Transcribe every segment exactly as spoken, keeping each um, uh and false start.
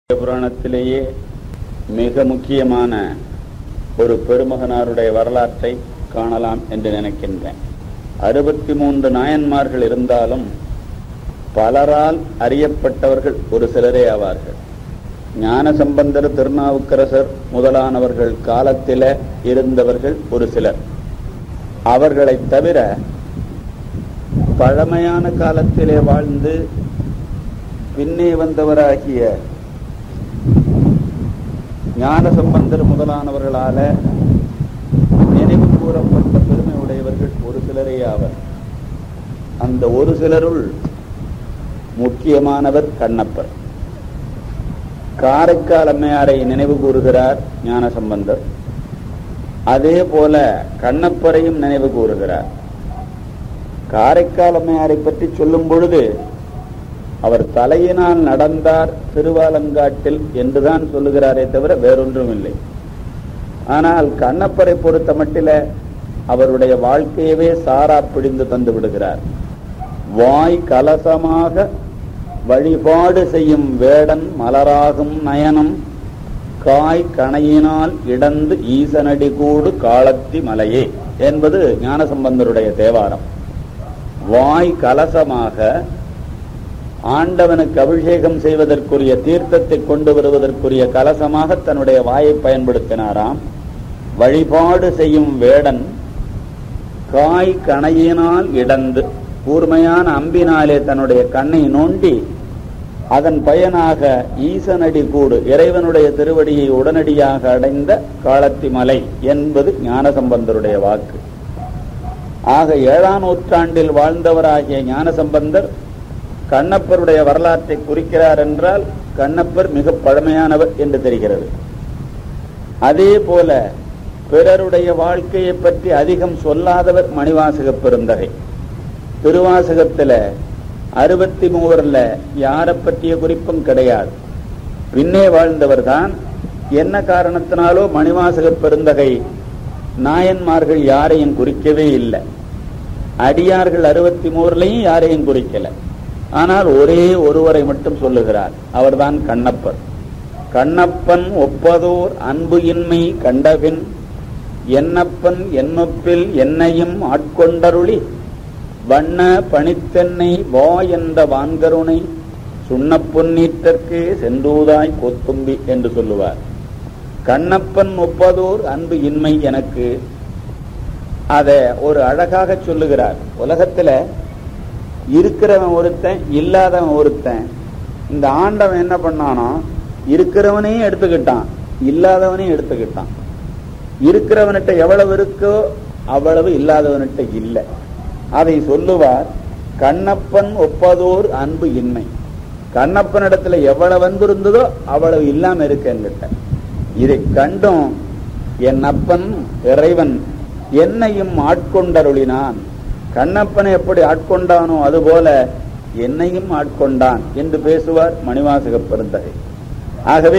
புராணத்திலேயே மிக முக்கியமான ஒரு பெருமகனாருடைய வரலாற்றை காணலாம் என்று நினைக்கின்றேன். அறுபத்தி மூன்று நாயன்மார்கள் இருந்தாலும் பலரால் அறியப்பட்டவர்கள் ஒரு சிலரே ஆவார்கள். ஞானசம்பந்தர், திருநாவுக்கரசர் முதலானவர்கள் காலத்தில இருந்தவர்கள் ஒரு சிலர். அவர்களை தவிர பழமையான காலத்திலே வாழ்ந்து பின்னே வந்தவராகிய ஞானசம்பந்தர் முதலானவர்களால நினைவு கூறப்பட்ட பெருமை உடையவர்கள் ஒரு சிலரே ஆவர். அந்த ஒரு சிலருள் முக்கியமானவர் கண்ணப்பர். காரைக்கால் அம்மையாரை நினைவு கூறுகிறார் ஞானசம்பந்தர். அதே போல கண்ணப்பரையும் நினைவு கூறுகிறார். காரைக்கால் அம்மையாரை பற்றி சொல்லும் பொழுது அவர் தலையினால் நடந்தார் திருவாலங்காட்டில் என்றுதான் சொல்லுகிறாரே தவிர வேறொன்றும் இல்லை. ஆனால் கண்ணப்பரை பொறுத்த மட்டில அவருடைய வாழ்க்கையவே சாரா பிடிந்து தந்து விடுகிறார். வாய் கலசமாக வழிபாடு செய்யும் வேடன் மலராகும் நயனம் காய் கணையினால் இடந்து ஈசனடி கூடு காலத்தி மலையே என்பது ஞானசம்பந்தருடைய தேவாரம். வாய் கலசமாக ஆண்டவனுக்கு அபிஷேகம் செய்வதற்குரிய தீர்த்தத்தை கொண்டு வருவதற்குரிய கலசமாக தன்னுடைய வாயை பயன்படுத்தினாராம். வழிபாடு செய்யும் வேடன் காய் கணையினால் இடந்து கூர்மையான அம்பினாலே தன்னுடைய கண்ணை நோண்டி அதன் பயனாக ஈசனடி கூடு இறைவனுடைய திருவடியை உடனடியாக அடைந்த காலத்தி மலை என்பது ஞானசம்பந்தருடைய வாக்கு. ஆக ஏழாம் நூற்றாண்டில் வாழ்ந்தவராகிய ஞானசம்பந்தர் கண்ணப்பருடைய வரலாற்றை குறிக்கிறார் என்றால் கண்ணப்பர் மிக பழமையானவர் என்று தெரிகிறது. அதே போல பிறருடைய வாழ்க்கையை பற்றி அதிகம் சொல்லாதவர் மணிவாசக பெருந்தகை. திருவாசகத்துல அறுபத்தி மூவர்ல யாரை பற்றிய குறிப்பும் கிடையாது. பின்னே வாழ்ந்தவர் தான். என்ன காரணத்தினாலோ மணிவாசக பெருந்தகை நாயன்மார்கள் யாரையும் குறிக்கவே இல்லை. அடியார்கள் அறுபத்தி மூவர்லையும் யாரையும் குறிக்கல. ஆனால் ஒரே ஒருவரை மட்டும் சொல்லுகிறார். அவர்தான் கண்ணப்பர். கண்ணப்பன் ஒப்பதோர் அன்பு இன்மை கண்டபின் என்னப்பன் என்னொப்பில் என்னையும் ஆட்கொண்டருளி வண்ண பணித்தென்னை வா என்ற வான்கருணை சுண்ண பொன்னீற்றற்கே சென்றூதாய் கொத்தும்பி என்று சொல்லுவார். கண்ணப்பன் ஒப்பதோர் அன்பு இன்மை எனக்கு அத ஒரு அழகாக சொல்லுகிறார். உலகத்துல இருக்கிறவன் ஒருத்தன், இல்லாதவன் ஒருத்தன். இந்த ஆண்டவன் என்ன பண்ணானோ இருக்கிறவனையும் எடுத்துக்கிட்டான், இல்லாதவனையும் எடுத்துக்கிட்டான். இருக்கிறவன்கிட்ட எவ்வளவு இருக்கோ அவ்வளவு இல்லாதவன்கிட்ட இல்லை. அதை சொல்லுவார். கண்ணப்பன் ஒப்பதோர் அன்பு இன்மை. கண்ணப்பனிடத்துல எவ்வளவு வந்திருந்ததோ அவ்வளவு இல்லாம இருக்கு என்கிட்ட. இதை கண்டும் என் அப்பன் இறைவன் என்னையும் ஆட்கொண்டருளினான். கண்ணப்பனை எப்படி ஆட்கொண்டானோ அதுபோல என்னையும் ஆட்கொண்டான் என்று பேசுவார் மணிவாசக பெருந்தகை. ஆகவே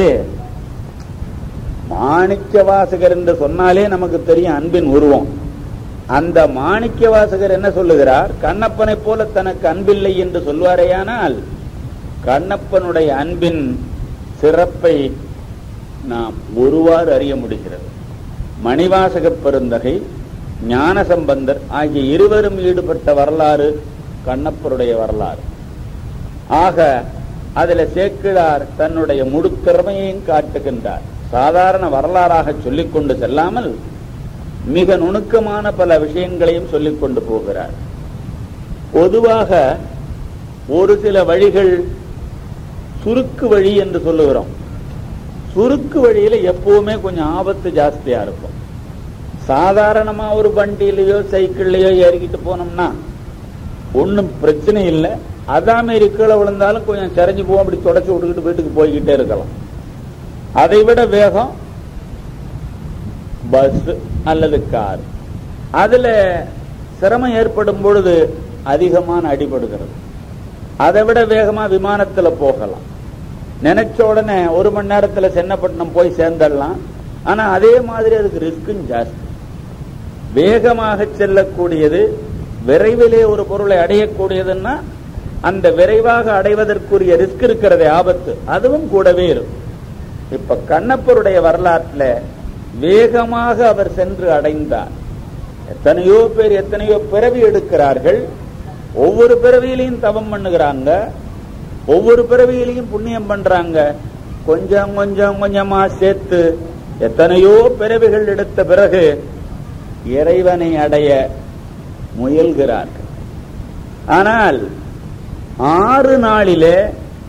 மாணிக்க வாசகர் என்று சொன்னாலே நமக்கு தெரியும் அன்பின் உருவம். அந்த மாணிக்க வாசகர் என்ன சொல்லுகிறார்? கண்ணப்பனை போல தனக்கு அன்பில்லை என்று சொல்வாரேயானால் கண்ணப்பனுடைய அன்பின் சிறப்பை நாம் ஒருவாறு அறிய முடிகிறது. மணிவாசக பெருந்தகை, ஞானசம்பந்தர் ஆகிய இருவரும் ஈடுபட்ட வரலாறு கண்ணப்பருடைய வரலாறு. ஆக அதில் சேக்கிழார் தன்னுடைய முழுத்திறமையையும் காட்டுகின்றார். சாதாரண வரலாறாக சொல்லிக் கொண்டு செல்லாமல் மிக நுணுக்கமான பல விஷயங்களையும் சொல்லிக் கொண்டு போகிறார். பொதுவாக ஒரு சில வழிகள் சுருக்கு வழி என்று சொல்லுகிறோம். சுருக்கு வழியில எப்பவுமே கொஞ்சம் ஆபத்து ஜாஸ்தியா இருக்கும். சாதாரணமா ஒரு வண்டியிலயோ சைக்கிள்லயோ ஏறிக்கிட்டு போனோம்னா ஒன்னும் பிரச்சனை இல்லை. அதாமே கீழே விழுந்தாலும் கொஞ்சம் சரிஞ்சு போவோம், அப்படி தொடச்சு விட்டுக்கிட்டு வீட்டுக்கு போய்கிட்டே இருக்கலாம். அதை விட வேகம் பஸ் அல்லது கார். அதுல சிரமம் ஏற்படும் பொழுது அதிகமான அடிபடுகிறது. அதை விட வேகமா விமானத்துல போகலாம். நினைச்ச உடனே ஒரு மணி நேரத்துல சென்னப்பட்டினம் போய் சேர்ந்துடலாம். ஆனா அதே மாதிரி அதுக்கு ரிஸ்கும் ஜாஸ்தி. வேகமாக செல்லக்கூடியது, விரைவிலே ஒரு பொருளை அடையக்கூடியதுன்னா அந்த விரைவாக அடைவதற்குரிய ரிஸ்க் இருக்கிறதே, ஆபத்து, அதுவும் கூடவே இருக்கும். இப்ப கண்ணப்பருடைய வரலாற்றில் வேகமாக அவர் சென்று அடைந்தார். எத்தனையோ பேர் எத்தனையோ பிறவி எடுக்கிறார்கள். ஒவ்வொரு பிறவியிலையும் தவம் பண்ணுகிறாங்க, ஒவ்வொரு பிறவியிலையும் புண்ணியம் பண்றாங்க. கொஞ்சம் கொஞ்சம் கொஞ்சமா சேர்த்து எத்தனையோ பிறவிகள் எடுத்த பிறகு இறைவனை அடைய முயல்கிறார்கள். ஆனால் ஆறு நாளிலே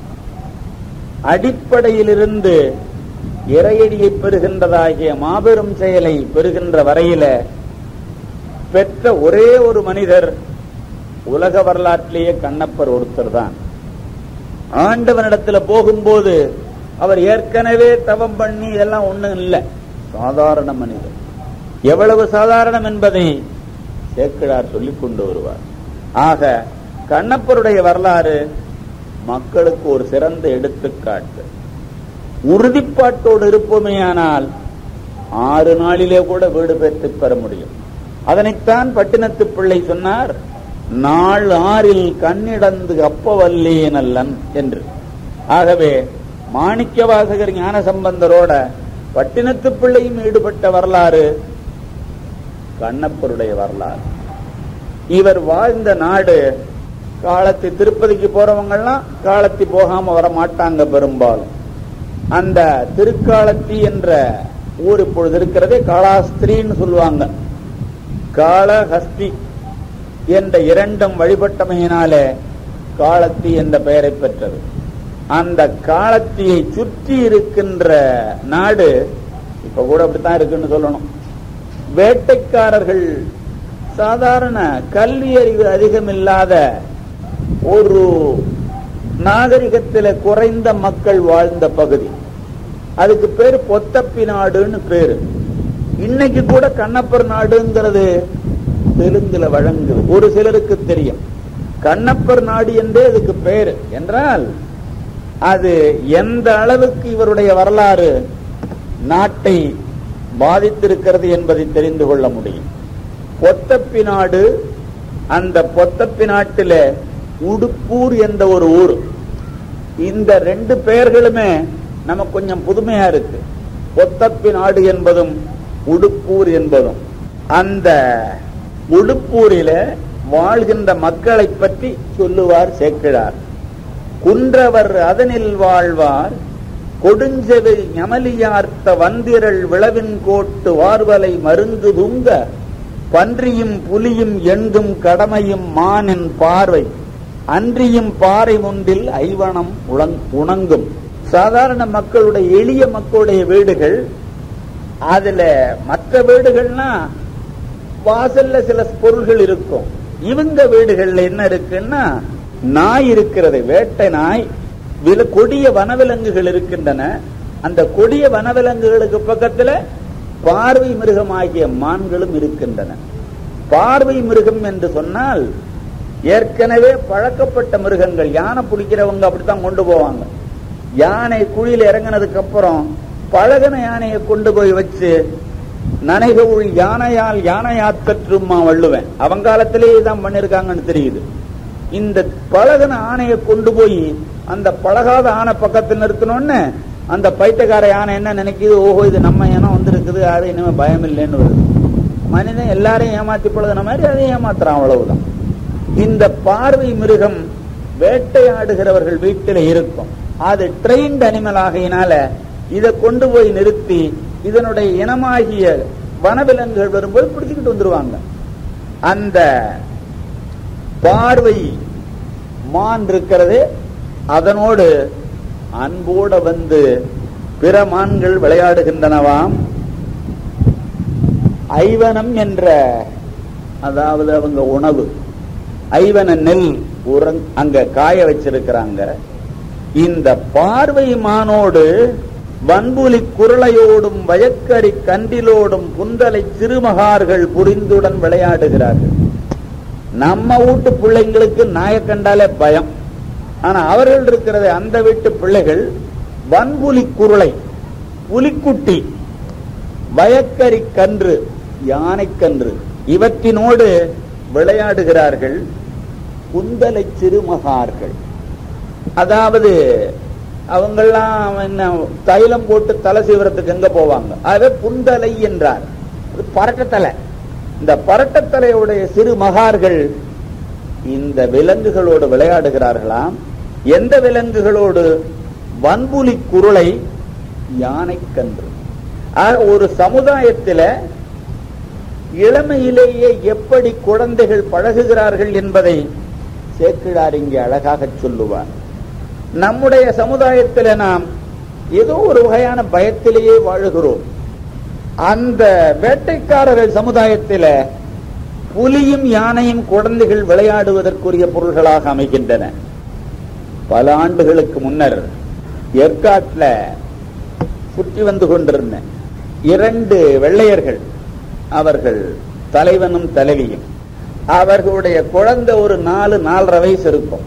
அடிப்படையிலிருந்து இறையடியை பெறுகின்றதாகிய மாபெரும் செயலை பெறுகின்ற வரையில பெற்ற ஒரே ஒரு மனிதர் உலக வரலாற்றிலேயே கண்ணப்பர் ஒருத்தர் தான். ஆண்டவனிடத்துல போகும்போது அவர் ஏற்கனவே தவம் பண்ணி இதெல்லாம் ஒண்ணும் இல்லை, சாதாரண மனிதர். எவ்வளவு சாதாரணம் என்பதை சேக்கிழார் சொல்லிக் கொண்டு வருவார். ஆக கண்ணப்பருடைய வரலாறு மக்களுக்கு ஒரு சிறந்த எடுத்துக்காட்டு. உறுதிப்பாட்டோடு இருப்போமேயானால் ஆறு நாளிலே கூட வீடு பெற்று பெற முடியும். அதனைத்தான் பட்டினத்து பிள்ளை சொன்னார், நாள் ஆறில் கண்ணிடந்து அப்பவல்லேனல்லன் என்று. ஆகவே மாணிக்கவாசகர் ஞான சம்பந்தரோட பட்டினத்து பிள்ளையும் ஈடுபட்ட வரலாறு கண்ணப்பருடைய வரலாறு. இவர் வாழ்ந்த நாடு, காலத்தி திருப்பதிக்கு போறவங்கெல்லாம் காலத்தி போகாம வர மாட்டாங்க பெரும்பாலும். அந்த திருக்காலத்தி என்ற ஊர் இப்பொழுது இருக்கிறதே காளாஸ்திரின்னு சொல்லுவாங்க. காளஹஸ்தி என்ற இரண்டும் வழிபட்டமையினாலே காலத்தி என்ற பெயரை பெற்றது. அந்த காலத்தியை சுற்றி இருக்கின்ற நாடு இப்ப கூட அப்படித்தான் இருக்குன்னு சொல்லணும். வேட்டைக்காரர்கள், சாதாரண கல்வி அறிவு அதிகமில்லாத ஒரு நாகரிகத்தில் குறைந்த மக்கள் வாழ்ந்த பகுதி. அதுக்கு பேரு பொத்தப்பி நாடுன்னு பேரு. இன்னைக்கு கூட கண்ணப்பர் நாடுங்கிறது தெலுங்குல வழங்குது. ஒரு சிலருக்கு தெரியும். கண்ணப்பர் நாடு என்றே அதுக்கு பேரு என்றால் அது எந்த அளவுக்கு இவருடைய வரலாறு நாட்டை பாதித்திருக்கிறது என்பதை தெரிந்து கொள்ள முடியும். பொத்தப்பி நாடு, அந்த பொத்தப்பி நாட்டில உடுப்பூர் என்ற ஒரு ஊர். இந்த ரெண்டு பெயர்களுமே நமக்கு கொஞ்சம் புதுமையா இருக்கு. பொத்தப்பி நாடு என்பதும் உடுப்பூர் என்பதும். அந்த உடுப்பூரில வாழ்கின்ற மக்களை பற்றி சொல்லுவார் சேக்கிழார். குன்றவர் அதனில் வாழ்வார், கொடுஞ்செவி ஞமலியார்த்த வந்திரள் விளவின் கோட்டு வார்வலை மருந்து தூங்க, பன்றியும் புலியும் எண்கும் கடமையும் மானின் பார்வை, அன்றியும் பாறை முன்றில் ஐவனம் உணங்கும். சாதாரண மக்களுடைய, எளிய மக்களுடைய வீடுகள். அதுல மற்ற வீடுகள்னா வாசல்ல சில பொருள்கள் இருக்கும். இவங்க வீடுகள்ல என்ன இருக்குன்னா நாய் இருக்கிறது, வேட்டை நாய். கொடிய வனவிலங்குகள் இருக்கின்றன. அந்த கொடிய வனவிலங்குகளுக்கு பக்கத்துல பார்வை மிருகமாகிய மான்களும் இருக்கின்றன. பார்வை மிருகம் என்று சொன்னால் ஏற்கனவே பழக்கப்பட்ட மிருகங்கள். யானை பிடிக்கிறவங்க அப்படித்தான் கொண்டு போவாங்க. யானை குழியில் இறங்கினதுக்கு அப்புறம் பழகின யானையை கொண்டு போய் வச்சு நனைக உள் யானையால் யானையாத்தற்றுமா வள்ளுவேன். அவங்காலத்திலேயே தான் பண்ணிருக்காங்கன்னு தெரியுது. இந்த பழகின ஆணையை கொண்டு போய் அந்த பழகாத ஆணை பக்கத்தில் நிறுத்தணும்னு அந்த பைத்தியக்கார யானை என்ன நினைக்குது, ஓஹோ இது நம்ம ஏனோ வந்திருக்குது, அது இனிமே பயம் இல்லைன்னு வருது. மனிதன் எல்லாரையும் ஏமாத்தி பழகின மாதிரி அதை ஏமாத்துறான், அவ்வளவுதான். இந்த பார்வை மிருகம் வேட்டையாடுகிறவர்கள் வீட்டில் இருக்கும். அது ட்ரெயின்ட் அனிமல் ஆகையினால இதை கொண்டு போய் நிறுத்தி இதனுடைய இனமாகிய வனவிலங்குகள் வரும்போது பிடிச்சுக்கிட்டு வந்துருவாங்க. அந்த பார்வை மான் இருக்கிறது, அதனோடு அன்போட வந்து பிற மான்கள் விளையாடுகின்றனவாம். ஐவனம் என்ற, அதாவது அவங்க உணவு, ஐவன நெல் உரங் அங்க காய வச்சிருக்கிறாங்க. இந்த பார்வை மானோடு வன்புலி குரலையோடும் வயக்கறி கண்டிலோடும் புந்தலை சிறுமகார்கள் புரிந்துடன் விளையாடுகிறார்கள். நம்ம வீட்டு பிள்ளைங்களுக்கு நாயை கண்டாலே பயம். ஆனா அவர்கள் இருக்கிறது அந்த வீட்டு பிள்ளைகள் வன்புலி குருளை, புலிக்குட்டி, வயக்கறி கன்று, யானை கன்று, இவற்றினோடு விளையாடுகிறார்கள். புந்தலை சிறுமகார்கள். அதாவது அவங்கெல்லாம் என்ன தைலம் போட்டு தலை சீவிரத்துக்கு எங்க போவாங்க? ஆகவே புந்தலை என்றார். பரட்டத்தலை. இந்த பரட்டத்தலையுடைய சிறு மகார்கள் இந்த விலங்குகளோடு விளையாடுகிறார்களாம். எந்த விலங்குகளோடு? வன்புலி குருளை, யானை கன்று. ஒரு சமுதாயத்தில் இளமையிலேயே எப்படி குழந்தைகள் பழகுகிறார்கள் என்பதை சேக்கிழார் இங்கே அழகாக சொல்லுவார். நம்முடைய சமுதாயத்தில் நாம் ஏதோ ஒரு வகையான பயத்திலேயே வாழுகிறோம். அந்த வேட்டைக்காரர்கள் சமுதாயத்தில் புலியும் யானையும் குழந்தைகள் விளையாடுவதற்குரிய பொருள்களாக அமைகின்றன. பல ஆண்டுகளுக்கு முன்னர் ஏற்காட்டில் சுற்றி வந்து கொண்டிருந்த இரண்டு வெள்ளையர்கள், அவர்கள் தலைவனும் தலைவியும், அவர்களுடைய குழந்தை ஒரு நாலு நாலரை வயசு இருக்கும்.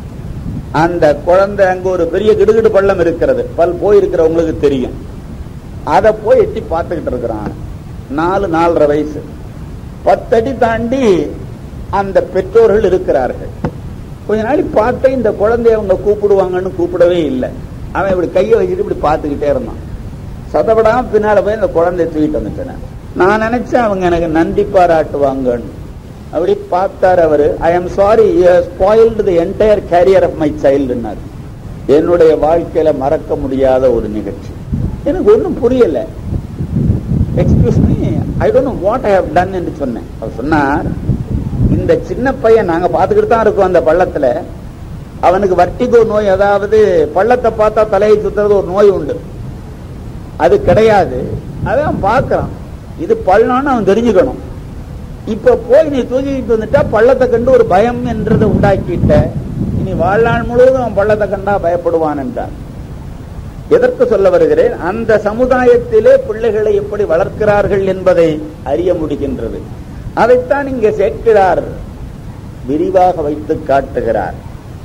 அந்த குழந்தை அங்க ஒரு பெரிய கிடுகிடு பள்ளம் இருக்கிறது, பல் போயிருக்கிறவங்களுக்கு தெரியும். அதை போய் எட்டி பார்த்துக்கிட்டு இருக்கிறான். நாலு நாலரை வயசு. பத்தடி தாண்டி அந்த பெற்றோர்கள் இருக்கிறார்கள். கொஞ்ச நாளை பார்த்த இந்த குழந்தைய அவங்க கூப்பிடுவாங்கன்னு கூப்பிடவே இல்லை. அவன் இப்படி கையை வச்சுட்டு இப்படி பார்த்துக்கிட்டே இருந்தான். சதப்படாம பின்னால போய் இந்த குழந்தைய தூக்கிட்டு வந்துட்டேன். நான் நினைச்சேன் அவங்க எனக்கு நன்றி பாராட்டுவாங்கன்னு. அப்படி பார்த்தார் அவரு. I am sorry, you have spoiled the entire career of my சைல்டுன்னார். என்னுடைய வாழ்க்கையில மறக்க முடியாத ஒரு நிகழ்ச்சி. எனக்கு ஒன்றும் புரியல. Excuse me, I don't know what I have done என்று சொன்னேன். அவர் சொன்னார், இந்த சின்ன பையன் நாங்க பார்த்துக்கிட்டு தான் இருக்கோம் அந்த பள்ளத்துல, அவனுக்கு வர்ட்டிகோ நோய், அதாவது பள்ளத்தை பார்த்தா தலையை சுத்துறது ஒரு நோய் உண்டு, அது கிடையாது. அதான் பார்க்கறான். இது பள்ளம்னு அவன் தெரிஞ்சுக்கணும். இப்ப போய் நீ தூக்கிட்டு வந்துட்டா பள்ளத்தை கண்டு ஒரு பயம் என்றதை உண்டாக்கிட்ட, இனி வாழ்நாள் முழுவதும் அவன் பள்ளத்தை கண்டா பயப்படுவான் என்றார். எதற்கு சொல்ல வருகிறேன்? அந்த சமுதாயத்திலே பிள்ளைகளை எப்படி வளர்க்கிறார்கள் என்பதை அறிய முடிகின்றது. அதைத்தான் இங்கே சேக்கிழார் விரிவாக வைத்து காட்டுகிறார்.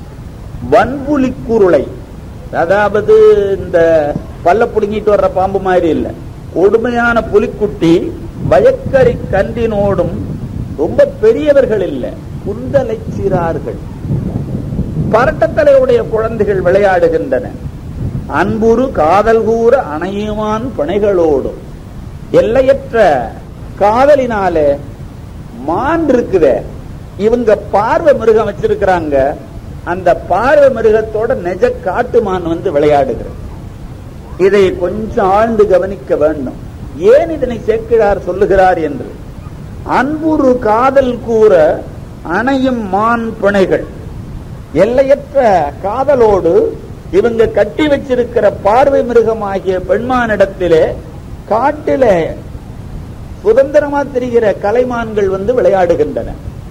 வன்புலி குருளை, அதாவது இந்த பல்ல புடுங்கிட்டு வர்ற பாம்பு மாதிரி இல்ல, கொடுமையான புலிக்குட்டி வயக்கறி கன்றினோடும், ரொம்ப பெரியவர்கள் இல்ல, குந்தலை சிறார்கள், பரட்டத்தலையுடைய குழந்தைகள் விளையாடுகின்றன. அன்புரு காதல் கூற அணையுமான் பிணைகளோடும், எல்லையற்ற காதலினாலே மான் இருக்குத, இவங்க பார்வை மிருகம் வச்சிருக்கிறாங்க, அந்த பார்வை மிருகத்தோட நெஜ காட்டு மான் வந்து விளையாடுகிறது. இதை கொஞ்சம் ஆழ்ந்து கவனிக்க வேண்டும். ஏன் இதனை சேக்கிழார் சொல்லுகிறார் என்று. அன்புரு காதல் கூற அணையும் மான் பிணைகள், எல்லையற்ற காதலோடு இவங்க கட்டி வச்சிருக்கிற பார்வை மிருகமாகிய பெண்மானிடத்திலே காட்டிலே சுதந்திரமா தெரிகிற கலைமான்கள் வந்து விளையாடுகின்றன.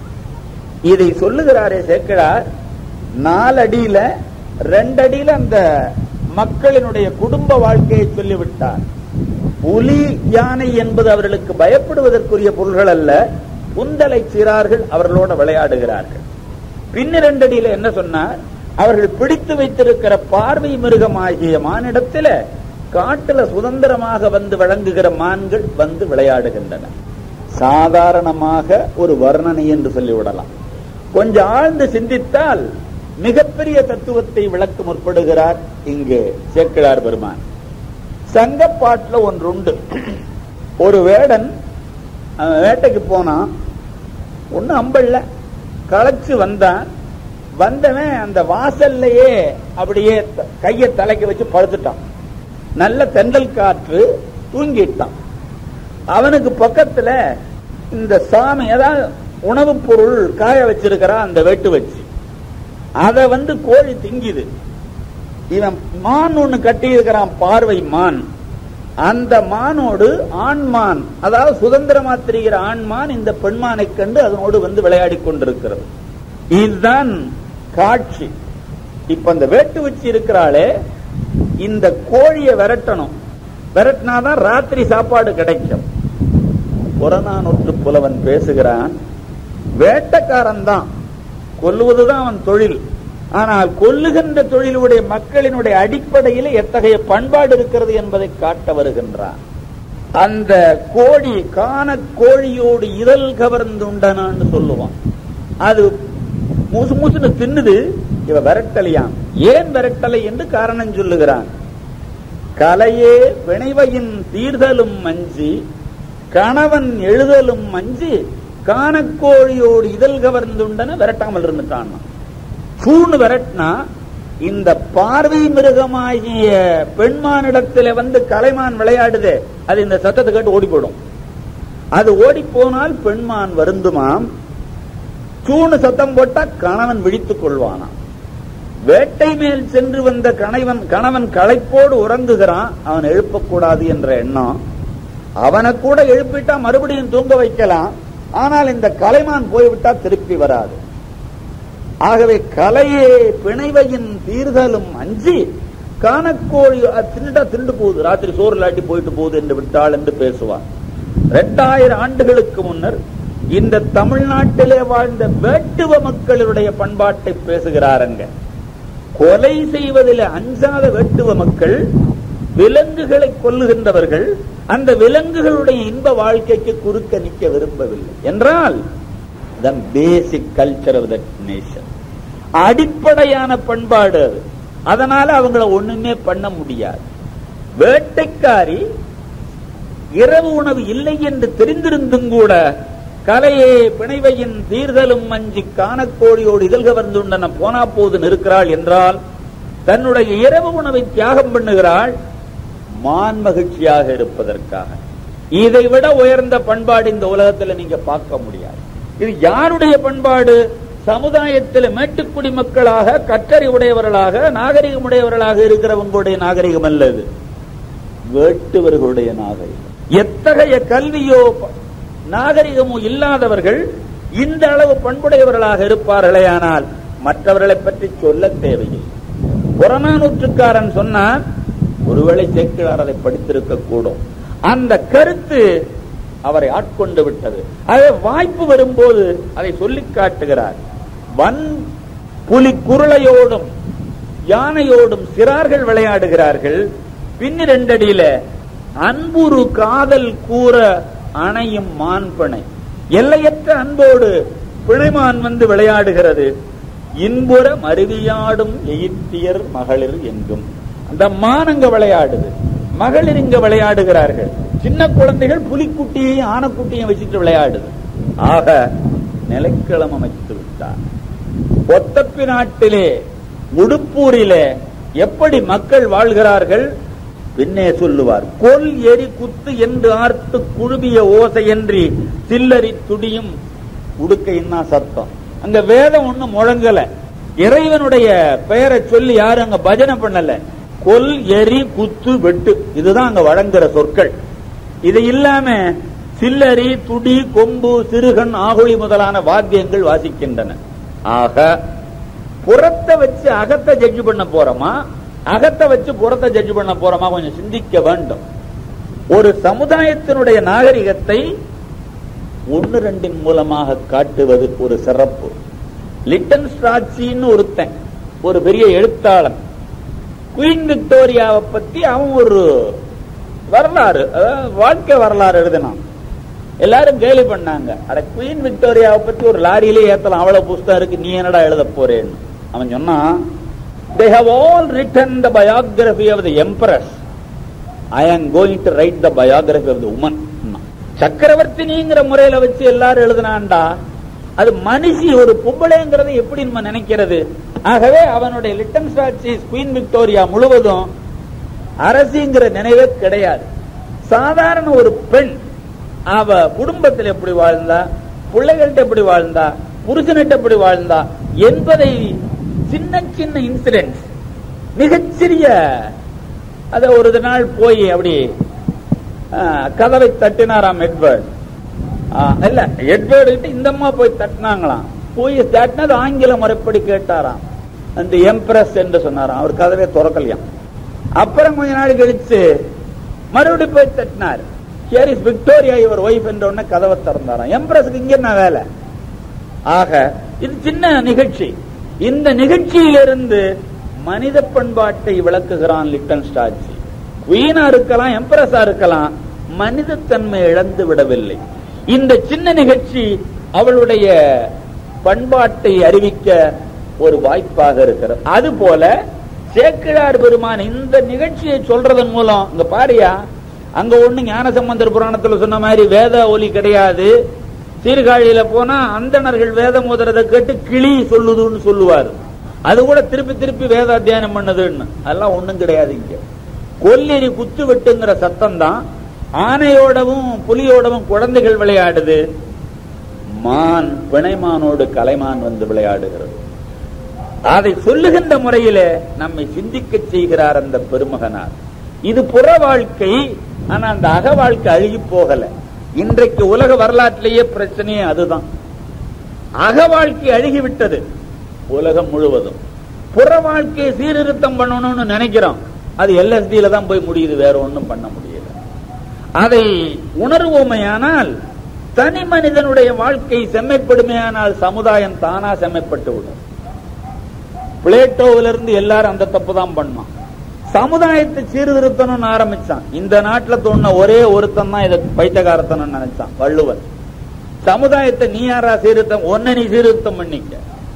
இதை சொல்லுகிறாரே சேக்கிழார், நாலடியில ரெண்டடியில அந்த மக்களினுடைய குடும்ப வாழ்க்கையை சொல்லிவிட்டார். புலி யானை என்பது அவர்களுக்கு பயப்படுவதற்குரிய பொருள்கள் அல்ல, புந்தலை சிறார்கள் அவர்களோட விளையாடுகிறார்கள். பின்னிரண்டடியில என்ன சொன்னார்? அவர்கள் பிடித்து வைத்திருக்கிற பார்வை மிருகமாகிய மானிடத்தில காட்டுல சுதந்திரமாக வந்து விளங்குகிற மான்கள் வந்து விளையாடுகின்றன. சாதாரணமாக ஒரு வர்ணனை என்று சொல்லிவிடலாம். கொஞ்சம் ஆழ்ந்து சிந்தித்தால் மிகப்பெரிய தத்துவத்தை விளக்க முற்படுகிறார் இங்கு சேக்கிழார் பெருமான். சங்கப்பாட்டுல ஒன்று உண்டு. ஒரு வேடன் வேட்டைக்கு போனா, ஒண்ணு அம்பல்ல களைச்சு வந்தான். வந்தவன் அந்த வாசல்லையே அப்படியே கையை தலைக்கு வச்சு படுத்துட்டான். நல்ல தென்றல் காற்று, தூங்கிட்டான். அவனுக்கு பக்கத்துல இந்த சாமி, ஏதாவது உணவுப் பொருள் காய வச்சிருக்கிறான் அந்த வெட்டு வச்சு, அத வந்து கோழி திங்குது. இவன் மான் ஒண்ணு கட்டி இருக்கிறான், பார்வை மான். அந்த மானோடு ஆண்மான், அதாவது சுதந்திரமா தெரிகிற ஆண்மான் இந்த பெண்மானை கண்டு அதனோடு வந்து விளையாடி கொண்டிருக்கிறது. இதுதான் காட்சி. இப்ப அந்த வேட்டு வச்சு இருக்கிறாளே, இந்த கோழியை விரட்டணும். விரட்டினாதான் ராத்திரி சாப்பாடு கிடைக்கும். புறநானூற்று புலவன் பேசுகிறான், வேட்டக்காரன் தான், கொல்லுவதுதான் அவன் தொழில். ஆனால் கொல்லுகின்ற தொழிலுடைய மக்களினுடைய அடிப்படையில் எத்தகைய பண்பாடு இருக்கிறது என்பதை காட்ட வருகின்றான். அந்த கோழி காண கோழியோடு இதழ் கவர்ந்து உண்டனான்னு சொல்லுவான். அது மூசு மூசுன்னு தின்னுது, இவ விரட்டலையாம். ஏன் விரட்டலை என்று காரணம் சொல்லுகிறான். கலையே வினைவையின் தீர்தலும் மஞ்சி கணவன் எழுதலும் மஞ்சி காணக்கோழியோடு இதழ் கவர்ந்துண்டன விரட்டாமல் இருந்துட்டான். சூன்னு விரட்டினா இந்த பார்வை மிருகமாகிய பெண்மானிடத்தில் வந்து கலைமான் விளையாடுதே, அது இந்த சத்தத்தை கேட்டு ஓடி போடும். அது ஓடி போனால் பெண்மான் வருந்துமாம். சூன்னு சத்தம் போட்டா கணவன் விழித்துக் கொள்வானாம். வேட்டை மேல் சென்று வந்த கணவன் கணவன் களைப்போடு உறங்குகிறான், அவன் எழுப்பக்கூடாது என்ற எண்ணம். அவனை கூட எழுப்பிட்டா மறுபடியும் தூங்க வைக்கலாம், ஆனால் இந்த கலைமான் போய்விட்டா திருப்பி வராது. ஆகவே கலையே பிணைவையின் தீர்தலும் அஞ்சி காணக்கோழி தின்னுட்டா திண்டு போகுது, ராத்திரி சோறு இல்லாட்டி போயிட்டு போகுது என்று விட்டாள் என்று பேசுவார். இரண்டாயிரம் ஆண்டுகளுக்கு முன்னர் இந்த தமிழ்நாட்டிலே வாழ்ந்த வேட்டுவ மக்களுடைய பண்பாட்டை பேசுகிறாருங்க. கொலை செய்வதில் அஞ்சாத வேட்டுவ மக்கள், விலங்குகளை கொல்லுகின்றவர்கள், அந்த விலங்குகளுடைய இன்ப வாழ்க்கைக்கு குறுக்க நிற்க விரும்பவில்லை என்றால் the basic culture of that nation, அடிப்படையான பண்பாடு அது. அதனால அவங்கள ஒண்ணுமே பண்ண முடியாது. வேட்டைக்காரி இரவு உணவு இல்லை என்று தெரிந்திருந்தும் கூட கலையே பிணைவையின் தீர்தலும் மஞ்சி காணக்கோழியோடு இதழ் கவர்ந்துண்டன போனா போது நிற்கிறாள் என்றால் தன்னுடைய இரவு உணவை தியாகம் பண்ணுகிறாள் மான் மகிழ்ச்சியாக இருப்பதற்காக. இதை விட உயர்ந்த பண்பாடு இந்த உலகத்தில் நீங்க பார்க்க முடியாது. இது யாருடைய பண்பாடு? சமுதாயத்தில் மேட்டுக்குடி மக்களாக கற்றறிவுடையவர்களாக நாகரிகமுடையவர்களாக இருக்கிறவங்களுடைய நாகரிகம் அல்லது, வேட்டுவர்களுடைய நாகரிகம். எத்தகைய கல்வியோ நாகரிகமோ இல்லாதவர்கள் இந்த அளவு பண்புடையவர்களாக இருப்பார்களே, ஆனால் மற்றவர்களை பற்றி சொல்ல தேவையில்லை. புறநானூற்றுக்காரன் சொன்னான், ஒருவேளை சேக்கிழார் அதை படித்திருக்க கூடும், அந்த கருத்து அவரை ஆட்கொண்டு விட்டது. அதை வாய்ப்பு வரும்போது அதை சொல்லி காட்டுகிறார். வன் புலி குருளையோடும் யானையோடும் சிறார்கள் விளையாடுகிறார்கள். பின்னிரண்டடியில அன்புரு காதல் கூற அணையும் மான்பனை, எல்லையற்ற அன்போடு பிணைமான் வந்து விளையாடுகிறது. இன்புற மருவியாடும் எயிற்றியர் மகளிர் எங்கும். அந்த மான் அங்க விளையாடுது, மகளிர் இங்க விளையாடுகிறார்கள். சின்ன குழந்தைகள் புலிக்குட்டியையும் ஆனக்குட்டியும் வச்சுட்டு விளையாடுது. ஆக நிலைக்களம் அமைத்து விட்டார். ஒத்தப்பி நாட்டிலே உடுப்பூரிலே எப்படி மக்கள் வாழ்கிறார்கள் பின்னே சொல்லுவார். கொல் எரி குத்து என்று ஆர்த்து குழுமிய ஓசையன்றி சில்லறி துடியும் உடுக்கைன்னா சத்தம். அங்க வேதம் ஒண்ணு முழங்கல, இறைவனுடைய பெயரை சொல்லி யாரும் அங்க பஜனை பண்ணல. கொல் எரி குத்து வெட்டு, இதுதான் அங்க வழங்குற சொற்கள். இது இல்லாம சில்லரி துடி கொம்பு சிறுகன் ஆகுழி முதலான வாத்தியங்கள் வாசிக்கின்றன. ஆக புறத்தை வச்சு அகத்தை ஜட்ஜ் பண்ண போறோமா, அகத்தை வச்சு புறத்தை ஜட்ஜ் பண்ண போறோமா, கொஞ்சம் சிந்திக்க வேண்டும். ஒரு சமுதாயத்தினுடைய நாகரிகத்தை ஒன்னு ரெண்டின் மூலமாக காட்டுவது ஒரு சிறப்பு. லிட்டன் ஸ்ட்ராட்சின்னு ஒருத்தன், ஒரு பெரிய எழுத்தாளன், குயின் விக்டோரியாவை பத்தி அவன் ஒரு வரலாறு, வாழ்க்கை வரலாறு எழுதினான். எல்லாரும் கேலி பண்ணாங்க, அட குயின் விக்டோரியாவை பத்தி ஒரு லாரியிலே ஏத்தலாம், அவ்வளவு புஸ்தகம் இருக்கு, நீ என்னடா எழுத போறேன்னு. அவன் சொன்னான், they have all written the biography of the empress, I am going to write the biography of the woman. சக்கரவர்த்தினிங்கிற முறையில வச்சு எல்லாரும் எழுதினான்டா, அது மனுஷி ஒரு பொம்பளைங்கிறத எப்படி நம்ம நினைக்கிறது? ஆகவே அவனுடைய லிட்டன் ஸ்ட்ராட்சிஸ் குயின் விக்டோரியா முழுவதும் அரசிங்கிற நினைவே கிடையாது. சாதாரண ஒரு பெண், அவ குடும்பத்தில் எப்படி வாழ்ந்தா, பிள்ளைகள்கிட்ட எப்படி வாழ்ந்தா, புருஷனிட்ட எப்படி வாழ்ந்தா என்பதை சின்ன சின்ன இன்சிடென்ட்ஸ், மிகச்சிறிய, அத ஒரு நாள் போய் அப்படி கதவை தட்டினாராம் எட்வர்ட். இல்ல, எட்வர்டு கிட்ட இந்த அம்மா போய் தட்டினாங்களாம். போய் தட்டினது ஆங்கில முறைப்படி கேட்டாராம். அந்த எம்ப்ரஸ் என்று சொன்னாராம். அவர் கதவை திறக்கலையாம். அப்புறம் கொஞ்ச நாள் கழிச்சு மறுபடியும் போய் தட்டினார். Here is Victoria your wife என்ற உடனே கதவை திறந்தாராம். எம்ப்ரஸுக்கு இங்க என்ன வேலை? ஆக இது சின்ன நிகழ்ச்சி. இந்த நிகழ்ச்சியிலிருந்து மனித பண்பாட்டை விளக்குகிறான் லிட்டன் ஸ்ட்ராட்சி. குயினா இருக்கலாம், எம்பரஸா இருக்கலாம், மனித தன்மை இழந்து விடவில்லை. இந்த சின்ன நிகழ்ச்சி அவளுடைய பண்பாட்டை அறிவிக்க ஒரு வாய்ப்பாக இருக்கிறது. அது போல சேக்கிழார் பெருமான் இந்த நிகழ்ச்சியை சொல்றதன் மூலம், இங்க பாரியா, அங்க ஒண்ணு ஞானசம்பந்தர் புராணத்துல சொன்ன மாதிரி வேத ஒலி கிடையாது. சீர்காழியில போனா அந்தணர்கள் வேதம் ஓதுறதை கேட்டு கிளி சொல்லுதுன்னு சொல்லுவார். அது கூட திருப்பி திருப்பி வேத அத்தியானம் பண்ணுதுன்னு. அதெல்லாம் ஒண்ணும் கிடையாது. இங்க கொல்லெறி குத்து வெட்டுங்கிற சத்தம் தான். ஆனையோடவும் புலியோடவும் குழந்தைகள் விளையாடுது. மான் பிணைமானோடு கலைமான் வந்து விளையாடுகிறது. அதை சொல்லுகின்ற முறையில நம்மை சிந்திக்க செய்கிறார் அந்த பெருமகனார். இது புற வாழ்க்கை. ஆனா அந்த அக வாழ்க்கை அழுகி போகல. இன்றைக்கு உலக வரலாற்றிலேயே பிரச்சனையே அதுதான். அக வாழ்க்கை அழுகிவிட்டது உலகம் முழுவதும். புற வாழ்க்கையை சீர்திருத்தம் பண்ணணும்னு நினைக்கிறோம். அது எல்எஸ்டியில தான் போய் முடியுது, வேற ஒன்றும் பண்ண முடியல. அதை உணர்வோமையானால், தனி மனிதனுடைய வாழ்க்கை செம்மைப்படுமையானால் சமுதாயம் தானா செம்மைப்பட்டு விடும். பிளேட்டோவிலிருந்து எல்லாரும் அந்த தப்பு தான் பண்ணான். சமுதாயத்தை சீர்திருத்தணும்னு ஆரம்பிச்சான். இந்த நாட்டில் தோணுன ஒரே ஒருத்தன் தான் இதை பைத்தியகாரத்தனம் நினைச்சான், வள்ளுவன். சமுதாயத்தை நீ யாரா சீர்திருத்தம், ஒன்ன நீ சீர்திருத்தம் பண்ணிக்க.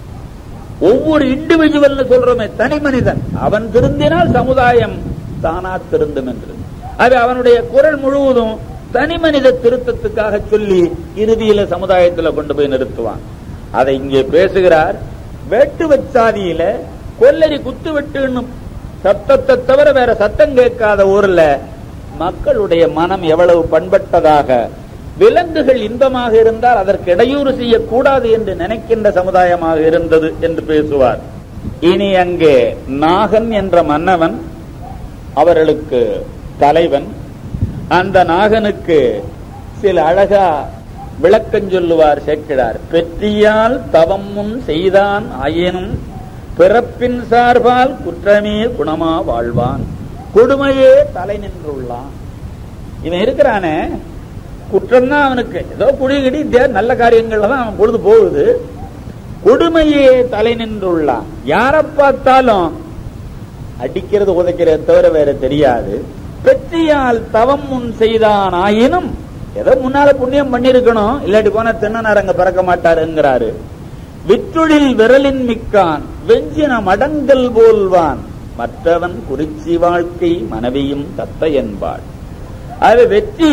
ஒவ்வொரு இண்டிவிஜுவல் சொல்றோமே, தனி மனிதன், அவன் திருந்தினால் சமுதாயம் தானா திருந்தும் என்று. அது அவனுடைய குரல் முழுவதும் தனி மனித திருத்தத்துக்காக சொல்லி இறுதியில சமுதாயத்துல கொண்டு போய் நிறுத்துவான். அதை இங்கே பேசுகிறார். வெட்டு வச்சாதியில கொல்லரி குத்து வெட்டுன்னு சத்தத்தை தவிர வேற சத்தம் கேட்காத ஊர்ல மக்களுடைய மனம் எவ்வளவு பண்பட்டதாக, விலங்குகள் இன்பமாக இருந்தால் அதற்கு இடையூறு செய்யக்கூடாது என்று நினைக்கின்ற சமுதாயமாக இருந்தது என்று பேசுவார். இனி அங்கே நாகன் என்ற மன்னவன் அவர்களுக்கு தலைவன். அந்த நாகனுக்கு சில அழகா விளக்கம் சொல்லுவார் சேக்கிழார். பெற்றியால் தவம் முன் செய்தான் ஆயினும் பிறப்பின் சார்பால் குற்றமே குணமா வாழ்வான், கொடுமையே தலை நின்றுள்ளான். இவன் இருக்கிறானே, குற்றம் தான் அவனுக்கு, ஏதோ குடிகிடி நல்ல காரியங்கள்ல தான் அவன் பொழுது போகுது. கொடுமையே தலை நின்றுள்ளான். யாரை பார்த்தாலும் அடிக்கிறது உதைக்கிறது தவிர வேற தெரியாது. பெற்றியால் தவம் முன் செய்தான் ஆயினும், ஏதோ முன்னால புண்ணியம் பண்ணிருக்கணும், இல்லாட்டி போனா திண்ணனார் அங்க பறக்க மாட்டாருங்கிறாரு. விற்றுளில் விரலின் மிக்கான் வெஞ்சின மடங்கல் போல்வான், மற்றவன் குறிச்சி வாழ்க்கை மனைவியும் தத்த என்பாள். அது வெற்றி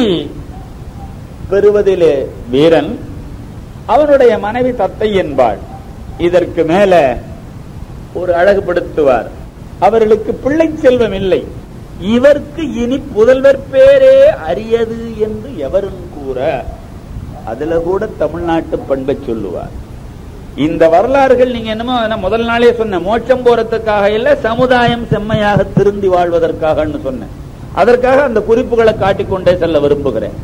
பெறுவதிலே வீரன், அவனுடைய மனைவி தத்தை என்பாள். இதற்கு மேல ஒரு அழகுபடுத்துவார். அவர்களுக்கு பிள்ளை செல்வம் இல்லை. இவருக்கு இனி புதல்வர் பேரே அரியது என்று எவரும் கூற, அதுல கூட தமிழ்நாட்டு பண்பை சொல்லுவார். இந்த வரலாறுகள் நீங்க என்னமோ முதல் நாளே சொன்ன, மோட்சம் போறதுக்காக இல்ல, சமுதாயம் செம்மையாக திருந்தி வாழ்வதற்காக சொன்னேன். அதற்காக அந்த குறிப்புகளை காட்டிக்கொண்டே செல்ல விரும்புகிறேன்.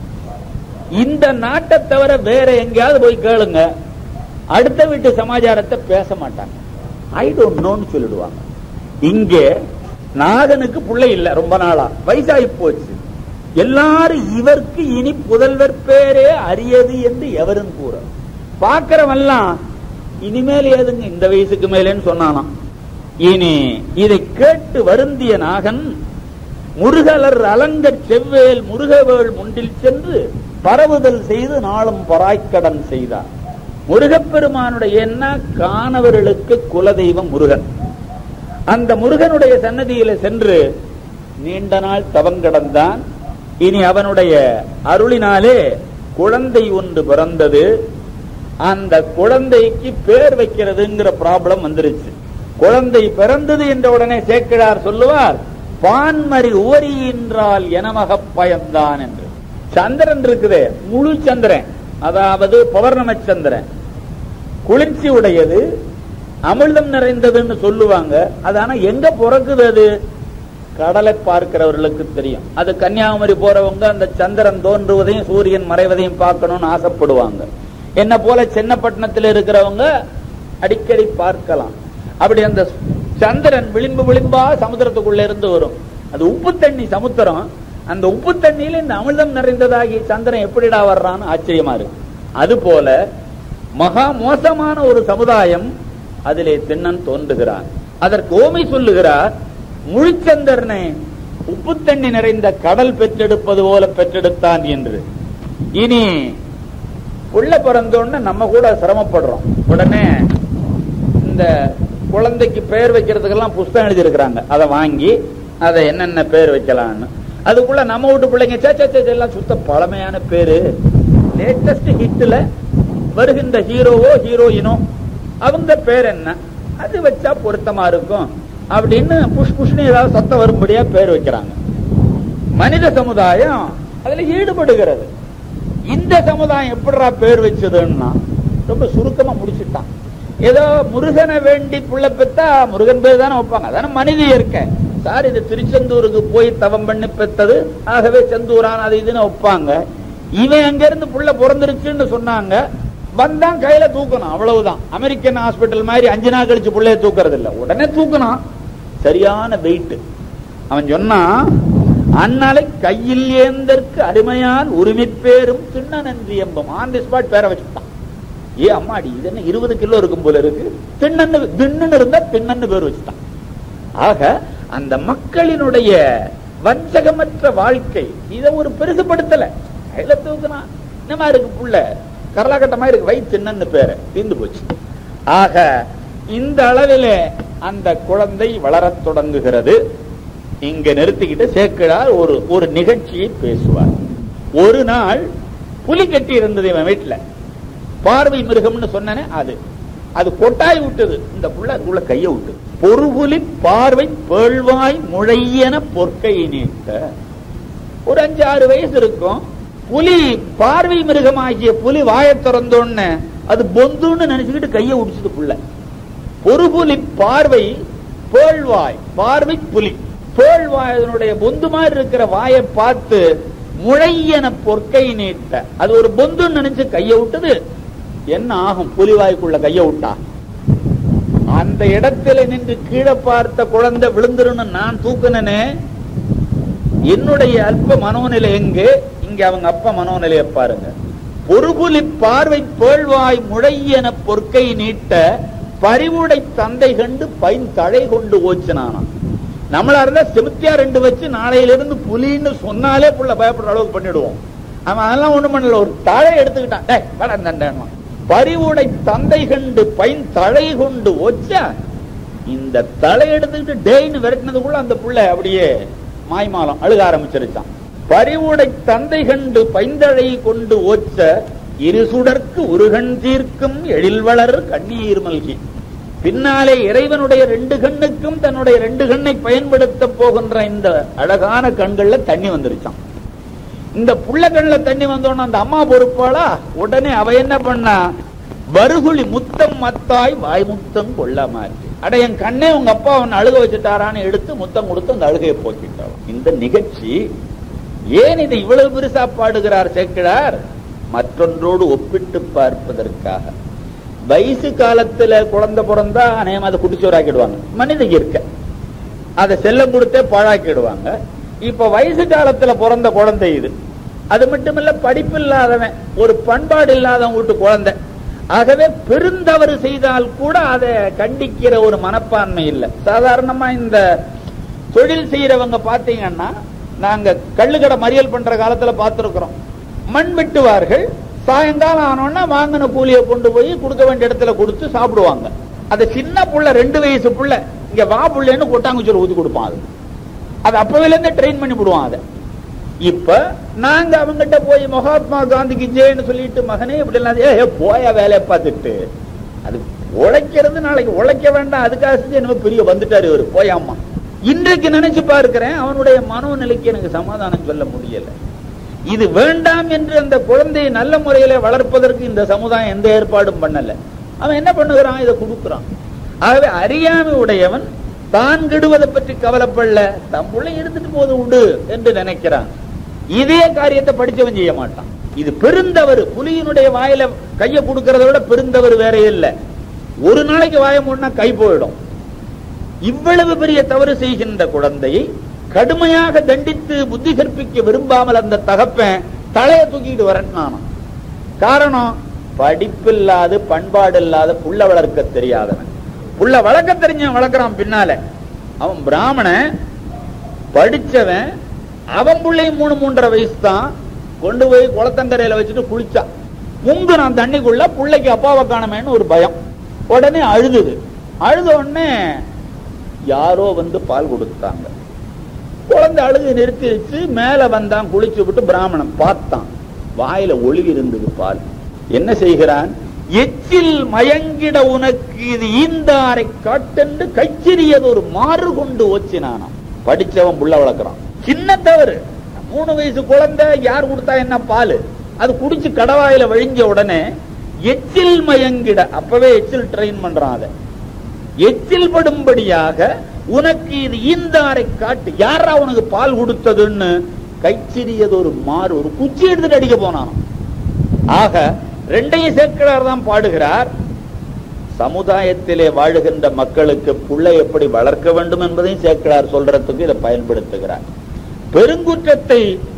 இந்த நாட்டை தவிர வேற எங்கேயாவது போய் கேளுங்க, அடுத்த வீட்டு சமாச்சாரத்தை பேச மாட்டாங்க. ஐ டோன்ட் நோன்னு சொல்லிடுவாங்க. இங்கே நாகனுக்கு பிள்ளை இல்ல, ரொம்ப நாளா வயசாகி போச்சு. எல்லாரும் இவருக்கு இனி புதல்வர் பேரே அரியது என்று எவரும் கூற, பாக்கிறவெல்லாம் இனிமேல் ஏதுங்க இந்த வயசுக்கு மேலேன்னு சொன்னானாம். இனி இதை கேட்டு வருந்திய நாகன் முருகலர் அலங்க செவ்வேல் முருகவேள் முண்டில் சென்று பரவுதல் செய்து நாளும் பராய்க்கடன் செய்தார். முருகப்பெருமானுடைய என்ன காணவர்களுக்கு குலதெய்வம் முருகன். அந்த முருகனுடைய சன்னதியில சென்று நீண்ட நாள் தவங்கடந்தான். இனி அவனுடைய அருளினாலே குழந்தை ஒன்று பிறந்தது. அந்த குழந்தைக்கு பேர் வைக்கிறதுங்கிற ப்ராப்ளம் வந்துருச்சு. குழந்தை பிறந்தது என்ற உடனே சேக்கிழார் சொல்லுவார், பான்மறி உவரி என்றால் எனமக பயந்தான் என்று. சந்திரன் இருக்குதே, முழு சந்திரன், அதாவது பௌர்ணமி சந்திரன், குளிர்ச்சி உடையது, அமிர்தம் நிறைந்ததுன்னு சொல்லுவாங்க. அது ஆனா எங்க பிறக்குது? அது கடலை பார்க்கிறவர்களுக்கு தெரியும். அது கன்னியாகுமரி போறவங்க அந்த சந்திரன் தோன்றுவதையும் சூரியன் மறைவதையும் பார்க்கணும்னு ஆசைப்படுவாங்க. என்ன போல சின்னப்பட்டினத்தில் இருக்கிறவங்க அடிக்கடி பார்க்கலாம். அப்படி அந்த சந்திரன் விளிம்பு விளிம்பா சமுத்திரத்துக்குள்ள இருந்து வரும். அது உப்பு தண்ணி சமுத்திரம். அந்த உப்பு தண்ணியில இந்த அமிர்தம் நிறைந்ததாகி சந்திரன் எப்படிடா வர்றான்னு ஆச்சரியமா இருக்கு. அது போல மகா மோசமான ஒரு சமுதாயம், அதிலே திண்ணன் தோன்றுகிறான். அதற்கு ஓமை சொல்லுகிறார், முழுச்சந்திரனை உப்பு தண்ணி நிறைந்த கடல் பெற்றெடுப்பது போல பெற்றெடுத்தான் என்று. இனி புள்ள பிறந்தோன்னு நம்ம கூட சிரமப்படுறோம். உடனே இந்த குழந்தைக்கு பெயர் வைக்கிறதுக்கெல்லாம் புஸ்தகம் எழுதி இருக்கிறாங்க. அதை வாங்கி அதை என்னென்ன பேர் வைக்கலான்னு அதுக்குள்ள நம்ம வீட்டு பிள்ளைங்க சே எல்லாம் சுத்த பழமையான பேரு, லேட்டஸ்ட் ஹிட்ல வருகின்ற ஹீரோவோ ஹீரோயினோ அவங்க பேர் என்ன, அது வச்சா பொருத்தமா இருக்கும் அப்படின்னு புஷ் புஷ்னு ஏதாவது சத்தம் வரும்படியா பேர் வைக்கிறாங்க. மனித சமுதாயம் அதுல ஈடுபடுகிறது. இந்த சமுதாயம் எப்படிடா பேர் வச்சதுன்னா ரொம்ப சுருக்கமா முடிச்சுட்டான். ஏதோ முருகனை வேண்டி புள்ள பெத்தா முருகன் பேர் தானே வைப்பாங்க, அதான மனித இயற்கை. சார் இது திருச்செந்தூருக்கு போய் தவம் பண்ணி பெத்தது, ஆகவே செந்தூரான் அது இதுன்னு வைப்பாங்க. இவன் அங்க இருந்து புள்ள பிறந்துருச்சுன்னு சொன்னாங்க, வந்தான் கையில தூக்கணும், அவ்வளவுதான். அமெரிக்கன் ஹாஸ்பிட்டல் மாதிரி அஞ்சு நாள் கழிச்சு பிள்ளைய தூக்குறது இல்ல, உடனே தூக்கணும். சரியான வெயிட். அவன் சொன்னா, அந்நாளை கையில் ஏந்தற்கு அருமையால் உரிமை பேரும் திண்ண நன்றி எம்பம். ஆன் தி ஸ்பாட் பேரை வச்சுட்டான். ஏ அம்மாடி இது என்ன இருபது கிலோ இருக்கும் போல இருக்கு, திண்ணன்னு தின்னு இருந்தா திண்ணன்னு பேர் வச்சுட்டான். ஆக அந்த மக்களினுடைய வஞ்சகமற்ற வாழ்க்கை இதை ஒரு பெருசுபடுத்தல. கையில தூக்குனா என்னமா இருக்கு புள்ள, கரலாக்கட்டமா இருக்கு, வை திண்ணன்னு பேரை, தீர்ந்து போச்சு. ஆக இந்த அளவிலே அந்த குழந்தை வளரத் தொடங்குகிறது. இங்க நிறுத்திக்கிட்டு சேக்கிழார் ஒரு ஒரு நிகழ்ச்சியை பேசுவார். ஒரு நாள் புலி கட்டி இருந்தது இவன் வீட்டுல, பார்வை மிருகம்னு சொன்னேனே அது அது கொட்டாய் விட்டது. இந்த புள்ள அதுக்குள்ள கைய விட்டு பொறுபுலி பார்வை பேழ்வாய் முழையன பொற்கை நீட்ட. ஒரு அஞ்சு ஆறு வயசு இருக்கும். புலி பார்வை மிருகமாகிய புலி வாயை திறந்தோன்னு அது பொந்துன்னு நினைச்சுக்கிட்டு கைய உடிச்சது புள்ள. பொறுபுலி பார்வை பேழ்வாய், பார்வை புலி பேழ்வாய் அதனுடைய பொந்து மாதிரி இருக்கிற வாயை பார்த்து முழையன பொற்கை நீட்ட, அது ஒரு பொந்துன்னு நினைச்சு கைய விட்டது. என்ன ஆகும் புலிவாய்க்குள்ள கைய விட்டா? அந்த இடத்துல நின்று கீழே பார்த்த குழந்தை விழுந்துருன்னு நான் தூக்குனே. என்னுடைய அல்ப மனோநிலை எங்கே, இங்க அவங்க அப்பா மனோநிலையை பாருங்க. பொறுபுலி பார்வை பேழ்வாய் முழையன பொற்கை நீட்ட பறிவுடை தந்தை கண்டு பைன் தழை கொண்டு ஓச்சினானாம். நம்மளா இருந்தா செமித்தியா ரெண்டு வச்சு நாளையிலிருந்து புலின்னு சொன்னாலே புள்ள பயப்படுற அளவுக்கு பண்ணிடுவோம். அவன் அதெல்லாம் ஒண்ணு பண்ணல, ஒரு தழை எடுத்துக்கிட்டான். பறிவுடை தந்தை கண்டு பைன் தழை கொண்டு ஓச்சா, இந்த தழை எடுத்துக்கிட்டு டேன்னு விரட்டினதுக்குள்ள அந்த புள்ள அப்படியே மாய்மாலம் அழுக ஆரம்பிச்சிருச்சான். பறிவுடை தந்தை கண்டு பைந்தழை கொண்டு ஓச்ச இருசுடற்கு உருகன் தீர்க்கும் எழில் வளர் கண்ணீர் மல்கி. பின்னாலே இறைவனுடைய ரெண்டு கண்ணுக்கும் தன்னுடைய ரெண்டு கண்ணை பயன்படுத்த போகின்ற இந்த அழகான கண்கள்ல தண்ணி வந்துருச்சான். இந்த புள்ள கண்ணுல தண்ணி வந்தோன்னு அந்த அம்மா பொறுப்பாளா, உடனே அவ என்ன பண்ணா, வருகுழி முத்தம் மத்தாய் வாய் முத்தம் கொள்ள மாற்றி, அட என் கண்ணே உங்க அப்பா அவன் அழுக வச்சுட்டாரான்னு எடுத்து முத்தம் கொடுத்து அந்த அழுகையை போக்கிட்டான். இந்த நிகழ்ச்சி ஏன் இதை இவ்வளவு பெருசா பாடுகிறார் சேக்கிழார்? மற்றொன்றோடு ஒப்பிட்டு பார்ப்பதற்காக. வயசு காலத்துல குழந்தை பிறந்தா அநேகம் அதை குடிச்சோராக்கிடுவாங்க, மனித இருக்க அதை செல்லம் கொடுத்தே பாழாக்கிடுவாங்க. இப்ப வயசு காலத்துல பிறந்த குழந்தை இது. அது மட்டுமல்ல, படிப்பு இல்லாதவன், ஒரு பண்பாடு இல்லாதவன் வீட்டு குழந்தை. ஆகவே பெருந்தவறு செய்தால் கூட அதை கண்டிக்கிற ஒரு மனப்பான்மை இல்லை. சாதாரணமா இந்த தொழில் செய்யறவங்க பாத்தீங்கன்னா, நாங்க கள்ளுக்கடை மறியல் பண்ற காலத்துல பார்த்திருக்கிறோம். மண் வெட்டுவார்கள், சாயங்காலம் ஆனோன்னா வாங்கின கூலியை கொண்டு போய் கொடுக்க வேண்டிய இடத்துல கொடுத்து சாப்பிடுவாங்க. அது சின்ன புள்ள, ரெண்டு வயசு புள்ள, இங்க வா புள்ளன்னு கொட்டாங்குச்சல் ஊதி கொடுப்பான். அது அது அப்பவில இருந்து ட்ரெயின் பண்ணி விடுவான் அதை. இப்ப நாங்க அவங்கிட்ட போய் மகாத்மா காந்திக்கு ஜெயன்னு சொல்லிட்டு, மகனே இப்படி எல்லாம் போயா வேலையை பார்த்துட்டு, அது உழைக்கிறது நாளைக்கு உழைக்க வேண்டாம், அதுக்காக செஞ்சு என்ன பெரிய வந்துட்டாரு இவரு போயாமா. இன்றைக்கு நினைச்சு பார்க்கிறேன், அவனுடைய மனோநிலைக்கு எனக்கு சமாதானம் சொல்ல முடியல. இது வேண்டாம் என்று அந்த குழந்தையை நல்ல முறையில வளர்ப்பதற்கு இந்த சமுதாயம் எந்த ஏற்பாடும் பண்ணல. அவன் என்ன பண்ணுகிறான், இதை கொடுக்குறான். ஆகவே அறியாமை உடையவன் தான் கெடுவதை பற்றி கவலைப்படல, தம்புள்ள எடுத்துட்டு போது உண்டு என்று நினைக்கிறான். இதே காரியத்தை படிச்சவன் செய்ய மாட்டான். இது பெருந்தவறு. புலியினுடைய வாயில கையை கொடுக்கறத விட பெருந்தவறு வேற இல்லை. ஒரு நாளைக்கு வாய மூடினா கை போயிடும். இவ்வளவு பெரிய தவறு செய்கின்ற குழந்தையை கடுமையாக தண்டித்து புத்தி கற்பிக்க விரும்பாமல் அந்த தகப்பன் தலையை தூக்கிட்டு வரட்டான். காரணம், படிப்பில்லாது பண்பாடு இல்லாத புள்ள வளர்க்க தெரியாதவன். புள்ள வளர்க்க தெரிஞ்சவன் வளர்க்கிறான் பின்னால. அவன் பிராமணன், படிச்சவன், அவன் பிள்ளையும் மூணு மூன்றரை வயசு தான். கொண்டு போய் குளத்தங்கரையில வச்சுட்டு குளிச்சான். முங்கு நான் தண்ணிக்குள்ள, பிள்ளைக்கு அப்பாவை காணமேன்னு ஒரு பயம். உடனே அழுதுது. அழுத உடனே யாரோ வந்து பால் கொடுத்தாங்க. குழந்தை அழுது நிறுத்திடுச்சு. மேல வந்தான், குளிச்சு விட்டு பிராமணன் பார்த்தான், வாயில ஒளிவி இருந்தது பால். என்ன செய்கிறான்? எச்சில் மயங்கிட உனக்கு இது ஈந்தாரை காட்டென்று கைச்சிறியது ஒரு மாறு கொண்டு ஓச்சினானாம். படிச்சவன் புள்ள வளர்க்கிறான். சின்ன தவறு. மூணு வயசு குழந்தை, யார் கொடுத்தா என்ன பால், அது குடிச்சு கடவாயில வழிஞ்ச உடனே எச்சில் மயங்கிட, அப்பவே எச்சில் ட்ரெயின் பண்றான். அதை எச்சில் படும்படியாக உனக்கு இது ஈந்தாரை காட்டு, யாரா உனக்கு பால் கொடுத்ததுன்னு கைச்சிறியது ஒரு மாறு, ஒரு குச்சி எடுத்துட்டு அடிக்க போனான். ஆக ரெண்டையும் சேக்கிழார் தான் பாடுகிறார். சமுதாயத்திலே வாழுகின்ற மக்களுக்கு புள்ளை எப்படி வளர்க்க வேண்டும் என்பதையும் சேக்கிழார் சொல்றதுக்கு இதை பயன்படுத்துகிறார். பெருங்குற்றத்தை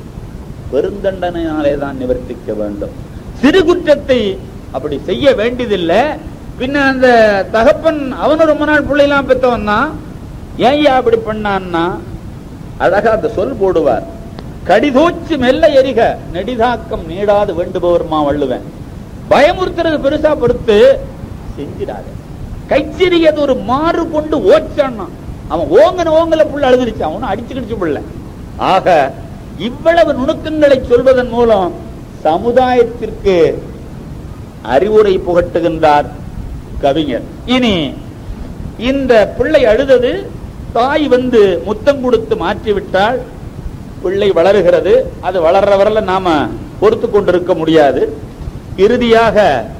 பெருந்தண்டனையாலே தான் நிவர்த்திக்க வேண்டும். சிறு குற்றத்தை அப்படி செய்ய வேண்டியதில்லை. பின்ன அந்த தகப்பன் அவனு ரொம்ப நாள் பிள்ளைலாம் பெற்றவன் தான், ஏன் அப்படி பண்ணான்னா அழகா அந்த சொல் போடுவார். கடிதோச்சு மெல்ல எரிக நெடிதாக்கம் நீடாது வேண்டுபவர்மா வள்ளுவன். பயமுறுத்துறது பெருசா பொறுத்து செஞ்சிடாத. கைச்சிறியது ஒரு மாறு கொண்டு ஓச்சான்னா, அவன் ஓங்கன ஓங்கல புள்ள அழுதுருச்சு, அவனு அடிச்சு கிடிச்சு புள்ள. ஆக இவ்வளவு நுணுக்கங்களை சொல்வதன் மூலம் சமுதாயத்திற்கு அறிவுரை புகட்டுகின்றார் கவிஞர். இனி இந்த பிள்ளை அழுதது, தாய் வந்து முத்தம் கொடுத்து மாற்றிவிட்டால் பிள்ளை வளருகிறது. அது வளர்ற வரல நாம பொறுத்து கொண்டிருக்க முடியாது. இறுதியாக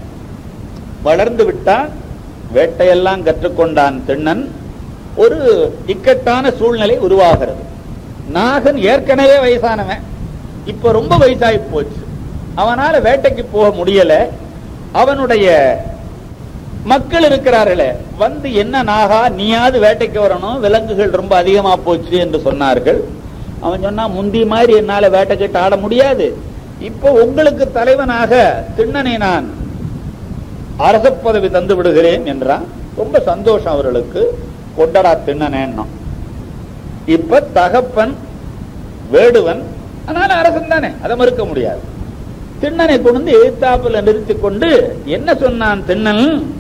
வளர்ந்து விட்டால் வேட்டையெல்லாம் கற்றுக்கொண்டான் திண்ணன். ஒரு இக்கட்டான சூழ்நிலை உருவாகிறது. நாகன் ஏற்கனவே வயசானவன், இப்ப ரொம்ப வயசாகி போச்சு. அவனால வேட்டைக்கு போக முடியல. அவனுடைய மக்கள் இருக்கிறார்களே வந்து, என்ன நாகா நீயாவது வேட்டைக்கு வரணும், விலங்குகள் ரொம்ப அதிகமா போச்சு என்று சொன்னார்கள். அவன் சொன்னா, முந்தி மாதிரி என்னால வேட்டை கிட்ட ஆட முடியாது, இப்போ உங்களுக்கு தலைவனாக திண்ணனை நான் அரச பதவி தந்து விடுகிறேன் என்றான். ரொம்ப சந்தோஷம் அவர்களுக்கு. கொண்டடா திண்ணனேன்னா. இப்ப தகப்பன் வேடுவன், அதனால அரசன் தானே, அதை மறுக்க முடியாது. திண்ணனை கொண்டு எழுத்தாப்புல நிறுத்தி கொண்டு என்ன சொன்னான் திண்ணன்?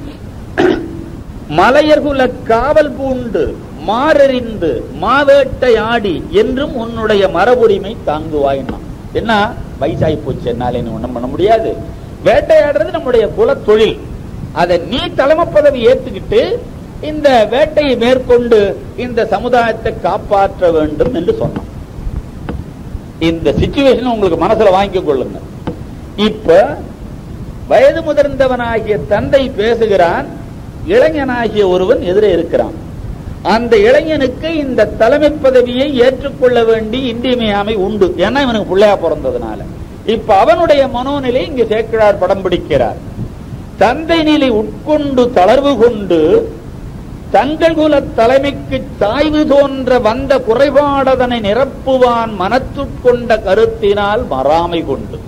மலையர்குல காவல் பூண்டு மாறறிந்து மாவேட்டை ஆடி என்றும் உன்னுடைய மரபுரிமை தாங்குவாயினா. என்ன வயசாகி போச்சு, என்னால ஒண்ணும் பண்ண முடியாது. வேட்டையாடுறது நம்முடைய குல தொழில், அதை நீ தலைமை பதவி ஏத்துக்கிட்டு இந்த வேட்டையை மேற்கொண்டு இந்த சமுதாயத்தை காப்பாற்ற வேண்டும் என்று சொன்னான். இந்த சிச்சுவேஷன் உங்களுக்கு மனசுல வாங்கிக் கொள்ளுங்க. இப்ப வயது முதிர்ந்தவனாகிய தந்தை பேசுகிறான், இளைஞனாகிய ஒருவன் எதிரே இருக்கிறான். அந்த இளைஞனுக்கு இந்த தலைமை பதவியை ஏற்றுக்கொள்ள வேண்டி இன்றியமையாமை உண்டு, ஏன்னா இவனுக்கு பிள்ளையா பிறந்ததுனால. இப்ப அவனுடைய மனோநிலை இங்கு சேக்கிழார் படம் பிடிக்கிறார். தந்தை நிலை உட்கொண்டு தளர்வு கொண்டு தங்கள் குல தலைமைக்கு சாய்வு தோன்ற வந்த குறைபாடதனை நிரப்புவான் மனத்துட்கொண்ட கருத்தினால் மறாமை கொண்டு.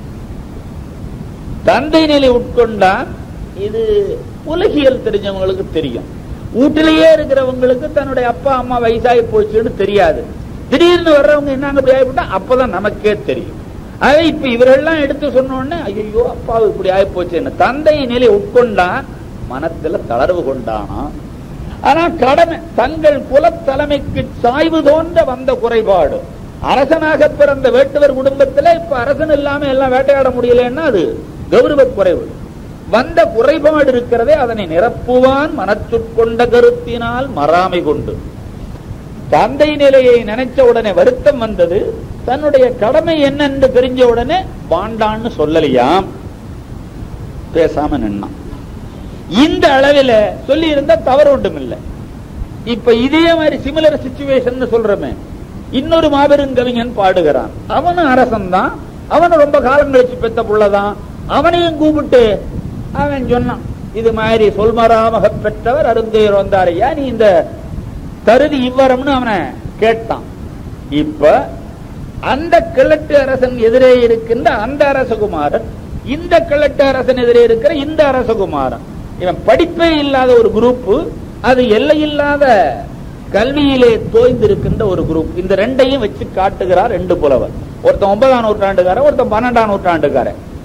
தந்தை நிலை உட்கொண்டான். இது உலகியல் தெரிஞ்சவங்களுக்கு தெரியும். வீட்டிலேயே இருக்கிறவங்களுக்கு தன்னுடைய அப்பா அம்மா வயசாகி போச்சுன்னு தெரியாது. திடீர்னு வர்றவங்க என்னங்க இப்படி ஆகிவிட்டா அப்பதான் நமக்கே தெரியும். ஆக இப்ப இவரெல்லாம் எடுத்து சொன்னோடனே ஐயோ அப்பா இப்படி ஆகி போச்சு. தந்தை நிலை உட்கொண்டான், மனத்துல தளர்வு கொண்டானா. ஆனா கடமை தங்கள் குல தலைமைக்கு சாய்வு தோன்ற வந்த குறைபாடு. அரசனாக பிறந்த வேட்டுவர் குடும்பத்துல இப்ப அரசன் இல்லாம எல்லாம் வேட்டையாட முடியலன்னா அது கௌரவ குறைவு. வந்த குறைபாடு இருக்கிறதே அதனை நிரப்புவான் மனத்துட்கொண்ட கருத்தினால் மறாமை கொண்டு. தந்தை நிலையை நினைச்ச உடனே வருத்தம் வந்தது. தன்னுடைய கடமை என்னென்று தெரிஞ்ச உடனே வாண்டான்னு சொல்லலையாம், பேசாம நின்னான். இந்த அளவில் சொல்லி இருந்தா தவறு ஒன்றும் இல்லை. இப்ப இதே மாதிரி சிமிலர் சிச்சுவேஷன் சொல்றமே, இன்னொரு மாபெரும் கவிஞன் பாடுகிறான். அவனும் அரசன் தான், அவனு ரொம்ப காலம் கழிச்சு பெத்த புள்ளதான். அவனையும் கூப்பிட்டு அவன் சொன்னான், இது மாதிரி சொல்மராமக பெற்றவர் அருந்தையர் வந்தாரையா, நீ இந்த தருதி இவ்வரம்னு அவனை கேட்டான். இப்ப அந்த கிழட்டு அரசன் எதிரே இருக்கின்ற அந்த அரசகுமாரன், இந்த கிழட்டு அரசன் எதிரே இருக்கிற இந்த அரசகுமாரன், இவன் படிப்பே இல்லாத ஒரு குரூப், அது எல்லையில்லாத கல்வியிலே தோய்ந்திருக்கின்ற ஒரு குரூப். இந்த ரெண்டையும் வச்சு காட்டுகிறார் ரெண்டு புலவர். ஒருத்தன் ஒன்பதாம் நூற்றாண்டுக்காரன், ஒருத்தன் பன்னெண்டாம் நூற்றாண்டுக்காரன்.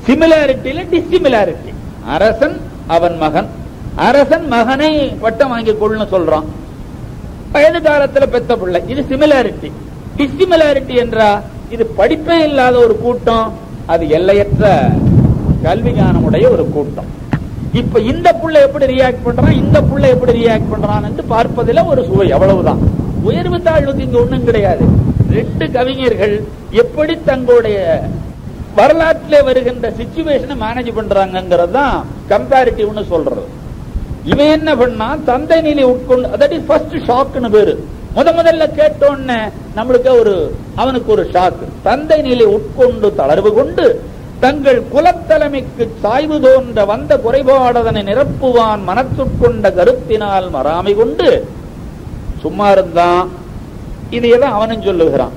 சிமிலாரிட்டியில டிஸ்சிமிலாரிட்டி. அரசன் அவன் மகன், அரசன் மகனை பட்டம் வாங்கி கொள்ளுன்னு சொல்றான், வயது காலத்துல பெத்த பிள்ளை. இது சிமிலாரிட்டி. டிஸ்சிமிலாரிட்டி என்றா இது படிப்பே இல்லாத ஒரு கூட்டம், அது எல்லையற்ற கல்வி ஞானமுடைய ஒரு கூட்டம். இப்ப இந்த புள்ள எப்படி ரியாக்ட் பண்றான், இந்த புள்ள எப்படி ரியாக்ட் பண்றான் என்று பார்ப்பதில் ஒரு சுவை, அவ்வளவுதான். உயர்வு தாழ்வுக்கு இங்க ஒண்ணும் கிடையாது. ரெண்டு கவிஞர்கள் எப்படி தங்களுடைய வரலாற்றிலே வருகின்ற சிச்சுவேஷனை மேனேஜ் பண்றாங்கிறது தான் கம்பேரிட்டிவ்னு சொல்றது. இவன் என்ன பண்ணா, தந்தை நிலை உட்கொண்டு, தட் இஸ் ஃபர்ஸ்ட் ஷாக்னு பேரு. முத முதல்ல கேட்டோன்னு நம்மளுக்கு ஒரு அவனுக்கு ஒரு ஷாக். தந்தை நிலை உட்கொண்டு தளர்வு கொண்டு தங்கள் குலத்தலைமைக்கு சாய்வு தோன்ற வந்த குறைபாடதனை நிரப்புவான் மனத்துட்கொண்ட கருத்தினால் மறாமை கொண்டு சும்மா இருந்தான். இதையெல்லாம் அவனும் சொல்லுகிறான்.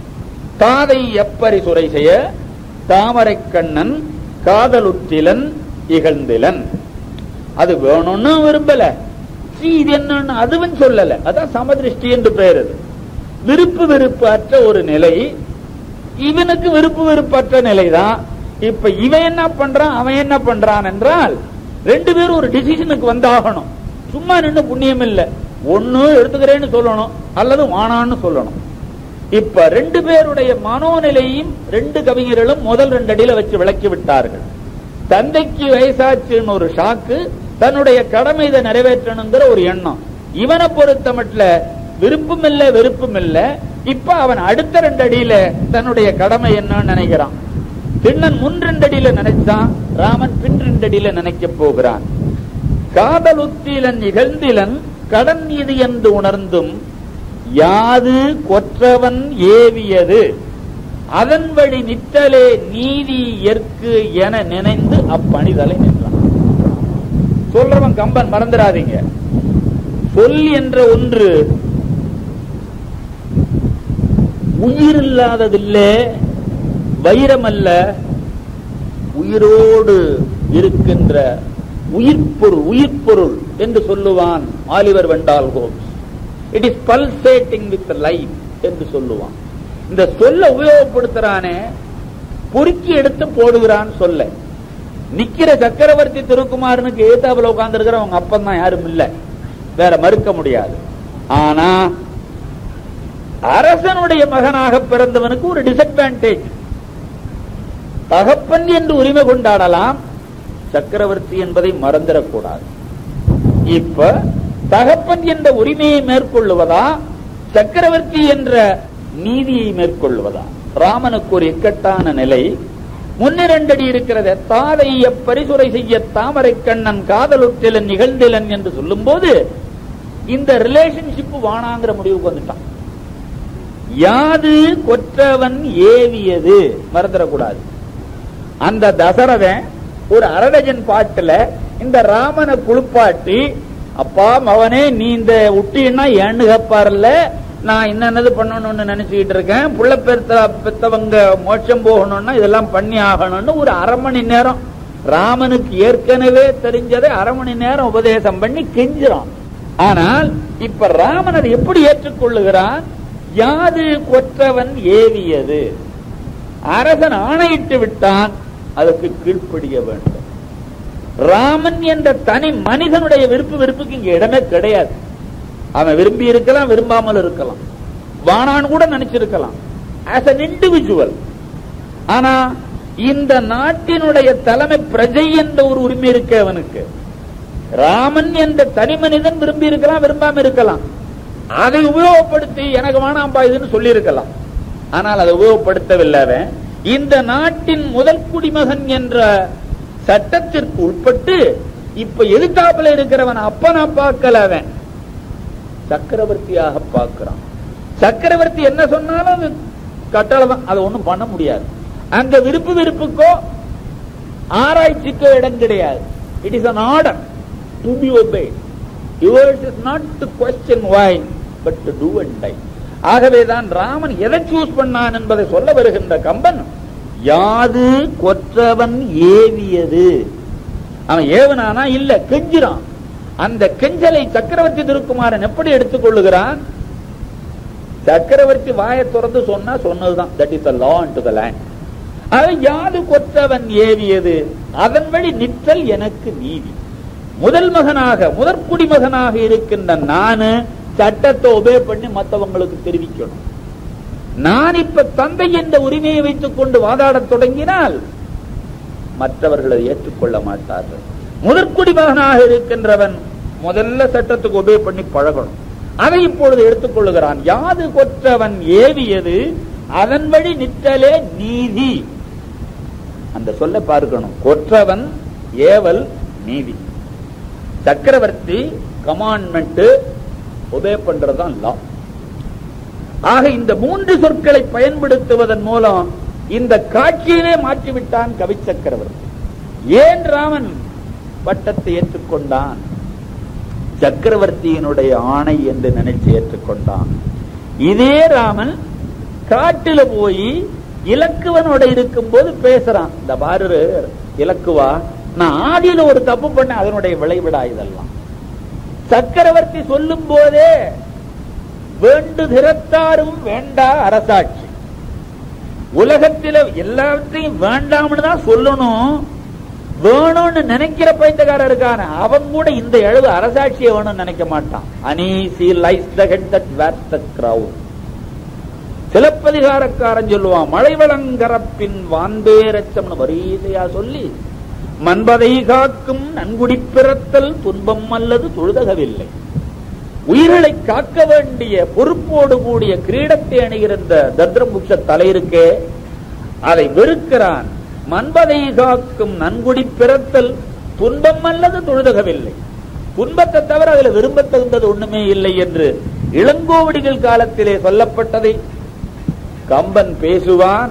தாதை எப்பரி சுரை செய்ய தாமரை கண்ணன் காதலுற்றிலன் இகழ்ந்திலன். அது வேணும்னு விரும்பல, இது என்னன்னு அதுவும் சொல்லல. அதான் சமதிருஷ்டி என்று பெயர். விருப்பு விருப்பு அற்ற ஒரு நிலை, இவனுக்கு விருப்பு விருப்பற்ற நிலைதான். இப்ப இவன் என்ன பண்றான், அவன் என்ன பண்றான் என்றால், ரெண்டு பேரும் ஒரு டிசிஷனுக்கு வந்தாகணும். சும்மா நின்று புண்ணியம் இல்ல, ஒன்னு எடுத்துக்கிறேன்னு சொல்லணும் அல்லது வானான்னு சொல்லணும். இப்ப ரெண்டு பேருடைய மனோநிலையும் ரெண்டு கவிஞர்களும் முதல் ரெண்டு அடியில வச்சு விளக்கி விட்டார்கள். தந்தைக்கு வயசாச்சுன்னு ஒரு ஷாக்கு, தன்னுடைய கடமை இதை நிறைவேற்றணுங்கிற ஒரு எண்ணம். இவனை பொறுத்த மட்டும் விருப்பம் இல்ல வெறுப்பும் இல்ல. இப்ப அவன் அடுத்த ரெண்டு அடியில தன்னுடைய கடமை என்னன்னு நினைக்கிறான். திண்ணன் முன் ரெண்டு அடியில நினைச்சான், ராமன் பின் ரெண்டு அடியில நினைக்க போகிறான். காதலுத்திலன் இகழ்ந்திலன் கடன் இது என்று உணர்ந்தும் யாது கொற்றவன் ஏவியது அதன் வழி நிற்றலே நீதி ஏற்கு என நினைந்து அப்பணிதலை நின்றான். சொல்றவன் கம்பன், மறந்துடாதீங்க. சொல் என்ற ஒன்று உயிர் இல்லாததில்லை, வைரம் அல்ல, உயிரோடு இருக்கின்ற உயிர்ப்பொருள், உயிர்ப்பொருள் என்று சொல்லுவான் Oliver Wendell Holmes. It is pulsating with life என்று சொல்லுவான். இந்த சொல்ல உபயோகப்படுத்துறானே, பொறுக்கி எடுத்து போடுகிறான் சொல்ல. நிக்கிற சக்கரவர்த்தி திருக்குமாரனுக்கு ஏத்தாப்புல உட்கார்ந்து இருக்கிற அவங்க அப்பன் தான், யாரும் இல்ல, வேற மறுக்க முடியாது. ஆனா அரசனுடைய மகனாக பிறந்தவனுக்கு ஒரு டிஸ்அட்வான்டேஜ். தகப்பன் என்று உரிமை கொண்டாடலாம், சக்கரவர்த்தி என்பதை மறந்துடக்கூடாது. இப்ப தகப்பன் என்ற உரிமையை மேற்கொள்ளுவதா, சக்கரவர்த்தி என்ற நீதியை மேற்கொள்வதா? ராமனுக்கு ஒரு இக்கட்டான நிலை. முன்னிரண்டடி இருக்கிறத தாதைய பரிசுரை செய்ய தாமரை கண்ணன் காதலுற்றிலன் நிகழ்ந்திலன் என்று சொல்லும் போது இந்த ரிலேஷன்ஷிப் வானாங்கிற முடிவுக்கு வந்துட்டான். யாது கொற்றவன் ஏவியது மறந்துடக்கூடாது. அந்த தசரதன் ஒரு அரடஜன் பாட்டுல இந்த ராமனை குளிப்பாட்டி, அப்பா மவனே நீ இந்த உட்டின்னா ஏன்னு கேப்பார்ல, நான் என்னென்னது பண்ணணும்னு நினைச்சுக்கிட்டு இருக்கேன், புள்ள பெத்த பெத்தவங்க மோட்சம் போகணும்னா இதெல்லாம் பண்ணி ஆகணும்னு ஒரு அரை மணி நேரம் ராமனுக்கு ஏற்கனவே தெரிஞ்சதை அரை மணி நேரம் உபதேசம் பண்ணி கெஞ்சுறான். ஆனால் இப்ப ராமன் அதை எப்படி ஏற்றுக்கொள்ளுகிறான்? யாது கொற்றவன் ஏவியது, அரசன் ஆணையிட்டு விட்டான், அதற்கு கீழ்ப்படிய வேண்டும். ராமன் என்ற தனி மனிதனுடைய விருப்பு வெறுப்புக்கு இங்க இடமே கிடையாது. அவன் விரும்பி இருக்கலாம், விரும்பாமல் இருக்கலாம், வானான்னு கூட நினைச்சிருக்கலாம் ஆஸ் அன் இண்டிவிஜுவல். ஆனா இந்த நாட்டினுடைய தலைமை பிரஜை என்ற ஒரு உரிமை இருக்கு அவனுக்கு. ராமன் என்ற தனி மனிதன் விரும்பி இருக்கலாம், விரும்பாம இருக்கலாம். அதை உபயோகப்படுத்தி எனக்கு வேணாம்பா இதுன்னு சொல்லி இருக்கலாம். ஆனால் அதை உபயோகப்படுத்தவில்லை. அவன் இந்த நாட்டின் முதல் குடிமகன் என்ற சட்டத்திற்கு உட்பட்டு இப்ப எதிர்த்தாப்புல இருக்கிறவன் அப்பனா பார்க்கல, அவன் சக்கரவர்த்தியாக பார்க்கிறான். சக்கரவர்த்தி என்ன சொன்னாலும் அது கட்டளை தான், அதை ஒண்ணும் பண்ண முடியாது. அங்க விருப்பு விருப்புக்கோ ஆராய்ச்சிக்கோ இடம் கிடையாது. It is an order to be obeyed. Yours is not to question why but to do and die. ஆகவேதான் ராமன் எதை சூஸ் பண்ணான் என்பதை சொல்ல வருகின்ற கம்பன், யாது கொற்றவன் ஏவியது. அவன் ஏவனானா இல்ல, கெஞ்சிறான். அந்த கெஞ்சலை சக்கரவர்த்தி திருக்குமாரன் எப்படி எடுத்துக்கொள்ளுகிறான்? சக்கரவர்த்தி வாயை திறந்து சொன்னா சொன்னதுதான், that is the law to the land. அது யாது கொற்றவன் ஏவியது அதன் வழி நிற்றல் எனக்கு நீதி. முதல் மகனாக முதற்குடி மகனாக இருக்கின்ற நானு சட்டத்தை ஒபே பண்ணி மற்றவங்களுக்கு தெரிவிக்கணும். நான் இப்ப தந்தை என்ற உரிமையை வைத்துக் கொண்டு வாதாடத் தொடங்கினால் மற்றவர்களை ஏற்றுக்கொள்ள மாட்டார்கள். முதற்குடி மகனாக இருக்கின்றவன் முதல்ல சட்டத்துக்கு ஒபே பண்ணி பழகணும். அதை இப்பொழுது எடுத்துக் கொள்ளுகிறான். யாது கொற்றவன் ஏவியது அதன் வழி நிற்றலே நீதி. அந்த சொல்ல பார்க்கணும். கொற்றவன் ஏவல் நீதி. சக்கரவர்த்தி கமாண்ட்மெண்ட் ஒபே பண்றதுதான் லா. ஆக இந்த மூன்று சொற்களை பயன்படுத்துவதன் மூலம் இந்த காட்சியிலே மாற்றிவிட்டான் கவி சக்கரவர்த்தி. ஏன் ராமன் பட்டத்தை ஏற்றுக்கொண்டான்? சக்கரவர்த்தியினுடைய ஆணை என்று நினைச்சு ஏற்றுக்கொண்டான். இதே ராமன் காட்டில போய் இலக்குவனோட இருக்கும் போது பேசுறான். இந்த பாரு இலக்குவா, நான் ஆதியில ஒரு தப்பு பண்ண, அதனுடைய விளைவிடா இதெல்லாம். சக்கரவர்த்தி சொல்லும் போதே வேண்டு திறத்தாரும் வேண்டா அரசாட்சி. உலகத்தில எல்லாத்தையும் வேண்டாம்னு தான் சொல்லணும். வேணும்னு நினைக்கிற பைத்தியக்காரர் இருக்கான, அவன் கூட இந்த எழுவு அரசாட்சியை வேணும்னு நினைக்க மாட்டான். Uneasy lies the head that wears the crown. சிலப்பதிகாரக்காரன் சொல்லுவான், மழைவளங்கரப்பின் வான்பேரச்சம்னு வரிசையா சொல்லி மன்பதை காக்கும் நன்குடி பிறத்தல் துன்பம் அல்லது தொழுதகவில்லை. உயிர்களை காக்க வேண்டிய பொறுப்போடு கூடிய கிரீடத்தை அணிகிற தத்ரபுக்ஷ தலை இருக்கே, அதை வெறுக்கிறான். மன்பதை காக்கும் நன்குடி பிறத்தல் துன்பம் அல்லது தொழுதகவில்லை. துன்பத்தை தவிர அதுல விரும்ப தகுந்தது ஒண்ணுமே இல்லை என்று இளங்கோவடிகள் காலத்திலே சொல்லப்பட்டதை கம்பன் பேசுவான்.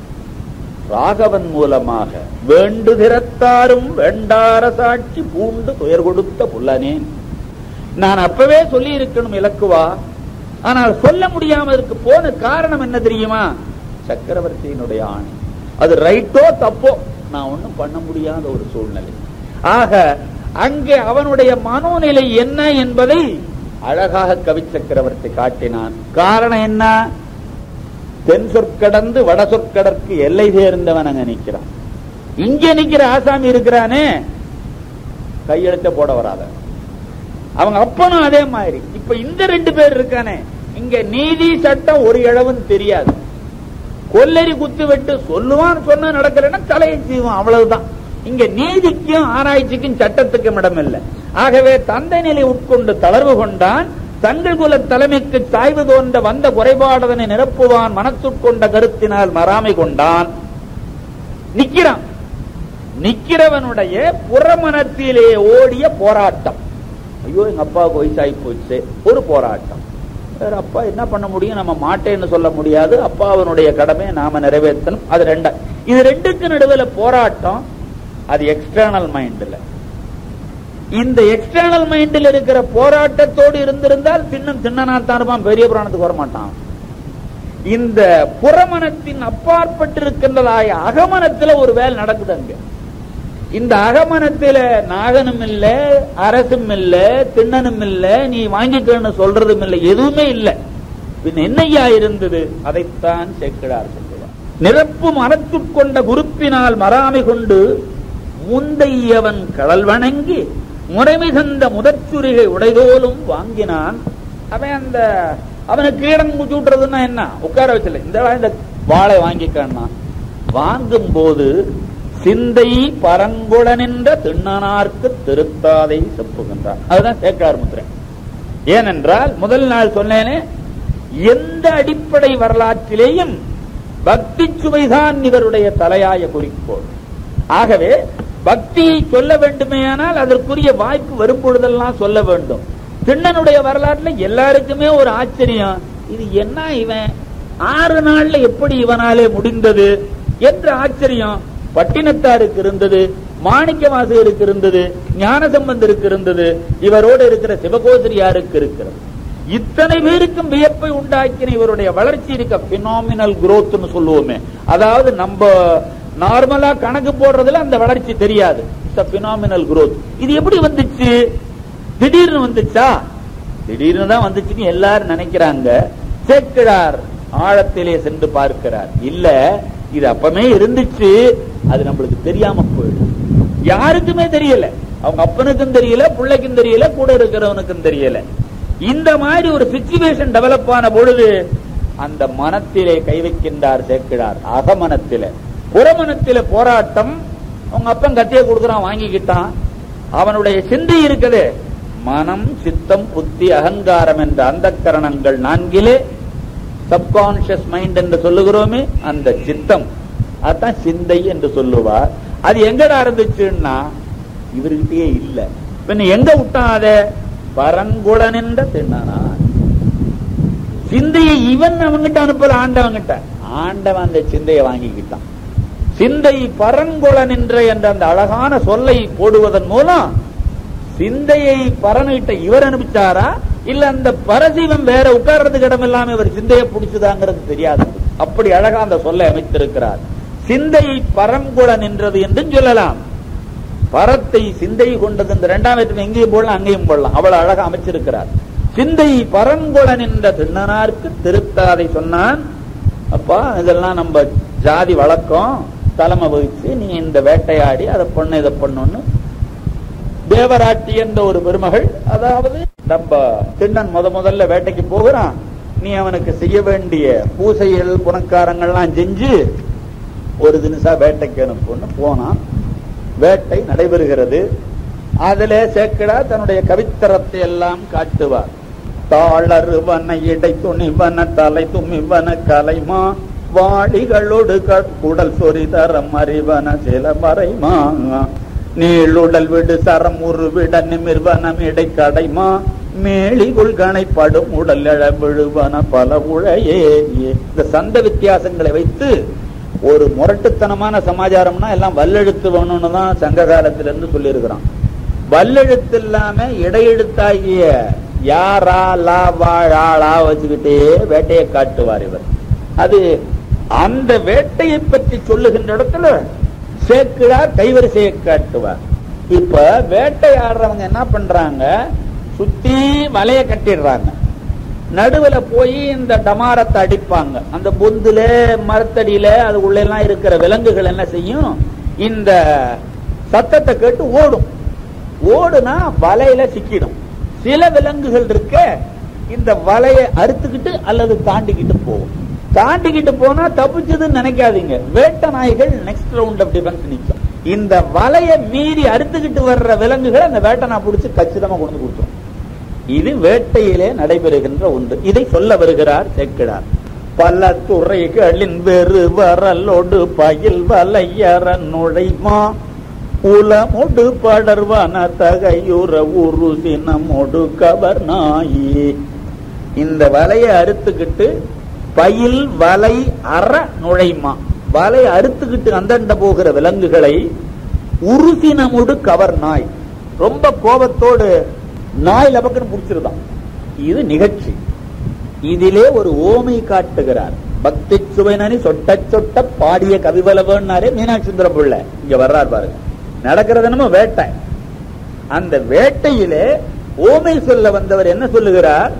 ராகவன் மூலமாக வேண்டுதிறத்தாரும் வேண்டார சாட்சி பூண்டு துயர் கொடுத்த புல்லனேன். நான் அப்பவே சொல்லி இருக்கணும் இலக்குவா, ஆனால் சொல்ல முடியாமதற்கு போன காரணம் என்ன தெரியுமா? சக்கரவர்த்தியினுடைய ஆணை. அது ரைட்டோ தப்போ நான் ஒன்னும் பண்ண முடியாத ஒரு சூழ்நிலை. ஆக அங்கே அவனுடைய மனோநிலை என்ன என்பதை அழகாக கவி சக்கரவர்த்தி காட்டினான். காரணம் என்ன? தென் சொற்கடந்து வட சொற்கடற்கு எல்லை சேர்ந்தவன் அங்க நிக்கிறான். இங்க நிக்கிற ஆசாமி இருக்கிறானே, கையெழுத்த போட வராத. அவங்க அப்பனும் அதே மாதிரி. இப்ப இந்த ரெண்டு பேர் இருக்கானே, இங்க நீதி சட்டம் ஒரு இழவுன்னு தெரியாது. கொல்லரி குத்து வெட்டு சொல்லுவான், சொன்ன நடக்கலன்னா தலையை செய்வான், அவ்வளவுதான். இங்க நீதிக்கும் ஆராய்ச்சிக்கும் சட்டத்துக்கும் இடம் இல்லை. ஆகவே தந்தை நிலை உட்கொண்டு தளர்வு கொண்டான். தங்கள் குல தலைமைக்கு சாய்வு தோன்ற வந்த குறைபாடதனை நிரப்புவான் மனத்துக்கொண்ட கருத்தினால் மறாமை கொண்டான். நிக்கிறான். நிக்கிறவனுடைய புறமனத்திலே ஓடிய போராட்டம். ஐயோ எங்க அப்பாவுக்கு வயசாகி போச்சு, ஒரு போராட்டம். வேற அப்பா என்ன பண்ண முடியும்? நம்ம மாட்டேன்னு சொல்ல முடியாது. அப்பாவனுடைய கடமையை நாம நிறைவேற்றணும். அது ரெண்ட இது ரெண்டுக்கு நடுவில் போராட்டம். அது எக்ஸ்டர்னல் மைண்ட்ல. இந்த எக்ஸ்டர்னல் மைண்டில் இருக்கிற போராட்டத்தோடு இருந்திருந்தால் தின்னம் தின்னனாத்தான் இருப்பான், பெரிய புராணத்துக்கு வரமாட்டான். இந்த புறமனத்தின் அப்பாற்பட்டிருக்கின்றதாய அகமனத்துல ஒரு வேலை நடக்குது அங்க. இந்த அகமனத்தில நாகனும் இல்ல, அரசும் இல்ல, திண்ணனும் இல்ல, நீ வாங்கிக்கன்னு சொல்றதும் இல்லை, எதுவுமே இல்லை. பின் என்னையா இருந்தது? அதைத்தான் சேக்கிழார் சொல்லுவார். நிரப்பு மனத்துக்கொண்ட குருப்பினால் மறாமை கொண்டு முந்தையவன் கடல் வணங்கி முறைமிகந்த முதற்சுரிகை உடைதோலும் வாங்கினான். அவன் அந்த அவனுக்கு கீடன் மூச்சுட்டுறதுன்னா என்ன? உட்கார வச்சல, இந்த இந்த வாழை வாங்கிக்கான்னா. வாங்கும் போது சிந்தை பரங்குடன் என்ற திண்ணனார்க்கு திருத்தாதை செப்புகின்றான். அதுதான் சேக்கிழார் முத்திரை. ஏனென்றால் முதல் நாள் சொன்னேனே, எந்த அடிப்படை வரலாற்றிலேயும் பக்தி சுவைதான் இவருடைய தலையாய குறிக்கோள். ஆகவே பக்தியை சொல்ல வேண்டுமேயானால் அதற்குரிய வாய்ப்பு வரும் பொழுதெல்லாம் சொல்ல வேண்டும். திண்ணனுடைய வரலாற்றுல எல்லாருக்குமே ஒரு ஆச்சரியம், இது என்ன இவன் ஆறு நாள்ல எப்படி இவனாலே முடிந்தது என்ற ஆச்சரியம் பட்டினத்தாருக்கு இருந்தது, மாணிக்கவாசகருக்கு இருந்தது, ஞானசம்பந்தருக்கு இருந்தது, இவரோடு இருக்கிற சிவகோசரியாருக்கு இருக்கிறது. இத்தனை பேருக்கும் வியப்பை உண்டாக்கின இவருடைய வளர்ச்சி இருக்க பினாமினல் குரோத்னு சொல்லுவோமே, அதாவது நம்ம நார்மலா கணக்கு போடுறதுல அந்த வளர்ச்சி தெரியாது. Phenomenal growth. இது எப்படி வந்துச்சு? திடீர்னு வந்துச்சா? திடீர்னு தான் வந்துச்சுன்னு எல்லாரும் நினைக்கிறாங்க. சேக்கிழார் ஆழத்திலே சென்று பார்க்கிறார். இல்ல, இது அப்பமே இருந்துச்சு, அது நம்மளுக்கு தெரியாம போயிடுது. யாருக்குமே தெரியல, அவங்க அப்பனுக்கும் தெரியல, பிள்ளைக்கும் தெரியல, கூட இருக்கிறவனுக்கும் தெரியல. இந்த மாதிரி ஒரு சிச்சுவேஷன் டெவலப் ஆன பொழுது அந்த மனத்திலே கை வைக்கின்றார் சேக்கிழார். அகமனத்தில, புறமனத்தில போராட்டம். அவங்க அப்பன் கத்தியை கொடுக்குறான், வாங்கிக்கிட்டான். அவனுடைய சிந்தை இருக்குது, மனம், சித்தம், புத்தி, அகங்காரம் என்ற அந்த கரணங்கள் நான்கிலே சப்கான்சியஸ் மைண்ட் என்று சொல்லுகிறோமே, அந்த சித்தம், அதான் சிந்தை என்று சொல்லுவார். அது எங்கடா இருந்துச்சுன்னா இவர்கிட்டயே இல்ல. பின்ன எங்க விட்டாத பரங்குளன் என்ற திண்ணனான். சிந்தையை இவன் அவங்கிட்ட அனுப்பல, ஆண்டவங்கிட்ட. ஆண்டவன் அந்த சிந்தையை வாங்கிக்கிட்டான். சிந்தை பரங்குளன் என்ற என்ற அந்த அழகான சொல்லை போடுவதன் மூலம் சிந்தையை பரன்கிட்ட இவர் அனுப்பிச்சாரா, இல்ல அந்த பரசீவன் வேற உட்கார்றதுக்கு இடம் இல்லாம இவர் சிந்தையை பிடிச்சதாங்கிறது தெரியாது. அப்படி அழகா அந்த சொல்லை அமைத்திருக்கிறார். சிந்தையை பரங்குளன் என்றது என்றும் சொல்லலாம். பரத்தை சிந்தை கொண்டது இந்த இரண்டாம் இடத்துல எங்கேயும் போடலாம், அங்கேயும் போடலாம். அவ்வளவு அழகா அமைச்சிருக்கிறார். சிந்தை பரங்குளன் என்ற திண்ணனாருக்கு திருத்தாதை சொன்னான். அப்பா, இதெல்லாம் நம்ம ஜாதி வழக்கம், தலைமை வகிச்சு நீ இந்த வேட்டையாடி அதை பண்ணு இதை பண்ணுன்னு தேவராட்டி என்ற ஒரு பெருமகள், அதாவது நம்ம திண்ணன் முத முதல்ல வேட்டைக்கு போகிறான், நீ அவனுக்கு செய்ய வேண்டிய பூசைகள் புனக்காரங்கள்லாம் செஞ்சு ஒரு தினசா வேட்டைக்கு அனுப்புன்னு போனான். வேட்டை நடைபெறுகிறது. அதிலே சேக்கிழார் தன்னுடைய கவித்தரத்தை எல்லாம் காட்டுவார். தாளருவன இடை துணிவன தலை துமிவன கலைமா வாளிகளோடு குடல் சொறி தரம் அறிவன சில மறைமா நீளுடல் விடு சரம் உருவிட நிமிர்வனம் இடை கடைமா மேலி கொள்கனை படும் உடல் எழ விழுவன பல உழையே. இந்த சந்த வித்தியாசங்களை வைத்து ஒரு முரட்டுத்தனமான சமாச்சாரம்னா எல்லாம் வல்லெழுத்து வேணும்னு தான் சங்க காலத்திலிருந்து சொல்லி இருக்கிறான். வல்லெழுத்து இல்லாம இடையெழுத்தாகிய யாரா லா வாழா வச்சுக்கிட்டே வேட்டையை காட்டுவார் இவர். அது அந்த வேட்டையை பற்றி சொல்லுகின்ற இடத்துல சேக்கிழார் கைவரிசையை காட்டுவார். இப்ப வேட்டையாடுறவங்க என்ன பண்றாங்க, சுத்தி வலைய கட்டிடுறாங்க. நடுவுல போய் இந்த டமாரத்தை அடிப்பாங்க. அந்த பொந்துல மரத்தடியில அது உள்ள எல்லாம் இருக்கிற விலங்குகள் என்ன செய்யும், இந்த சத்தத்தை கேட்டு ஓடும். ஓடுனா வலையில சிக்கிடும். சில விலங்குகள் இருக்க இந்த வலையை அறுத்துக்கிட்டு அல்லது தாண்டிக்கிட்டு போகும். தாண்டிக்கிட்டு போனா தப்பிச்சதுன்னு நினைக்காதீங்க, வேட்ட நாய்கள் நெக்ஸ்ட் ரவுண்ட் ஆஃப் டிஃபென்ஸ் நிற்கும். இந்த வலையை மீறி அறுத்துக்கிட்டு வர்ற விலங்குகளை அந்த வேட்டை நான் பிடிச்சி கச்சிதமா கொண்டு கொடுத்தோம். இது வேட்டையிலே நடைபெறுகின்ற ஒன்று. இதை சொல்ல வருகிறார் சேக்கிழார். பல துறைகளின் வெறு வரலோடு பயில் வலையற நுழைமா உலமொடு படர்வன தகையுற உரு சினமொடு கவர் நாயே. இந்த வலையை அறுத்துக்கிட்டு பயில் வலை அற நுழைமா, வலை அறுத்துக்கிட்டு அந்தண்ட போகிற விலங்குகளை உருசினமுடு கவர் நாய், ரொம்ப கோபத்தோடு நாய் லபக்குன்னு பிடிச்சிருதான். இது நிகழ்ச்சி. இதிலே ஒரு ஓமை காட்டுகிறார். பக்தி சுவைனி சொட்ட சொட்ட பாடிய கவிவலவன்னாரே மீனாட்சி சுந்தரம் பிள்ளை இங்க வர்றார் பாருங்க. நடக்கிறது என்னமோ வேட்டை. அந்த வேட்டையிலே ஓமை சொல்ல வந்தவர் என்ன சொல்லுகிறார்,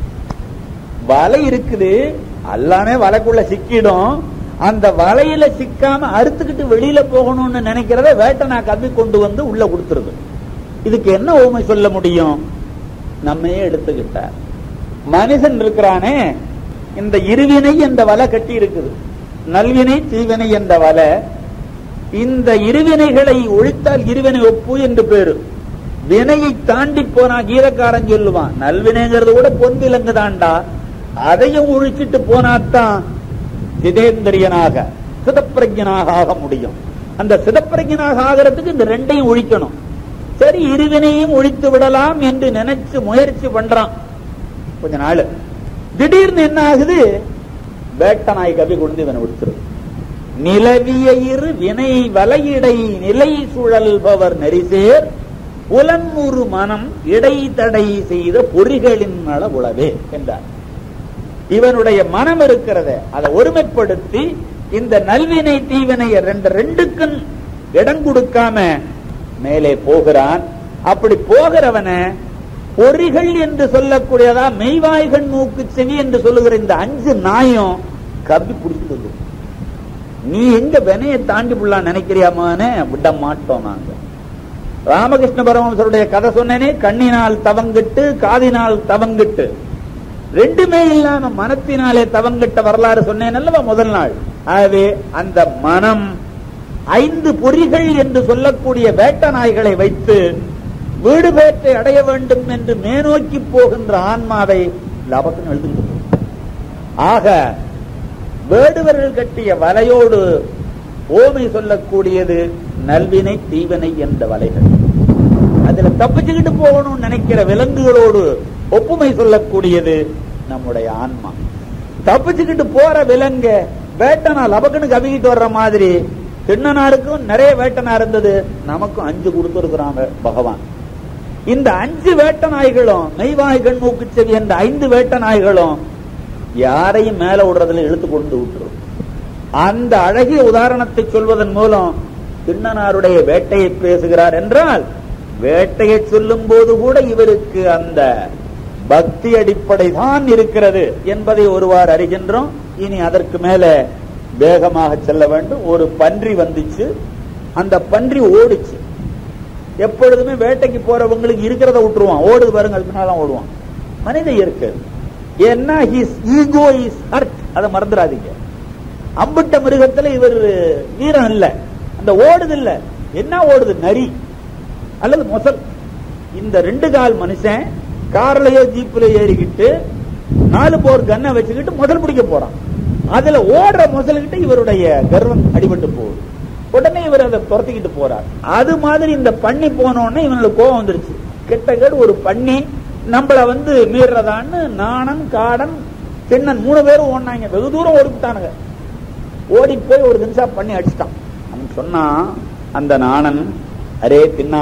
வலை இருக்குது, எல்லாமே வலைக்குள்ள சிக்கிடும், அந்த வலையில சிக்காம அறுத்துக்கிட்டு வெளியில போகணும்னு நினைக்கிறத வேட்டை நான் கவி கொண்டு வந்து உள்ள கொடுத்துருது. இதுக்கு என்ன ஓமை சொல்ல முடியும்? நம்மையே எடுத்துக்கிட்டார். மனுஷன் இருக்கிறானே, இந்த இருவினை என்ற வலை கட்டி இருக்குது, நல்வினை தீவினை என்ற வலை. இந்த இருவினைகளை ஒழித்தால் இருவினை ஒப்பு என்று பேரு. வினையை தாண்டி போனா கீதக்காரன் சொல்லுவான், நல்வினைங்கிறது கூட பொன் விலங்கு தாண்டா, அதையும் ஒழிச்சிட்டு போனாத்தான் சிதேந்திரியனாக சிதப்பிரஜனாக ஆக முடியும். அந்த சிதப்பிரஜனாக ஆகிறதுக்கு இந்த ரெண்டையும் ஒழிக்கணும். சரி, இருவினையும் ஒழித்து விடலாம் என்று நினைச்சு முயற்சி பண்றான் கொஞ்ச நாள். திடீர்னு என்ன ஆகுது, வேட்ட நாய் கவி கொண்டு இவனை விடுத்துரும். நிலவிய இரு வினை வலையிடை நிலை சுழல்பவர் நெறிசேர் புலன்முறு மனம் இடை தடை செய்த பொறிகளின் அளவுளவே என்றார். இவனுடைய மனம் இருக்கிறத அதை ஒருமைப்படுத்தி இந்த நல்வினை தீவினை ரெண்டு ரெண்டுக்கும் இடம் கொடுக்காம மேலே போகிறான். அப்படி போகிறவன பொறிகள் என்று சொல்லக்கூடியதா மெய்வாய்கண் மூக்கு செவி என்று சொல்லுகிற இந்த அஞ்சு நாயும் கப்பி பிடிச்சது. நீ எங்க வினையை தாண்டி புள்ளா நினைக்கிறியாமானே விட மாட்டோம் நாங்க. ராமகிருஷ்ண பரமஹம்சருடைய கதை சொன்னேனே, கண்ணினால் தவங்கிட்டு காதினால் தவங்கிட்டு ரெண்டுமே இல்லாம மனத்தினாலே தவங்கிட்ட வரலாறு சொன்னேன் அல்லவா முதல் நாள். ஆகவே அந்த மனம் ஐந்து பொறிகள் என்று சொல்லக்கூடிய வேட்ட நாய்களை வைத்து வீடு பேற்றை அடைய வேண்டும் என்று மேனோக்கி போகின்ற ஆன்மாவை லாபத்தின் எழுதுகிறது. ஆக வேடுவர்கள் கட்டிய வலையோடு ஓமை சொல்லக்கூடியது நல்வினை தீவினை என்ற வலைகள். அதுல தப்பிச்சுக்கிட்டு போகணும்னு நினைக்கிற விலங்குகளோடு ஒப்புமை சொல்லக்கூடியது நம்முடைய ஆன்மா. தப்பிச்சுக்கிட்டு போற விலங்க வேட்டனா லபக்குன்னு கவிக்கிட்டு வர்ற மாதிரி திண்ணனாருக்கும் நிறைய வேட்டனா இருந்தது, நமக்கும் அஞ்சு கொடுத்திருக்கிறாங்க பகவான். இந்த அஞ்சு வேட்ட நாய்களும் மெய்வாய் கண் மூக்கு செவி என்ற ஐந்து வேட்ட நாய்களும் யாரையும் மேல விடுறதுல இழுத்து கொண்டு விட்டுரும். அந்த அழகிய உதாரணத்தை சொல்வதன் மூலம் திண்ணனாருடைய வேட்டையை பேசுகிறார் என்றால், வேட்டையை சொல்லும் போது கூட இவருக்கு அந்த பக்தி அடிப்படை தான் இருக்கிறது என்பதை ஒருவாறு அறிகின்றோம். இனி அதற்கு மேல வேகமாக செல்ல வேண்டும். ஒரு பன்றி வந்துச்சு, அந்த பன்றி ஓடிச்சு. எப்பொழுதுமே வேட்டைக்கு போறவங்களுக்கு இருக்கிறத விட்டுருவான், ஓடுது பாருங்க, அதுக்கு தான் ஓடுவான். மனித இருக்கு. ஏன்னா ஹிஸ் ஈகோ இஸ் ஹர்ட், அதை மறந்துடாதீங்க. அம்பிட்ட மிருகத்துல இவர் வீரம் இல்ல, அந்த ஓடுது இல்ல, என்ன ஓடுது, நரி அல்லது மொசல். இந்த ரெண்டு கால் மனுஷன் கார்லயோ ஜீப்லயோ ஏறிக்கிட்டு நாலு போர் கண்ணை வச்சுக்கிட்டு முதல் பிடிக்க போறான். அதுல ஓடுற முதல்கிட்ட இவருடைய கர்வம் அடிபட்டு போகுது. உடனே இவர் அதை துரத்திக்கிட்டு போறார். அது மாதிரி இந்த பண்ணி போனோடனே இவனுக்கு கோபம் வந்துருச்சு. கெட்ட கேடு ஒரு பண்ணி நம்மள வந்து மீறதான்னு நாணன் காடன் திண்ணன் மூணு பேரும் ஓடினாங்க. வெகு தூரம் ஓடிவிட்டானுங்க. ஓடி போய் ஒரு நிமிஷம் பண்ணி அடிச்சுட்டான். அவன் சொன்னா அந்த நாணன், அரே தின்னா,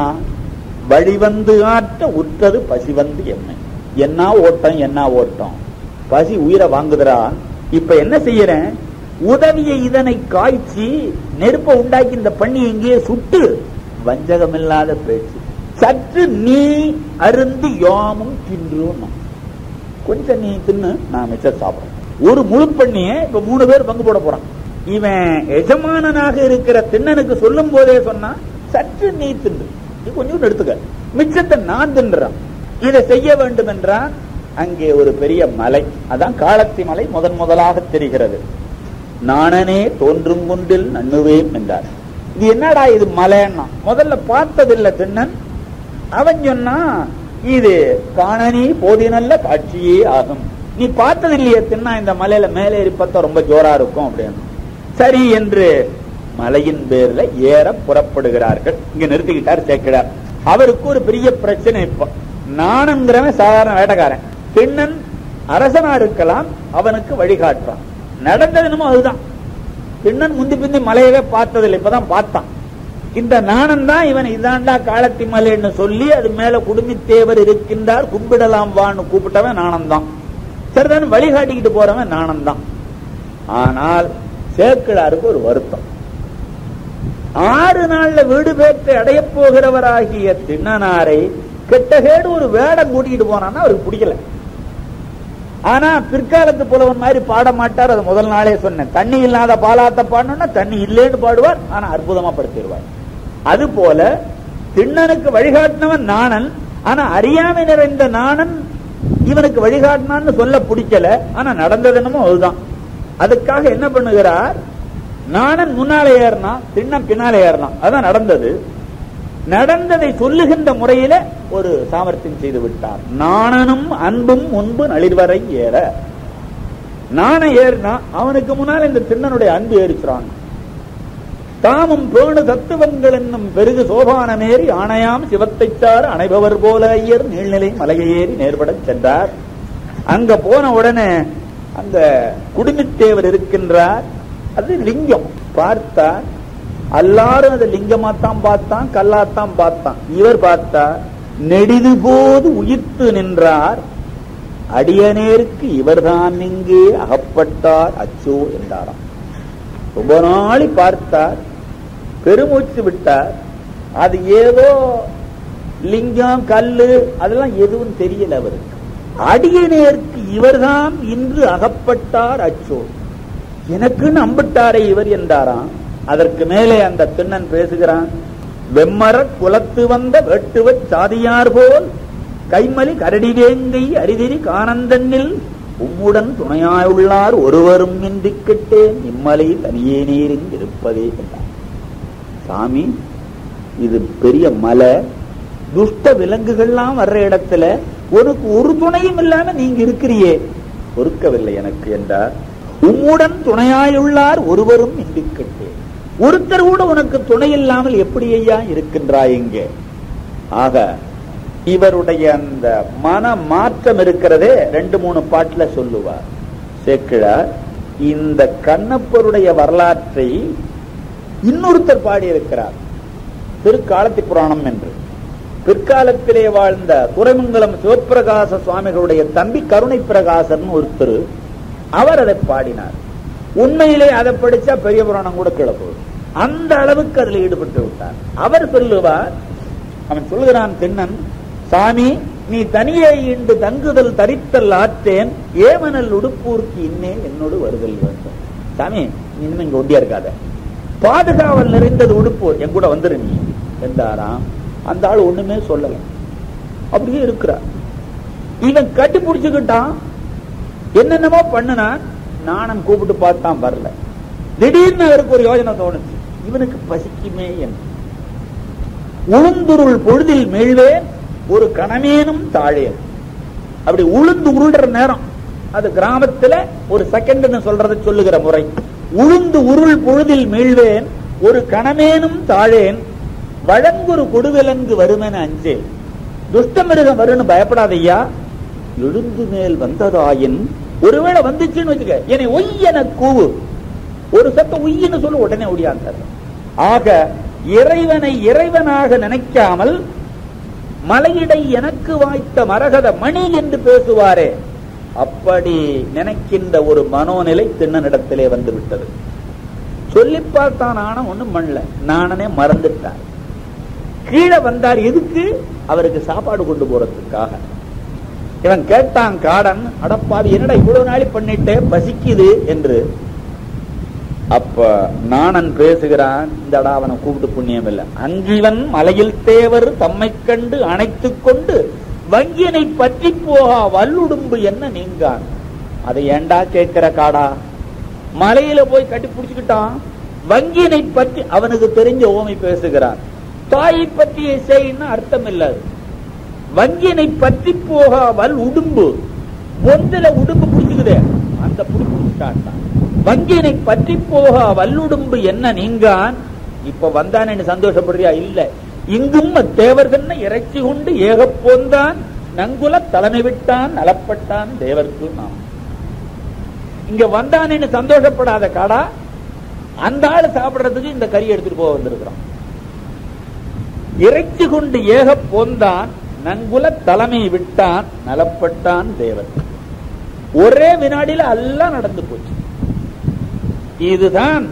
வழி வந்து ஆற்ற உற்றது பசி வந்து எம்மை. என்ன ஓட்டம் என்ன ஓட்டம், பசி உயிரை வாங்குதுரா. இப்ப என்ன செய்யறேன், உதவிய இதனை காய்ச்சி நெருப்ப உண்டாக்கி இந்த பண்ணி எங்கேயே சுட்டு, வஞ்சகம் இல்லாத பேச்சு, சற்று நீ அருந்து யாமும் தின்று, கொஞ்சம் நீ தின்னு நான் மிச்சம் சாப்பிடுறேன். ஒரு முழு பண்ணிய இப்ப மூணு பேர் பங்கு போட போறான். இவன் எஜமானனாக இருக்கிற திண்ணனுக்கு சொல்லும் போதே சொன்னா, சற்று நீ தின்று, நீ கொஞ்சம் எடுத்துக்க, மிச்சத்தை நான் தின்றான். இதை செய்ய வேண்டும் என்றான். அங்கே ஒரு பெரிய மலை, அதான் காளத்தி மலை முதன் முதலாக தெரிகிறது. நாணனே தோன்றும் குன்றில் நண்ணுவேன் என்றார். இது என்னடா இது மலைன்னா முதல்ல பார்த்ததில்லை திண்ணன். அவன் சொன்னா, இது காணனி போதினல்ல காட்சியே ஆகும். நீ பார்த்தது இல்லையே தின்னா, இந்த மலையில மேலே ஏறி பார்த்தா ரொம்ப ஜோரா இருக்கும் அப்படின்னு. சரி என்று மலையின் பேர்ல ஏற புறப்படுகிறார்கள். இங்க நிறுத்திக்கிட்டார் சேக்கிழார். அவருக்கு ஒரு பெரிய பிரச்சனை. இப்ப நாணங்கிறவன் சாதாரண வேட்டக்காரன், திண்ணன் அரசனா இருக்கலாம், அவனுக்கு வழிகாட்டுறான். நடந்தது என்னமோ அதுதான். திண்ணன் முந்தி பிந்தி மலையவே பார்த்ததில்லை, இப்பதான் பார்த்தான். இந்த நாணன் தான் இவன் இதாண்டா காளத்தி மலைன்னு சொல்லி அது மேல குடுமித்தேவர் இருக்கின்றார் கும்பிடலாம் வான்னு கூப்பிட்டவன் நாணன் தான். சரிதான், வழிகாட்டிக்கிட்டு போறவன் நாணன் தான். ஆனால் சேக்கிழாருக்கு ஒரு வருத்தம். ஆறு நாள்ல வீடு பேற்றை அடைய போகிறவராகிய திண்ணனாரை கெட்டகேடு ஒரு வேடம் கூட்டிக்கிட்டு போனான்னா அவருக்கு பிடிக்கல. ஆனா பிற்காலத்து புலவன் மாதிரி பாட மாட்டார். அது முதல் நாளே சொன்னேன். தண்ணி இல்லாத பாலாத்த பாடணும்னா தண்ணி இல்லேன்னு பாடுவார், ஆனா அற்புதமா படுத்திடுவார். அது போல திண்ணனுக்கு வழிகாட்டினவன் நாணன். ஆனா அறியாமை நிறைந்த நாணன் இவனுக்கு வழிகாட்டினான்னு சொல்ல பிடிக்கல. ஆனா நடந்தது என்னமோ அதுதான். அதுக்காக என்ன பண்ணுகிறார், நாணன் முன்னாலே ஏறினான், திண்ணன் பின்னாலே ஏறினான். அதான் நடந்தது. நடந்ததை சொல்லுகின்ற முறையில ஒரு சாமர்த்தியம் செய்து விட்டார். நாணனும் அன்பும் முன்பு நளிர்வரை ஏற. நாண ஏறினா அவனுக்கு முன்னால் இந்த திண்ணனுடைய அன்பு ஏறிச்சான். தாமும் பேணு தத்துவங்கள் என்னும் பெருகு சோபானமேறி ஆணையாம் சிவத்தை சார் அணைபவர் போல ஐயர் நீழ்நிலை மலையை ஏறி நேர்பட சென்றார். அங்க போன உடனே அந்த குடுமித்தேவர் இருக்கின்றார். அது லிங்கம். பார்த்தார், எல்லாரும் அது லிங்கமாத்தான் பார்த்தான், கல்லாத்தான் பார்த்தான். இவர் பார்த்தார், நெடிது போது உயிர்த்து நின்றார். அடியனேருக்கு இவர்தான் இங்கே அகப்பட்டார் அச்சோ என்றாராம். ரொம்ப நாளி பார்த்தார், பெருமூச்சு விட்டார். அது ஏதோ லிங்கம் கல்லு அதெல்லாம் எதுவும் தெரியல அவருக்கு. அடியனேற்கு இவர்தான் இன்று அகப்பட்டார் அச்சோ, எனக்குன்னு அம்பிட்டாரே இவர் என்றாராம். அதற்கு மேலே அந்த திண்ணன் பேசுகிறான். வெம்மர குலத்து வந்த வெட்டுவ சாதியார் போல் கைமலி கரடி வேங்கை அரிதிரி கானந்தன்னில் உம்முடன் துணையாயுள்ளார் ஒருவரும் இன்றி கெட்டேன் இம்மலை தனியே நீரில் இருப்பதே என்றார். சாமி, இது பெரிய மலை, துஷ்ட விலங்குகள்லாம் வர்ற இடத்துல உனக்கு ஒரு துணையும் இல்லாம நீங்க இருக்கிறியே, பொறுக்கவில்லை எனக்கு என்றார். உம்முடன் துணையாயுள்ளார் ஒருவரும் இன்றி கெட்டேன், ஒருத்தர் கூட உனக்கு துணை இல்லாமல் எப்படி ஐயா இருக்கின்றாய் இங்கே? ஆக இவருடைய அந்த மன மாற்றம் இருக்கிறதே ரெண்டு மூணு பாட்டுல சொல்லுவார் சேக்கிழார். இந்த கண்ணப்பருடைய வரலாற்றை இன்னொருத்தர் பாடியிருக்கிறார், திருக்காலத்தி புராணம் என்று. பிற்காலத்திலே வாழ்ந்த துரைமங்கலம் சிவப்பிரகாச சுவாமிகளுடைய தம்பி கருணை பிரகாசன் ஒருத்தர், அவர் அதை பாடினார். உண்மையிலே அதை படிச்சா பெரிய புராணம் கூட கிளப்பு, அந்த அளவுக்கு அதில் ஈடுபட்டு விட்டார். அவர் சொல்லுவார், அவன் சொல்லுகிறான், திண்ணன் சாமி, நீ தனியே இன்று தங்குதல் தரித்தல் ஆற்றேன், ஏமனல் உடுப்பூர்க்கு இன்னே என்னோடு வருதல் வேண்டும். சாமி, நீ இனிமே இங்க ஒண்டியா இருக்காத, பாதுகாவல் நிறைந்தது உடுப்பூர், என் கூட வந்துரு நீ என்றாராம். அந்த ஆள் ஒண்ணுமே சொல்லல, அப்படியே இருக்கிறார். இவன் கட்டி பிடிச்சுக்கிட்டான், என்னென்னமோ பண்ணுனான். நானும் கூப்பிட்டு பார்த்தான், வரல. திடீர்னு அவருக்கு ஒரு யோஜனை தோணுச்சு, இவனுக்கு பசிக்குமே என்று. உளுந்துருள் பொழுதில் மேழ்வேன் ஒரு கணமேனும் தாழேன். அப்படி உளுந்து உருள்ற நேரம், அது கிராமத்துல ஒரு செகண்ட் சொல்றதை சொல்லுகிற முறை. உளுந்து உருள் பொழுதில் மீழ்வேன் ஒரு கணமேனும் தாழேன், வழங்குரு கொடுவிலங்கு வருமென அஞ்சேன். துஷ்டமிருகம் வருன்னு பயப்படாதையா, எழுந்து மேல் வந்ததாயின், ஒருவேளை வந்துச்சுன்னு வச்சுக்க, என்னை ஒய்யன கூவு, ஒரு சத்தம் உய்யன்னு சொல்லு, உடனே ஒடியாந்தார். ஆக இறைவனை இறைவனாக நினைக்காமல் மலையிடை எனக்கு வாய்த்த மரகத மணி என்று பேசுவாரே, அப்படி நினைக்கின்ற ஒரு மனோநிலை திண்ணனிடத்திலே வந்து விட்டது. சொல்லி பார்த்தான், நானும் ஒண்ணும் பண்ணல, நானே மறந்துட்டார். கீழே வந்தார், எதுக்கு? அவருக்கு சாப்பாடு கொண்டு போறதுக்காக. இவன் கேட்டான், காடன், அடப்பாவி என்னடா இவ்வளவு நாளை பண்ணிட்டே, பசிக்குது என்று. அப்ப நாணன் பேசுகிறான், இந்தடா அவனை கூப்பிட்டு புண்ணியம் இல்லை. அங்கிவன் மலையில் தேவர் தம்மை கண்டு அணைத்துக் கொண்டு வங்கியனை பற்றி போகா வல்லுடும்பு என்ன நீங்கான். அதை ஏண்டா கேட்கிற காடா? மலையில போய் கட்டி பிடிச்சுக்கிட்டான், வங்கியனை பற்றி அவனுக்கு தெரிஞ்ச ஓமை பேசுகிறான். தாயை பற்றிய செய்யின்னு அர்த்தம் இல்லாது. வங்கியனை பற்றி போகா வல் உடும்பு, பொந்தில உடும்பு பிடிச்சுக்குதே, அந்த புடி பிடிச்சிட்டான். வங்கியனை பற்றி போகா வல்லுடும்பு என்ன நீங்கான். இப்ப வந்தானே சந்தோஷப்படுறியா? இல்ல, இங்கும் தேவர்கள் இறைச்சி கொண்டு ஏக போந்தான், நங்குல தலைமை விட்டான் நலப்பட்டான் தேவர்க்கு நாம். இங்க வந்தானேன்னு சந்தோஷப்படாத காடா, அந்த ஆள் சாப்பிடுறதுக்கு இந்த கறி எடுத்துட்டு போக வந்திருக்கிறான். இறைச்சி கொண்டு ஏக போந்தான், நங்குல தலைமை விட்டான் நலப்பட்டான் தேவர். ஒரே வினாடியில எல்லாம் நடந்து போச்சு. இதுதான்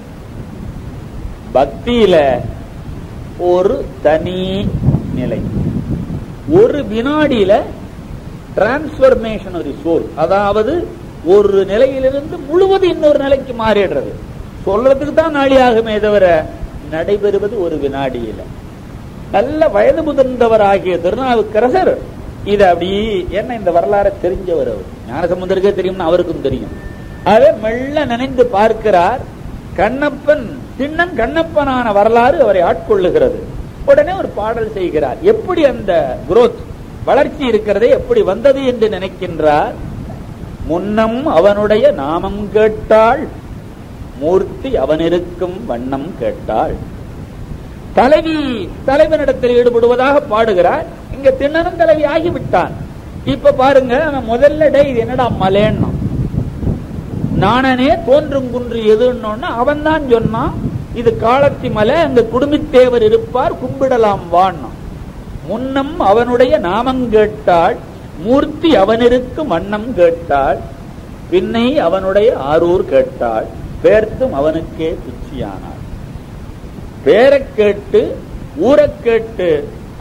பக்தியில ஒரு தனி நிலை. ஒரு வினாடியில டிரான்ஸ்பர்மேஷன் ஆஃப் தி சோல், அதாவது ஒரு நிலையிலிருந்து முழுவதும் இன்னொரு நிலைக்கு மாறிடுறது. சொல்றதுக்கு தான் நாளி ஆகுமே தவிர நடைபெறுவது ஒரு வினாடியில. நல்ல வயது முதிர்ந்தவர் ஆகிய திருநாவுக்கரசர் இது அப்படி, என்ன இந்த வரலாறு தெரிஞ்சவர் அவர், ஞானசம்பந்தருக்கே தெரியும்னு அவருக்கும் தெரியும். அதை மெல்ல நினைந்து பார்க்கிறார். கண்ணப்பன் திண்ணன் கண்ணப்பனான வரலாறு அவரை ஆட்கொள்ளுகிறது. உடனே ஒரு பாடல் செய்கிறார். எப்படி அந்த குரோத் வளர்ச்சி இருக்கிறதே எப்படி வந்தது என்று நினைக்கின்றார். முன்னம் அவனுடைய நாமம் கேட்டாள், மூர்த்தி அவனிருக்கும் வண்ணம் கேட்டாள். தலைவி தலைவனிடத்தில் ஈடுபடுவதாக பாடுகிறார். இங்க திண்ணனும் தலைவி ஆகிவிட்டான். இப்ப பாருங்க, அவன் முதல்ல டே இது என்னடா மலேன்னா, நானனே தோன்றும் குன்று எதுன்னு அவன் தான் சொன்னான், இது காலத்தி மலை, அங்க குடுமித்தேவர் இருப்பார், கும்பிடலாம் வான்னா. முன்னம் அவனுடைய நாமம் கேட்டாள், மூர்த்தி அவனிருக்கும் வண்ணம் கேட்டாள், பின்னை அவனுடைய ஆரூர் கேட்டாள், பேர்த்தும் அவனுக்கே பிச்சியானாள். பேரை கேட்டு ஊரை கேட்டு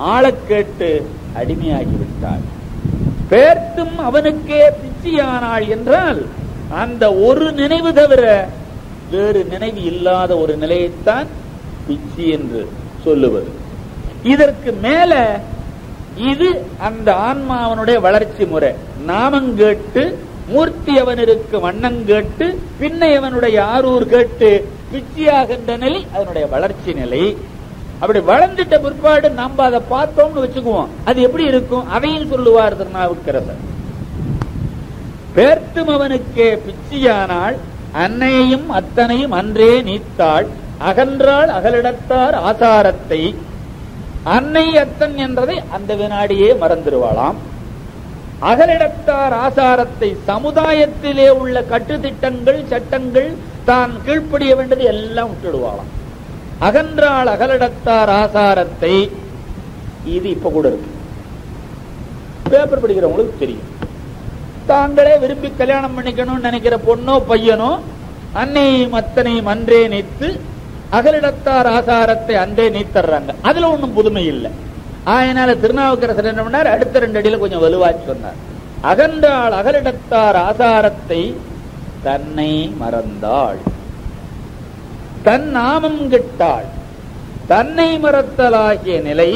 ஆளக் கேட்டு அடிமையாகிவிட்டாள். பேர்த்தும் அவனுக்கே பிச்சியானாள் என்றால் அந்த ஒரு நினைவு தவிர வேறு நினைவு இல்லாத ஒரு நிலையைத்தான் பிச்சி என்று சொல்லுவது. இதற்கு மேல இது அந்த ஆன்மாவனுடைய வளர்ச்சி முறை. நாமம் கேட்டு மூர்த்தி அவனிற்கு வண்ணம் கேட்டு பின்னை அவனுடைய ஆரூர் கேட்டு பிச்சியாகின்ற நிலை அதனுடைய வளர்ச்சி நிலை. அப்படி வளர்ந்துட்ட பிற்பாடு நாம் அதை பார்த்தோம்னு வச்சுக்குவோம், அது எப்படி இருக்கும் அதையும் சொல்லுவார் திருநாவுக்கரசர். பேர்த்தும் அவனுக்கே பிச்சியானாள் அன்னையும் அத்தனையும் அன்றே நீத்தாள் அகன்றாள் அகலிடத்தார் ஆசாரத்தை. அன்னை அத்தன் என்றதை அந்த வினாடியே மறந்துடுவாளாம். அகலிடத்தார் ஆசாரத்தை சமுதாயத்திலே உள்ள கட்டுத்திட்டங்கள் சட்டங்கள் தான் கீழ்ப்படிய வேண்டியது எல்லாம் விட்டுடுவாளாம். அகன்றாள் அகலிடத்தார் ஆசாரத்தை. இது இப்ப கூட இருக்கு, பேப்பர் படிக்கிறவங்களுக்கு தெரியும். தாங்களே விரும்பி கல்யாணம் பண்ணிக்கணும்னு நினைக்கிற பொண்ணோ பையனோ அன்னையும் அத்தனையும் அன்றே நீத்து அகலிடத்தார் ஆசாரத்தை அன்றே நீத்தர்றாங்க. அதுல ஒண்ணும் புதுமை இல்லை. அதனால திருநாவுக்கரசர் என்ன பண்ணார், அடுத்த ரெண்டு அடியில கொஞ்சம் வலுவாச்சு சொன்னார். அகன்றாள் அகலிடத்தார் ஆசாரத்தை தன்னை மறந்தாள் தன் நாமம் கெட்டாள். தன்னை மறத்தலாகிய நிலை.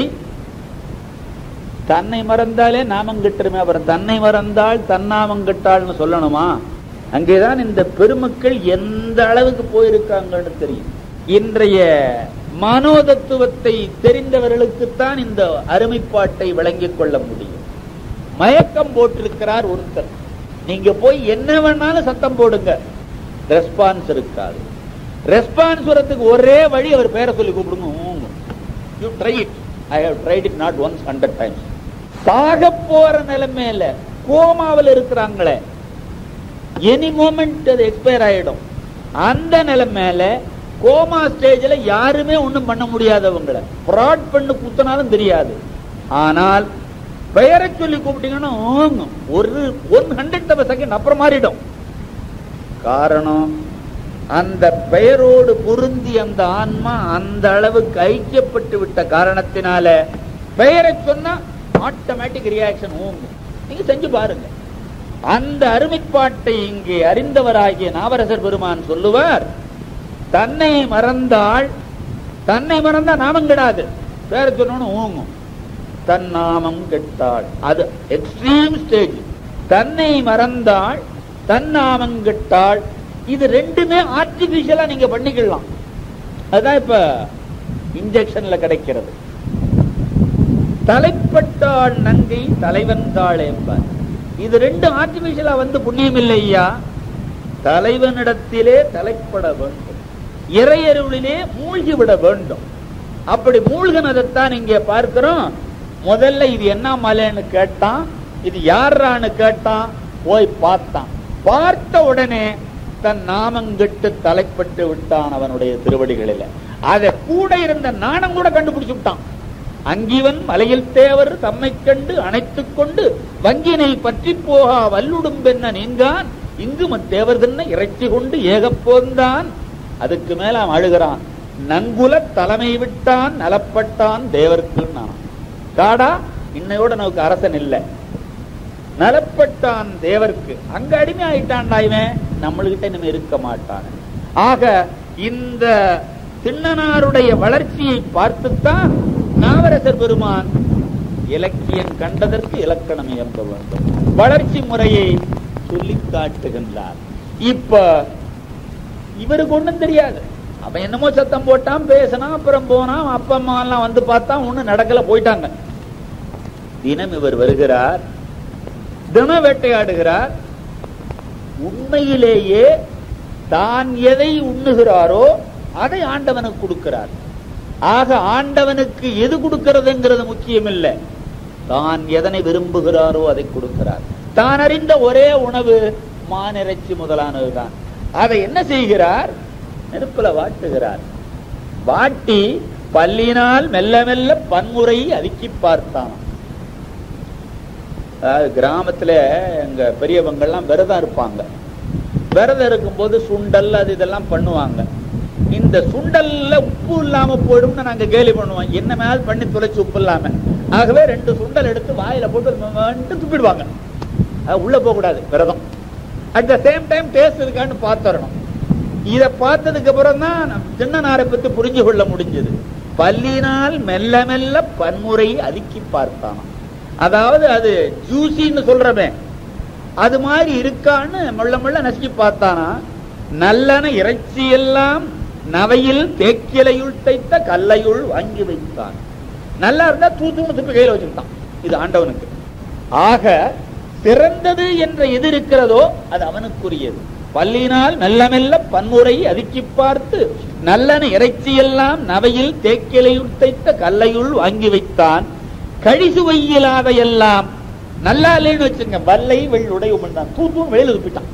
தன்னை மறந்தாலே நாமம் கெட்டுருமே, அப்புறம் தன்னை மறந்தாள் தன்னாமம் கெட்டாள்னு சொல்லணுமா? அங்கேதான் இந்த பெருமக்கள் எந்த அளவுக்கு போயிருக்காங்கன்னு தெரியும். இன்றைய மனோதத்துவத்தை தெரிந்தவர்களுக்குத்தான் இந்த அருமைப்பாட்டை விளங்கிக் கொள்ள முடியும். மயக்கம் போட்டிருக்கிறார் ஒருத்தர், நீங்க போய் என்ன வேணாலும் சத்தம் போடுங்க, ரெஸ்பான்ஸ் இருக்காது. ரெஸ்பான்ஸ் வரத்துக்கு ஒரே வழி அவர் பேரை சொல்லி கூப்பிடுங்க. You try it, I have tried it not once hundred times. சாக போற நிலைமையில கோமாவில் இருக்கிறாங்களே, எனி மோமெண்ட் அது எக்ஸ்பயர் ஆயிடும். அந்த நிலைமையில கோமா ஸ்டேஜ்ல யாருமே ஒண்ணும் பண்ண முடியாதவங்களை ஃப்ராட் பண்ணு குத்தனாலும் தெரியாது. ஆனால் பெயரை சொல்லி கூப்பிட்டீங்கன்னா ஒரு ஒன் ஹண்ட்ரட் ஆஃப் செகண்ட் அப்புறம் மாறிடும். காரணம், அந்த பெயரோடு பொருந்தி அந்த ஆன்மா அந்த அளவுக்கு ஐக்கியப்பட்டு விட்ட காரணத்தினால பெயரை சொன்னா ஆட்டோமேட்டிக் ரியாக்ஷன் ஓங்கும். நீங்க செஞ்சு பாருங்க. அந்த அருமைப்பாட்டை இங்கே அறிந்தவராகிய நாவரசர் பெருமான் சொல்லுவார், தன்னை மறந்தாள். தன்னை மறந்தா நாமம் கெடாது, பேரை சொன்னோன்னு ஓங்கும். தன் நாமம் கெட்டாள், அது எக்ஸ்ட்ரீம் ஸ்டேஜ். தன்னை மறந்தாள் தன் நாமம் கெட்டாள். இது ரெண்டுமே ஆர்டிபிஷியலா நீங்க பண்ணிக்கலாம். அதுதான் இப்ப இன்ஜெக்ஷன்ல கிடைக்கிறது. தலைப்பட்டாள் நங்கை தலைவன் தாள் என்பார். இது ரெண்டு ஆர்டிபிஷியலா வந்து புண்ணியம் இல்லையா? தலைவனிடத்திலே தலைப்பட வேண்டும், இறையருளிலே மூழ்கிவிட வேண்டும். அப்படி மூழ்கினதைத்தான் இங்கே பார்க்கிறோம். முதல்ல இது என்ன மலைன்னு கேட்டான், இது யாரான்னு கேட்டான், போய் பார்த்தான். பார்த்த உடனே தன் நாமங்கெட்டு தலைப்பட்டு விட்டான் அவனுடைய திருவடிகளில். அதை கூட இருந்த நாணம் கூட கண்டுபிடிச்சு விட்டான். அங்கிவன் மலையில் தேவர் தம்மை கண்டு அணைத்துக் கொண்டு வங்கினை பற்றி போகா வல்லுடும் பெண்ண நீங்கான் இங்கு மத்தேவர் தின்ன இறைச்சி கொண்டு ஏகப்போந்தான். அதுக்கு மேல அவன் அழுகிறான், நங்குல தலைமை விட்டான் நலப்பட்டான் தேவர்க்கு. காடா இன்னையோட நமக்கு அரசன் இல்லை, நலப்பட்டான் தேவர்க்கு. அங்க அடிமை ஆயிட்டான்டா இவன், நம்மளுகிட்ட இனிமே இருக்க மாட்டான். ஆக இந்த திண்ணனாருடைய வளர்ச்சியை பார்த்துத்தான் நாவரசர் பெருமான் இலக்கியம் கண்டதற்கு இலக்கணம் இயம்ப வேண்டும், வளர்ச்சி முறையை சொல்லி காட்டுகின்றார். இப்ப இவருக்கு ஒண்ணும் தெரியாது. அவன் என்னமோ சத்தம் போட்டான், பேசினான், அப்புறம் போனான், அப்பா அம்மா எல்லாம் வந்து பார்த்தா ஒண்ணு நடக்கல, போயிட்டாங்க. தினம் இவர் வருகிறார், தின வேட்டையாடுகிறார். உண்மையிலேயே தான் எதை உண்ணுகிறாரோ அதை ஆண்டவனுக்கு கொடுக்கிறார். ஆக ஆண்டவனுக்கு எது கொடுக்கிறதுங்கிறது முக்கியம் இல்லை, தான் எதனை விரும்புகிறாரோ அதை கொடுக்கிறார். தான் அறிந்த ஒரே உணவு மானிறைச்சி முதலானதுதான். அதை என்ன செய்கிறார், நெருப்புல வாட்டுகிறார். வாட்டி பல்லினால் மெல்ல மெல்ல பன்முறை அதுக்கி பார்த்தான். அதாவது கிராமத்துல எங்க பெரியவங்கெல்லாம் விரதம் இருப்பாங்க. விரதம் இருக்கும்போது சுண்டல் அது இதெல்லாம் பண்ணுவாங்க. இந்த சுண்டல்ல உப்பு இல்லாம போயிடும் நாங்க கேலி பண்ணுவோம், என்ன மேல பண்ணி தொலைச்சு உப்பு இல்லாம. ஆகவே ரெண்டு சுண்டல் எடுத்து வாயில போட்டு துப்பிடுவாங்க. அது உள்ள போக கூடாது விரதம். At the same time taste இருக்கான்னு பார்த்துடணும். இத பார்த்ததுக்கு அப்புறம் தான் திண்ணனாரை பத்தி புரிஞ்சு கொள்ள முடிஞ்சது. பல்லினால் மெல்ல மெல்ல பன்முறை அதுக்கி பார்த்தானா, அதாவது அது ஜூசின்னு சொல்றமே அது மாதிரி இருக்கான்னு மெல்ல மெல்ல நசுக்கி பார்த்தானா. நல்லன இறைச்சி எல்லாம் நவையில் தேக்கிலையுள் தைத்த கல்லையுள் வாங்கி வைத்தான். நல்லா இருந்தா தூத்துன்னு துப்பி கையில வச்சுக்கிட்டான். இது ஆண்டவனுக்கு. ஆக சிறந்தது என்ற எது இருக்கிறதோ அது அவனுக்குரியது. பல்லினால் மெல்ல மெல்ல பன்முறை அதுக்கி பார்த்து நல்லன இறைச்சி எல்லாம் நவையில் தேக்கிலையுள் தைத்த கல்லையுள் வாங்கி வைத்தான். கழிசுவையிலாத எல்லாம் நல்லா இல்லைன்னு வச்சுங்க, வல்லை வெள்ளுடைய உமிழ்ந்தான், தூத்தும் வெளியில் துப்பிட்டான்.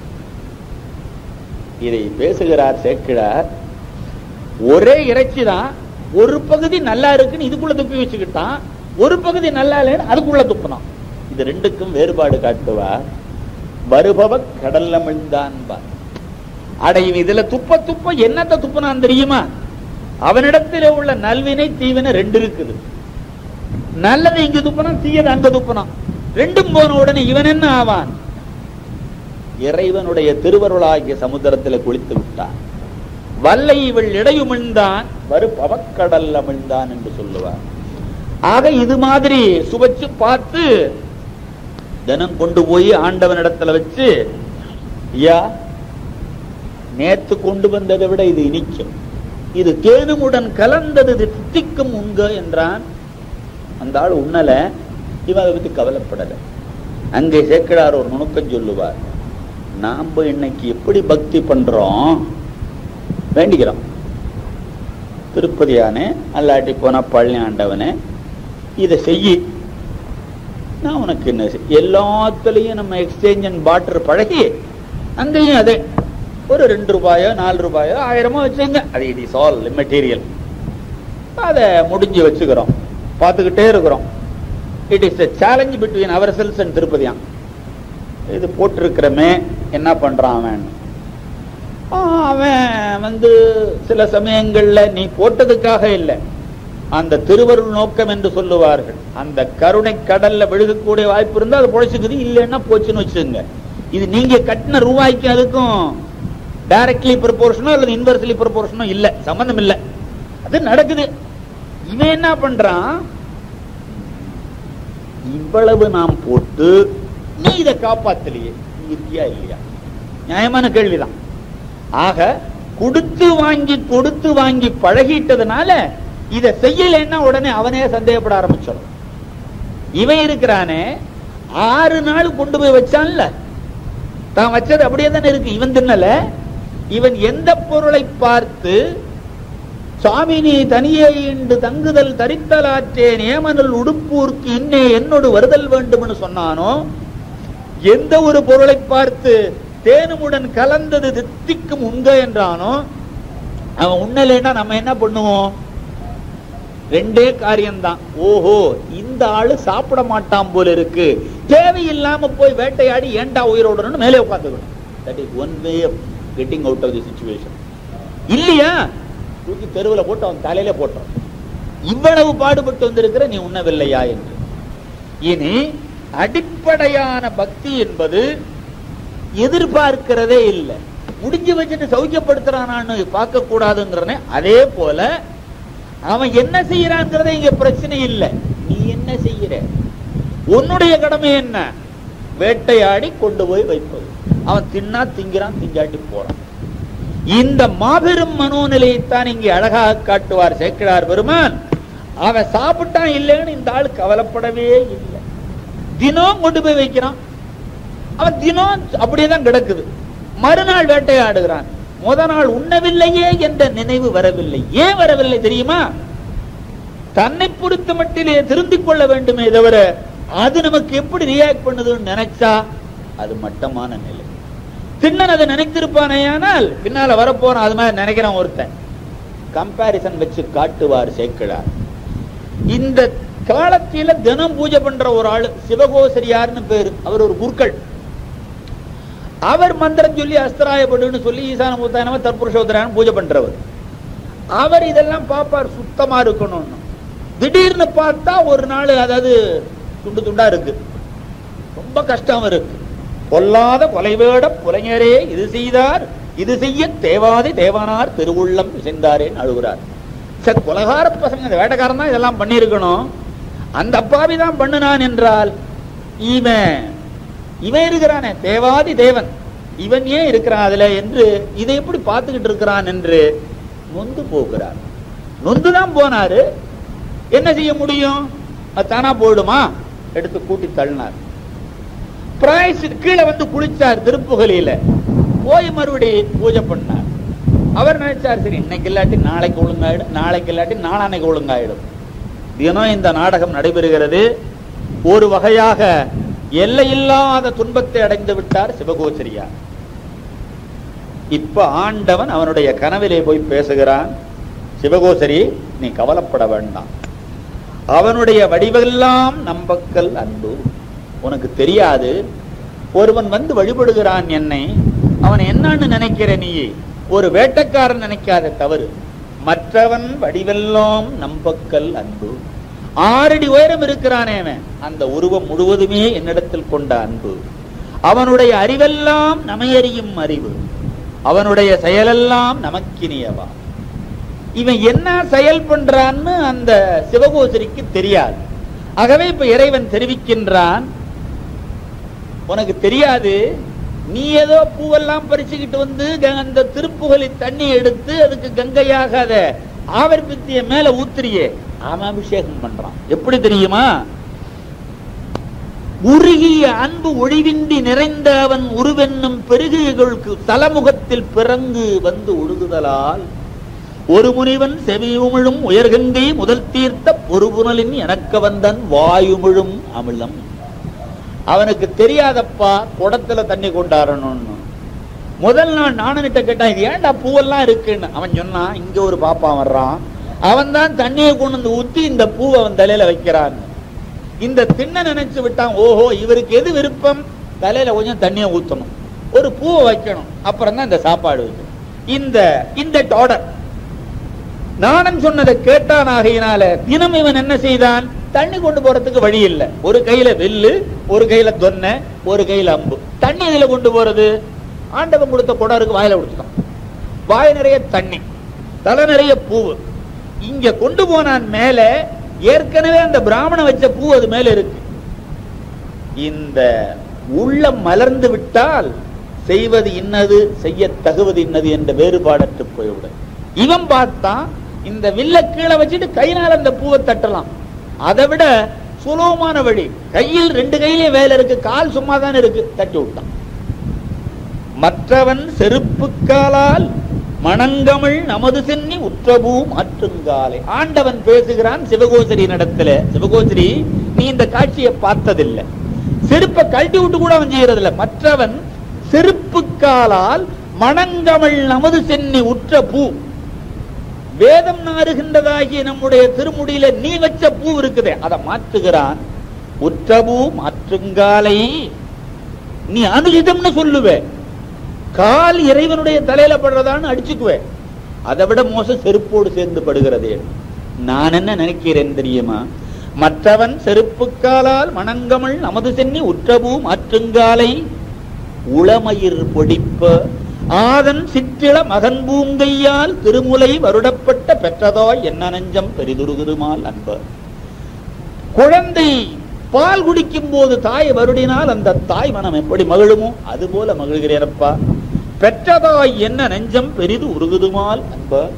இதை பேசுகிறார் சேக்கிழார். ஒரே இறைச்சி தான், ஒரு பகுதி நல்லா இருக்குன்னு இதுக்குள்ள துப்பி வச்சுக்கிட்டான், ஒரு பகுதி நல்லா இல்லைன்னு அதுக்குள்ள துப்பினான். இது ரெண்டுக்கும் வேறுபாடு காட்டுவார். வருபவ கடல்ல மிழ்ந்தான் பார். அடையும் இதுல துப்ப துப்ப என்னத்தை துப்பினான் தெரியுமா? அவனிடத்தில் உள்ள நல்வினை தீவினை ரெண்டு இருக்குது. நல்லதை இங்க துப்பினான், தீயதை அங்க துப்பினான். ரெண்டும் போன உடனே இவன் என்ன ஆவான்? இறைவனுடைய திருவருளாகிய சமுத்திரத்தில் குளித்து விட்டான். வல்லை இவள் இடையுமிழ்ந்தான், வரு பவக்கடல் அமிழ்ந்தான் என்று சொல்லுவார். ஆக இது மாதிரி சுவைச்சு பார்த்து தினம் கொண்டு போய் ஆண்டவனிடத்துல வச்சு, ஐயா நேத்து கொண்டு வந்ததை விட இது இனிக்கும், இது தேனுமுடன் கலந்தது, இது தித்திக்கும் உங்க என்றான். அந்த ஆள் உன்னல, இவன் அதை பத்தி கவலைப்படல. அங்கே சேக்கிழார் ஒரு நுணுக்கம் சொல்லுவார். நாம இன்னைக்கு எப்படி பக்தி பண்றோம், வேண்டிக்கிறோம், திருப்பதியானே அல்லாட்டி போனா பழனி ஆண்டவனே இதை செய்யி, நான் உனக்கு என்ன எல்லாத்துலயும் நம்ம எக்ஸ்சேஞ்ச் அண்ட் பார்ட்டர் பழகி அங்கேயும் அதே ஒரு ரெண்டு ரூபாயோ நாலு ரூபாயோ ஆயிரமோ வச்சுங்க, அது இட் இஸ் ஆல் மெட்டீரியல். அதை முடிஞ்சு வச்சுக்கிறோம், பார்த்துக்கிட்டே இருக்கிறோம். It is a challenge between ourselves and திருப்பதியான். இது போட்டிருக்கிறமே என்ன பண்றான் அவன்? அவன் வந்து சில சமயங்கள்ல நீ போட்டதுக்காக இல்லை, அந்த திருவருள் நோக்கம் என்று சொல்லுவார்கள், அந்த கருணை கடல்ல விழுகக்கூடிய வாய்ப்பு இருந்தா அது பொழைச்சுக்குது, இல்லைன்னா போச்சுன்னு வச்சுங்க. இது நீங்க கட்டின ரூபாய்க்கு அதுக்கும் டைரக்ட்லி ப்ரொபோர்ஷனோ அல்லது இன்வெர்ஸ்லி ப்ரொபோர்ஷனோ இல்ல, சம்பந்தம் இல்லை, அது நடக்குது. இவன் என்ன பண்றான்? இவ்வளவு நாம் போட்டு நீ இதை காப்பாத்தலையே, இருக்கியா இல்லையா? நியாயமான கேள்விதான். ஆக கொடுத்து வாங்கி கொடுத்து வாங்கி பழகிட்டதுனால இதை செய்யலைன்னா உடனே அவனே சந்தேகப்பட ஆரம்பிச்சான். இவன் இருக்கிறானே ஆறு நாள் கொண்டு போய் வச்சான்ல, தான் வச்சது அப்படியே தானே இருக்கு, இவன் தின்னல. இவன் எந்த பொருளை பார்த்து சுவாமி நீ தனியே இன்று தங்குதல் தரித்தலாற்றேன் ஏமனல் உடுப்பூர்க்கு இன்னே என்னோடு வருதல் வேண்டும் சொன்னானோ, எந்த ஒரு பொருளை பார்த்து தேனுமுடன் கலந்தது தித்திக்கும் உங்க என்றானோ, அவன் உண்ணலைன்னா நம்ம என்ன பண்ணுவோம்? ரெண்டே காரியம்தான். ஓஹோ இந்த ஆளு சாப்பிட மாட்டான் போல இருக்கு, தேவையில்லாம போய் வேட்டையாடி ஏண்டா உயிரோடு மேலே உட்காந்துக்கணும். That is one way of getting out of the situation. இல்லையா தூக்கி தெருவில் போட்டு அவன் தலையில போட்டான். இவ்வளவு பாடுபட்டு வந்திருக்கிற நீ உண்ணவில்லையா என்று. இனி அடிப்படையான பக்தி என்பது எதிர்பார்க்கிறதே இல்லை, முடிஞ்சு வச்சுட்டு சௌக்கியப்படுத்துறானான்னு பார்க்க கூடாதுங்கிறனே. அதே போல அவன் என்ன செய்யறான்ங்கிறத இங்க பிரச்சனை இல்லை, நீ என்ன செய்யற, உன்னுடைய கடமை என்ன? வேட்டையாடி கொண்டு போய் வைப்பது. அவன் தின்னா திங்கிறான், திங்காட்டி போறான். இந்த மாபெரும் மனோநிலையைத்தான் இங்கே அழகாக காட்டுவார் சேக்கிழார் பெருமான். அவன் சாப்பிட்டான் இல்லைன்னு இந்த ஆள் கவலைப்படவே இல்லை. தினம் கொண்டு போய் வைக்கிறான், அவன் தினம் அப்படியேதான் கிடக்குது. மறுநாள் வேட்டையாடுகிறான், முத நாள் உண்ணவில்லையே என்ற நினைவு வரவில்லை. ஏன் வரவில்லை தெரியுமா? தன்னை பொறுத்த மட்டிலே திருந்திக் கொள்ள வேண்டுமே தவிர அது நமக்கு எப்படி ரியாக்ட் பண்ணுதுன்னு நினைச்சா அது மட்டமான நிலை. திண்ணன் அதை நினைத்திருப்பானேயானால் பின்னால வரப்போறான் அது மாதிரி நினைக்கிறான் ஒருத்தன். கம்பாரிசன் வச்சு காட்டுவார் சேக்கிழார். இந்த காலத்தில தினம் பூஜை பண்ற ஒரு ஆளு சிவகோசரியார்னு பேரு, அவர் ஒரு குருக்கள். அவர் மந்திரம் சொல்லி அஸ்தராயப்படுன்னு சொல்லி ஈசான மூத்தானவ தற்புருஷோத்தரான பூஜை பண்றவர். அவர் இதெல்லாம் பார்ப்பார், சுத்தமா இருக்கணும்னு. திடீர்னு பார்த்தா ஒரு நாள் அதாவது துண்டு துண்டா இருக்கு, ரொம்ப கஷ்டம் இருக்கு. பொல்லாத கொலைவேட புலைஞரே இது செய்தார், இது செய்ய தேவாதி தேவனார் திருவுள்ளம் சென்றாரேன்னு அழுகிறார். சரி, கொலகார பசங்க வேட்டக்காரன் தான் இதெல்லாம் பண்ணியிருக்கணும், அந்த அப்பாவி தான் பண்ணினான் என்றால் இவன் இவன் இருக்கிறானே தேவாதி தேவன், இவன் ஏன் இருக்கிறான் அதுல என்று இதை எப்படி பார்த்துக்கிட்டு இருக்கிறான் என்று நொந்து போகிறார். நொந்துதான் போனாரு, என்ன செய்ய முடியும்? அது தானா போயிடுமா? எடுத்து கூட்டி தள்ளினார். கீழே வந்து குளிச்சார் திருப்புகலியில, போய் மறுபடி பூஜை பண்ணார். அவர் நினைச்சார், சரி இன்னைக்கு இல்லாட்டி நாளைக்கு ஒழுங்காயிடும், நாளைக்கு இல்லாட்டி நாளானைக்கு ஒழுங்காயிடும். தினம் இந்த நாடகம் நடைபெறுகிறது. ஒரு வகையாக எல்லையில்லாத துன்பத்தை அடைந்து விட்டார் சிவகோச்சரியார். இப்ப ஆண்டவன் அவனுடைய கனவிலே போய் பேசுகிறான், சிவகோசரி நீ கவலைப்பட வேண்டாம், அவனுடைய வடிவெல்லாம் நம்பக்கல் அன்பு. உனக்கு தெரியாது, ஒருவன் வந்து வழிபடுகிறான் என்னை, அவன் என்னன்னு நினைக்கிற நீ? ஒரு வேட்டக்காரன் நினைக்காத தவறு. மற்றவன் வடிவெல்லாம் நம்பக்கல் அன்பு. ஆறடி உயரம் இருக்கிறானே அவன், அந்த உருவம் முழுவதுமே என்னிடத்தில் கொண்ட அன்பு. அவனுடைய அறிவெல்லாம் நமையறியும் அறிவு, அவனுடைய செயலெல்லாம் நமக்கினியவா. இவன் என்ன செயல் பண்றான்னு அந்த சிவகோசரிக்கு தெரியாது. ஆகவே இப்ப இறைவன் தெரிவிக்கின்றான், உனக்கு தெரியாது, நீ ஏதோ பூவெல்லாம் பறிச்சுக்கிட்டு வந்து அந்த திருப்புகலி தண்ணி எடுத்து அதுக்கு கங்கையாக அதை ஆவர்பித்திய மேல ஊத்திரியே, அவன் அபிஷேகம் பண்றான். எப்படி தெரியுமா? உருகிய அன்பு ஒழிவின்றி நிறைந்த அவன் உருவென்னும் பெருகுகளுக்கு தலமுகத்தில் பிறங்கு வந்து ஒழுகுதலால் ஒரு முனிவன் செவியுமிழும் உயர்கங்கை முதல் தீர்த்த பொறுபுணலின் எனக்கு வந்தன் வாயுமிழும் அமிழம். அவனுக்கு தெரியாதப்பா குடத்துல தண்ணி கொண்டாடணும்னு. முதல் நாள் நானனிட்ட கேட்டான், இது ஏன்டா பூவெல்லாம் இருக்குன்னு. அவன் சொன்னான், இங்க ஒரு பாப்பா வர்றான், அவன் தான் தண்ணியை கொண்டு வந்து ஊத்தி இந்த பூவை அவன் தலையில வைக்கிறான். இந்த திண்ண நினைச்சு விட்டான், ஓஹோ இவருக்கு எது விருப்பம், தலையில கொஞ்சம் தண்ணியை ஊத்தணும், ஒரு பூவை வைக்கணும், அப்புறம் தான் இந்த சாப்பாடு வைக்கணும். இந்த இந்த ஆர்டர் நானன் சொன்னதை கேட்டான். ஆகையினால தினம் இவன் என்ன செய்தான், தண்ணி கொண்டு போறதுக்கு வழி இல்லை. ஒரு கையில வெல்லு, ஒரு கையில தொன்னை, ஒரு கையில அம்பு. தண்ணி இதுல கொண்டு போறது, ஆண்டவன் கொடுத்த கொடாருக்கு வாயில கொடுத்துட்டான். வாய் நிறைய தண்ணி, தலை நிறைய பூவு. இங்க கொண்டு போனான் மேல, ஏற்கனவே அந்த பிராமணன் வச்ச பூ அது மேல இருக்கு. இந்த உள்ளம் மலர்ந்து விட்டால் செய்வது இன்னது, செய்ய தகுவது இன்னது என்ற வேறுபாடற்று போய்விட. இவன் பார்த்தான், இந்த வில்ல கீழே வச்சுட்டு கையினால் அந்த பூவை தட்டலாம், அதை விட சுலபமான வழி. கையில் ரெண்டு கையிலே வேலை இருக்கு, கால் சும்மா தான் இருக்கு, தட்டி விட்டான். மற்றவன் செருப்பு காலால் மணங்கமிழ் நமது சென்னி உற்றபூ மாற்றுங்காலை. ஆண்டவன் பேசுகிறான் சிவகோசரி நடத்துல. சிவகோசரி, நீ இந்த காட்சியை பார்த்ததில்லை, செருப்பை கழட்டி விட்டு கூட அவன் செய்யறதில்லை. மற்றவன் செருப்பு காலால் மணங்கமிழ் நமது சென்னி உற்ற பூ, வேதம் நாறுகின்றதாகிய நம்முடைய திருமுடியில நீ வச்ச பூ இருக்குதே, அதை மாற்றுகிறான். உற்றபூ மாற்றுங்காலை, நீ அனுஜிதம்னு சொல்லுவே, கால் இறைவனுடைய தலையில படுறதான்னு அடிச்சுக்குவே, அதை விட மோசம் செருப்போடு சேர்ந்து படுகிறதே. நான் என்ன நினைக்கிறேன் தெரியுமா? மற்றவன் செருப்பு காலால் மணங்கமிழ் நமது சென்னி உற்றபூ மாற்றுங்காலை உளமயிர் பொடிப்ப ஆதன் சிற்றிள மகன் பூங்கையால் திருமுலை வருடப்பட்ட பெற்றதாய் என்ன நெஞ்சம் பெரிதுருகுதுமால் அன்பர். குழந்தை பால் குடிக்கும் போது தாய் வருடினால் அந்த தாய் மனம் எப்படி மகிழுமோ அது போல மகிழ்கிறேனப்பா. பெற்றதாய் என்ன நெஞ்சம் பெரிது உருகுதுமால் அன்பர்.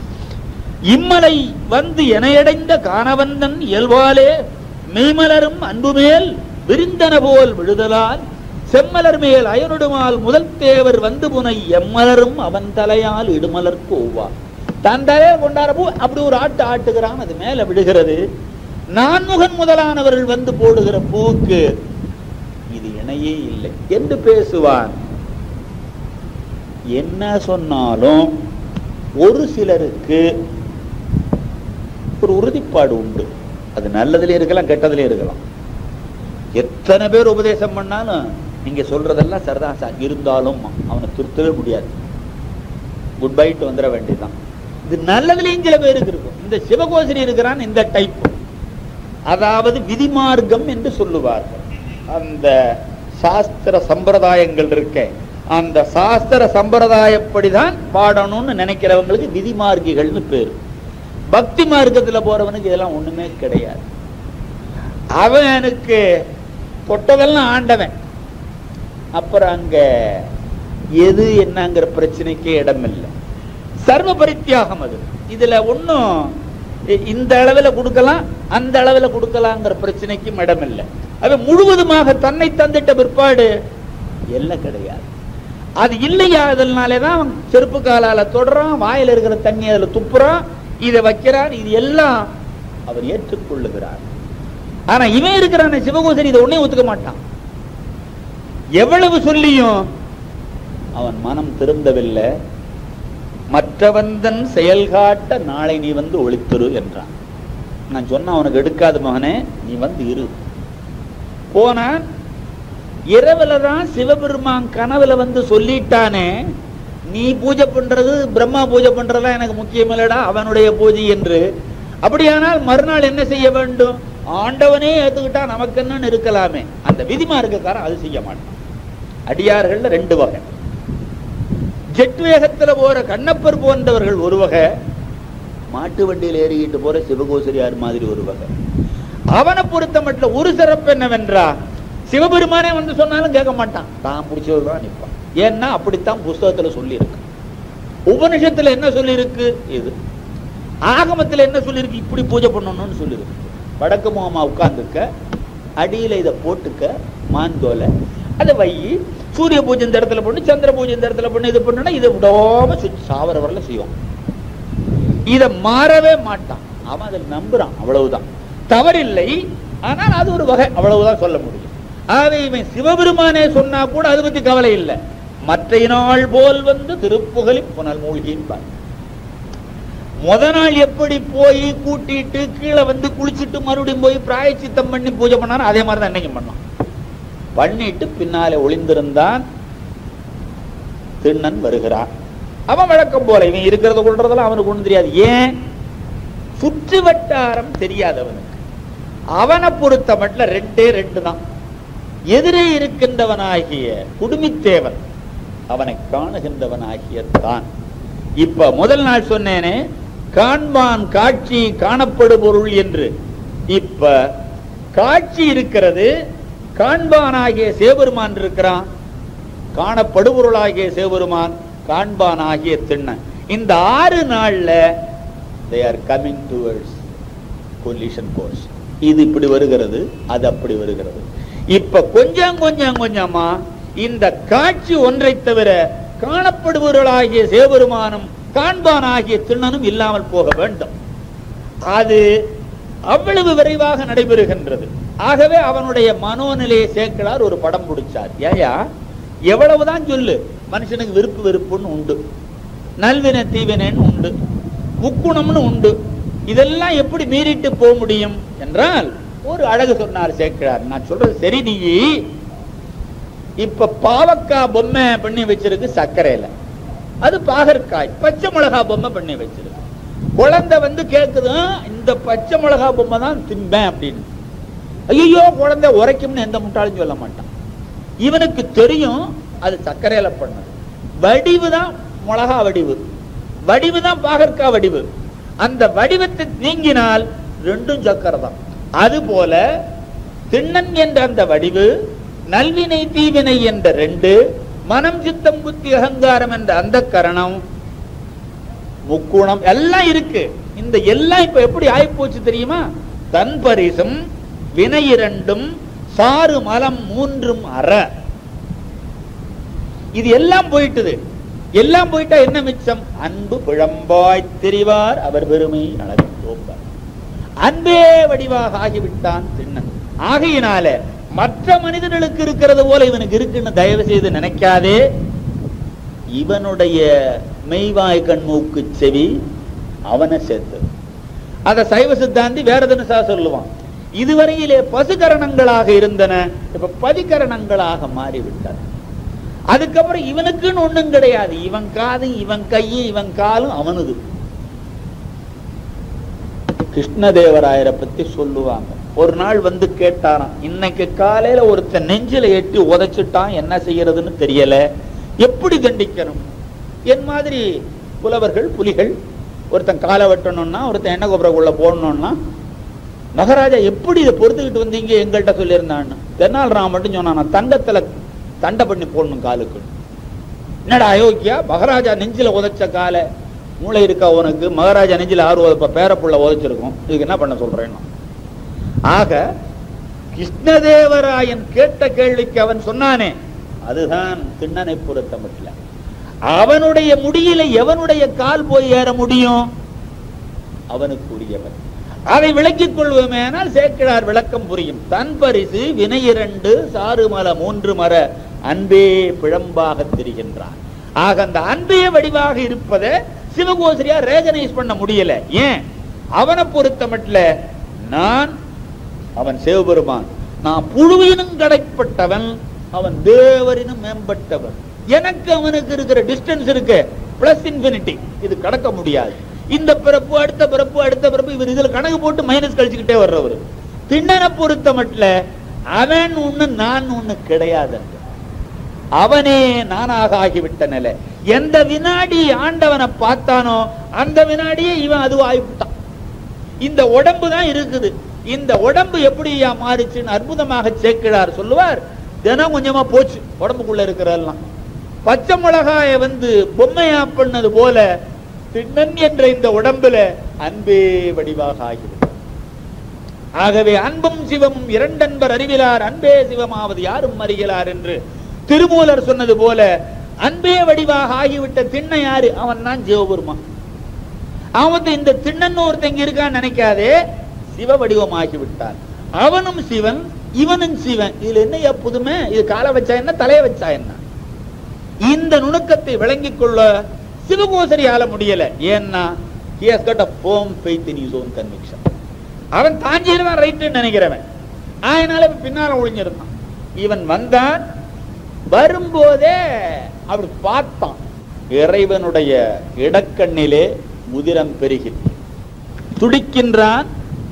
இம்மலை வந்து எனையடைந்த காணவந்தன் இயல்பாலே மெய்மலரும் அன்புமேல் விரிந்தன போல் விழுதலால் செம்மலர் மேல் அயனுடுமால் முதல் தேவர் வந்து புனை எம்மலரும் அவன் தலையால் இடுமலர் கோவா. தன் தலையை கொண்டாடப்போ அப்படி ஒரு ஆட்டு ஆட்டுகிறான், அது மேல விடுகிறது. நான்முகன் முதலானவர்கள் வந்து போடுகிற பூக்கு இது இணையே இல்லை என்று பேசுவான். என்ன சொன்னாலும் ஒரு சிலருக்கு ஒரு உறுதிப்பாடு உண்டு. அது நல்லதுல இருக்கலாம், கெட்டதுல இருக்கலாம். எத்தனை பேர் உபதேசம் பண்ணாலும் நீங்க சொல்றதெல்லாம் சரிதான் சார், இருந்தாலும் அவனை திருத்தவே முடியாது, குட் பைட்டு வந்துட வேண்டியதுதான். இது நல்லதுலயும் சில பேருக்கு இருக்கும். இந்த சிவகோசரி இருக்கிறான் இந்த டைப், அதாவது விதிமார்க்கம் என்று சொல்லுவார்கள். அந்த சாஸ்திர சம்பிரதாயங்கள் இருக்க, அந்த சாஸ்திர சம்பிரதாயப்படிதான் பாடணும்னு நினைக்கிறவங்களுக்கு விதிமார்க்கிகள்னு பேரு. பக்தி மார்க்கத்துல போறவனுக்கு இதெல்லாம் ஒண்ணுமே கிடையாது. அவனுக்கு தொட்டதெல்லாம் ஆண்டவன். அப்புறம் அங்க எது என்னங்கிற பிரச்சனைக்கே இடம் இல்லை. சர்வ பரித்தியாகம் அது. இதுல ஒன்னும் இந்த அளவில் கொடுக்கலாம் அந்த அளவில் கொடுக்கலாங்கிற பிரச்சனைக்கும் இடம் இல்லை. அவன் முழுவதுமாக தன்னை தந்திட்ட பிற்பாடு எல்லாம் கிடையாது. அது இல்லையா, அதனாலேதான் அவன் செருப்பு காலால தொடறான், வாயில இருக்கிற தண்ணி அதுல துப்புறான், இதை வைக்கிறான். இது எல்லாம் அவர் ஏற்றுக்கொள்ளுகிறார். ஆனா இவன் இருக்கிறான சிவகோசரி இதை ஒன்னே ஒத்துக்க மாட்டான். எவ்வளவு சொல்லியும் அவன் மனம் திருந்தவில்லை. மற்றவந்தன் செயல்காட்ட நாளை நீ வந்து ஒளித்துரு என்றான். நான் சொன்ன அவனுக்கு எடுக்காத மகனே, நீ வந்து இரு. போனா இரவுல தான் சிவபெருமான் கனவுல வந்து சொல்லிட்டானே, நீ பூஜை பண்றது பிரம்மா பூஜை பண்றதா எனக்கு முக்கியம் இல்லடா, அவனுடைய பூஜை என்று. அப்படியானால் மறுநாள் என்ன செய்ய வேண்டும்? ஆண்டவனே ஏத்துக்கிட்டா நமக்கு என்னன்னு இருக்கலாமே. அந்த விதிமார்க்கக்காரன் அது செய்ய மாட்டான். அடியார்கள் ரெண்டு வகை. ஜெட் வேகத்துல போற கண்ணப்பர் போன்றவர்கள் ஒரு வகை, மாட்டு வண்டியில் ஏறிக்கிட்டு போற சிவகோசரியார் மாதிரி ஒரு வகை. அவனை பொறுத்த மட்டும் ஒரு சிறப்பு என்னவென்றா, சிவபெருமானே வந்து சொன்னாலும் கேட்க மாட்டான், தான் பிடிச்சதுதான் நிற்பான். ஏன்னா அப்படித்தான் புஸ்தகத்துல சொல்லி இருக்கு. உபனிஷத்துல என்ன சொல்லி இருக்கு, இது ஆகமத்துல என்ன சொல்லி இருக்கு, இப்படி பூஜை பண்ணணும்னு சொல்லி இருக்கு. வடக்கு முகமா உட்கார்ந்துக்க, அடியில இதை போட்டுக்க, மாந்தோலை அதை வை, சூரிய பூஜை இந்த இடத்துல பண்ணு, சந்திர பூஜை இந்த இடத்துல பண்ணு, இது பண்ணுனா இதை விடாம சுற்றி சாவர வரல செய்வான். இதை மாறவே மாட்டான். அவன் அதில் நம்புறான், அவ்வளவுதான். தவறில்லை, ஆனால் அது ஒரு வகை, அவ்வளவுதான் சொல்ல முடியும். ஆகவே இவன் சிவபெருமானே சொன்னா கூட அதை பத்தி கவலை இல்லை. மற்ற நாள் போல் வந்து திருப்புகழி புனல் மூழ்கின்பார். முத நாள் எப்படி போய் கூட்டிட்டு கீழே வந்து குளிச்சுட்டு மறுபடியும் போய் பிராயச்சித்தம் பண்ணி பூஜை பண்ணாலும் அதே மாதிரி தான் இன்னைக்கு பண்ணான். பண்ணிட்டு பின்னாலே ஒளிந்திருந்தான். திண்ணன் வருகிறான். அவன் வழக்கம் போல இவன் இருக்கிறத கொள்றதெல்லாம் அவனுக்கு ஒண்ணு தெரியாது. ஏன்? சுற்று வட்டாரம் தெரியாதவனுக்கு. அவனை பொறுத்த மட்டும் ரெண்டே ரெண்டு தான். எதிரே இருக்கின்றவனாகிய குடுமித்தேவன், அவனை காணுகின்றவனாகிய தான். இப்ப முதல் நாள் சொன்னேனே, காண்பான் காட்சி காணப்படு பொருள் என்று. இப்ப காட்சி இருக்கிறது, காண்பானாகிய சிவபெருமான் இருக்கிறான், காணப்படுபொருளாகிய சிவபெருமான், காண்பானாகிய திண்ணன். இந்த ஆறு நாள்ல they are coming towards collision course. இது இப்படி வருகிறது, அது அப்படி வருகிறது. இப்ப கொஞ்சம் கொஞ்சம் கொஞ்சமா இந்த காட்சி ஒன்றை தவிர காணப்படுபொருளாகிய சிவபெருமானும் காண்பானாகிய திண்ணனும் இல்லாமல் போக வேண்டும். அது அவ்வளவு விரைவாக நடைபெறுகின்றது. ஆகவே அவனுடைய மனோநிலையை சேர்க்கிறார். ஒரு படம் பிடிச்சார். ஏயா, எவ்வளவுதான் சொல்லு, மனுஷனுக்கு விருப்பு வெறுப்புன்னு உண்டு, நல்வினை தீவினைன்னு உண்டு, முக்குணம்னு உண்டு. இதெல்லாம் எப்படி மீறிட்டு போக முடியும் என்றால் ஒரு அழகு சொன்னார் சேர்க்கிறார். நான் சொல்றது சரி. நீ இப்ப பாவக்காய் பொம்மை பண்ணி வச்சிருக்கு சர்க்கரையில, அது பாகற்காய் பச்சை மிளகா பொம்மை பண்ணி வச்சிருக்கு. குழந்தை வந்து கேக்குது, இந்த பச்சை மிளகா பொம்மை தான் திம்பேன் அப்படின்னு. ஐயோ, குழந்தை உரைக்கும்னு எந்த முட்டாளும் சொல்ல மாட்டான். இவனுக்கு தெரியும் அது சர்க்கரையில பண்ணது. வடிவு தான் மிளகா வடிவு, வடிவு தான் பாகற்காய் வடிவு. அந்த வடிவத்தை நீங்கினால் ரெண்டும் சக்கரை தான். அது போல திண்ணன் என்ற அந்த வடிவு, நல்வினை தீவினை என்ற ரெண்டு, மனம் சித்தம் புத்தி அகங்காரம் என்ற அந்த கரணம், முக்குணம் எல்லாம் இருக்கு. இந்த எல்லாம் இப்ப எப்படி ஆயிப்போச்சு தெரியுமா? தன் பரிசும் வினை இரண்டும் சாறு மலம் மூன்றும் அற. இது எல்லாம் போயிட்டுது. எல்லாம் போயிட்டா என்ன மிச்சம்? அன்பு பிழம்பாய் தெரிவார் அவர் பெருமை அழகு தோப்பார். அன்பே வடிவாக ஆகிவிட்டான் திண்ணன். ஆகையினால மற்ற மனிதர்களுக்கு இருக்கிறது போல இவனுக்கு இருக்குன்னு தயவு செய்து நினைக்காதே. இவனுடைய மெய்வாய் கண்மூக்கு செவி அவனை சேர்த்து. அத சைவ சித்தாந்தி வேற தினசா சொல்லுவான். இதுவரையிலே பசுகரணங்களாக இருந்தன, இப்ப பதிகரணங்களாக மாறிவிட்டன. அதுக்கப்புறம் இவனுக்குன்னு ஒண்ணும் கிடையாது. இவன் காது, இவன் கையும், இவன் காலும் அவனுது. கிருஷ்ணதேவராயரை பத்தி சொல்லுவாங்க. ஒரு நாள் வந்து கேட்டாராம், இன்னைக்கு காலையில ஒருத்தன் நெஞ்சில எட்டி உதைச்சிட்டான், என்ன செய்யறதுன்னு தெரியல, எப்படி தண்டிக்கணும்? என் மாதிரி புலவர்கள் புலிகள் ஒருத்தன் காலை வெட்டணும்னா, ஒருத்தன் எண்ணெய் கோபுரக்குள்ள போடணும்னா, மகாராஜா எப்படி இதை பொறுத்துக்கிட்டு வந்தீங்க எங்கள்கிட்ட சொல்லியிருந்தான்னு. தென்னாலிராமன் மட்டும் சொன்னான், தங்கத்துல தண்டை பண்ணி போடணும் காலுக்கு. என்னடா அயோக்கியா, மகாராஜா நெஞ்சில உதைச்ச காலை, மூளை இருக்கா உனக்கு? மகாராஜா நெஞ்சில ஆறு உதப்ப பேரப்புள்ள உதைச்சிருக்கும், இதுக்கு என்ன பண்ண சொல்றேன்? ஆக கிருஷ்ணதேவராயன் கேட்ட கேள்விக்கு அவன் சொன்னானே, அதுதான் திண்ணனை பொறுத்த மட்டும். அவனுடைய முடியில எவனுடைய கால் போய் ஏற முடியும்? அவனுக்கு உரியவன். அதை விளக்கிக் கொள்வோமேனால் சேக்கிழார் விளக்கம் புரியும். தன் பரிசு வினை இரண்டு சாறுமல மூன்று மர அன்பே பிழம்பாக தெரிகின்றான். ஆக அந்த அன்பே வடிவாக இருப்பதை சிவகோசரியா ரேகனைஸ் பண்ண முடியல. ஏன்? அவனை பொறுத்த மட்டும் நான் அவன் சிவபெருமான், நான் புழுவினும் கடைப்பட்டவன், அவன் தேவரினும் மேம்பட்டவன். எனக்கு அவனுக்கு இருக்கிற டிஸ்டன்ஸ் இருக்கு பிளஸ் இன்ஃபினிட்டி, இது கடக்க முடியாது. இந்த பிறப்பு அடுத்த பிறப்பு அடுத்த பிறப்பு, இவர் இதுல கணக்கு போட்டு மைனஸ் கழிச்சுக்கிட்டே வர்றவர். திண்ணனை பொறுத்த மட்டும் அவன் ஒண்ணு நான் ஒண்ணு கிடையாது, அவனே நானாக ஆகிவிட்ட நிலை. எந்த வினாடி ஆண்டவனை பார்த்தானோ அந்த வினாடியே இவன் அதுவும் ஆகிவிட்டான். இந்த உடம்பு தான் இருக்குது, இந்த உடம்பு எப்படியா மாறிச்சுன்னு அற்புதமாக சேக்கிழார் சொல்லுவார். தினம் கொஞ்சமா போச்சு உடம்புக்குள்ள இருக்கிறதெல்லாம். பச்சை மிளகாய வந்து பொம்மையா பண்ணது போல திண்ணன் என்ற இந்த உடம்புல அன்பே வடிவாக ஆகிவிடும். ஆகவே அன்பும் சிவமும் இரண்டன்பர் அறிவிலார், அன்பே சிவமாவது யாரும் அறிகிறார் என்று திருமூலர் சொன்னது போல அன்பே வடிவாக ஆகிவிட்ட திண்ணை யாரு? அவன் தான் சிவபெருமான். அவன் இந்த திண்ணன் ஒருத்தங்க இருக்கான்னு நினைக்காதே, சிவ வடிவமாகிவிட்டான். அவனும் சிவன், இவனும் சிவன். இதுல என்ன புதுமை? இது காலை வச்சா என்ன, தலைய வச்சா என்ன? இந்த நுணுக்கத்தை விளங்கிக் கொள்ள சிவகோசரி ஆள முடியல. ஏன்னா he has got a firm faith in his own conviction. அவன் தாஞ்சிருவான் ரைட்டு நினைக்கிறவன், அதனால பின்னால ஒளிஞ்சிருந்தான். இவன் வந்தான், வரும்போதே அவர் பார்த்தான், இறைவனுடைய இடக்கண்ணிலே உதிரம் பெருகி துடிக்கின்றான்.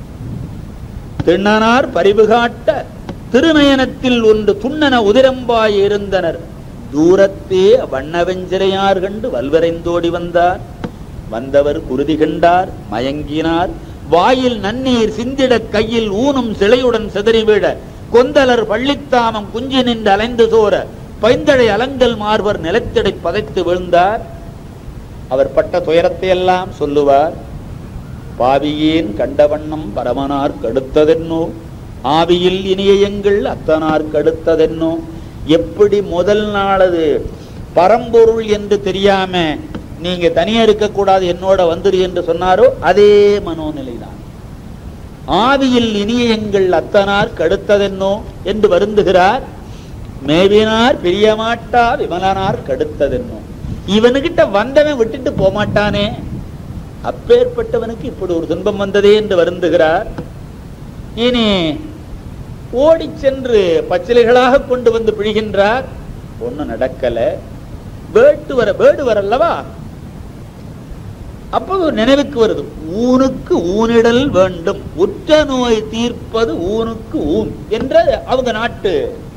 திண்ணனார் பரிவு காட்ட திருநயனத்தில் ஒன்று துண்ணன உதிரம்பாய் இருந்தனர். தூரத்தே வண்ணவெஞ்சிரையார் கண்டு வல்வரைந்தோடி வந்தார். வந்தவர் குருதி கண்டார், மயங்கினார். வாயில் நன்னீர் சிந்திட கையில் ஊனும் சிலையுடன் சிதறிவிட கொந்தலர் பள்ளித்தாமம் குஞ்சி நின்று அலைந்து சோர பைந்தழை அலங்கல் மார்வர் நிலத்திடை பதைத்து விழுந்தார். அவர் பட்ட துயரத்தை எல்லாம் சொல்லுவார். பாவியேன் கண்டவண்ணம் பரமனார் கடுத்ததென்னோ, ஆவியில் இனிய எங்கள் அத்தனார் கடுத்ததென்னோ. எப்படி முதல் நாளது பரம்பொருள் என்று தெரியாம நீங்க தனியா இருக்கக்கூடாது என்னோட வந்துரு என்று சொன்னாரோ அதே மனோநிலைதான். ஆவியில் இனிய எங்கள் அத்தனார் கடுத்ததென்னோ என்று வருந்துகிறார். மேவினார் பிரியமாட்டா விமலனார் கடுத்ததென்னோ. இவனுகிட்ட வந்தவன் விட்டுட்டு போமாட்டானே, அப்பேற்பட்டவனுக்கு இப்படி ஒரு துன்பம் வந்ததே என்று வருந்துகிறார். இனி ஓடி சென்று பச்சிலைகளாக கொண்டு வந்து பிழிகின்றார். ஒண்ணு நடக்கல. வேட்டு வர வேடு வரல்லவா, அப்போ நினைவுக்கு வருது, ஊனுக்கு ஊனிடல் வேண்டும், உற்ற நோய் தீர்ப்பது ஊனுக்கு ஊன் என்ற அவங்க நாட்டு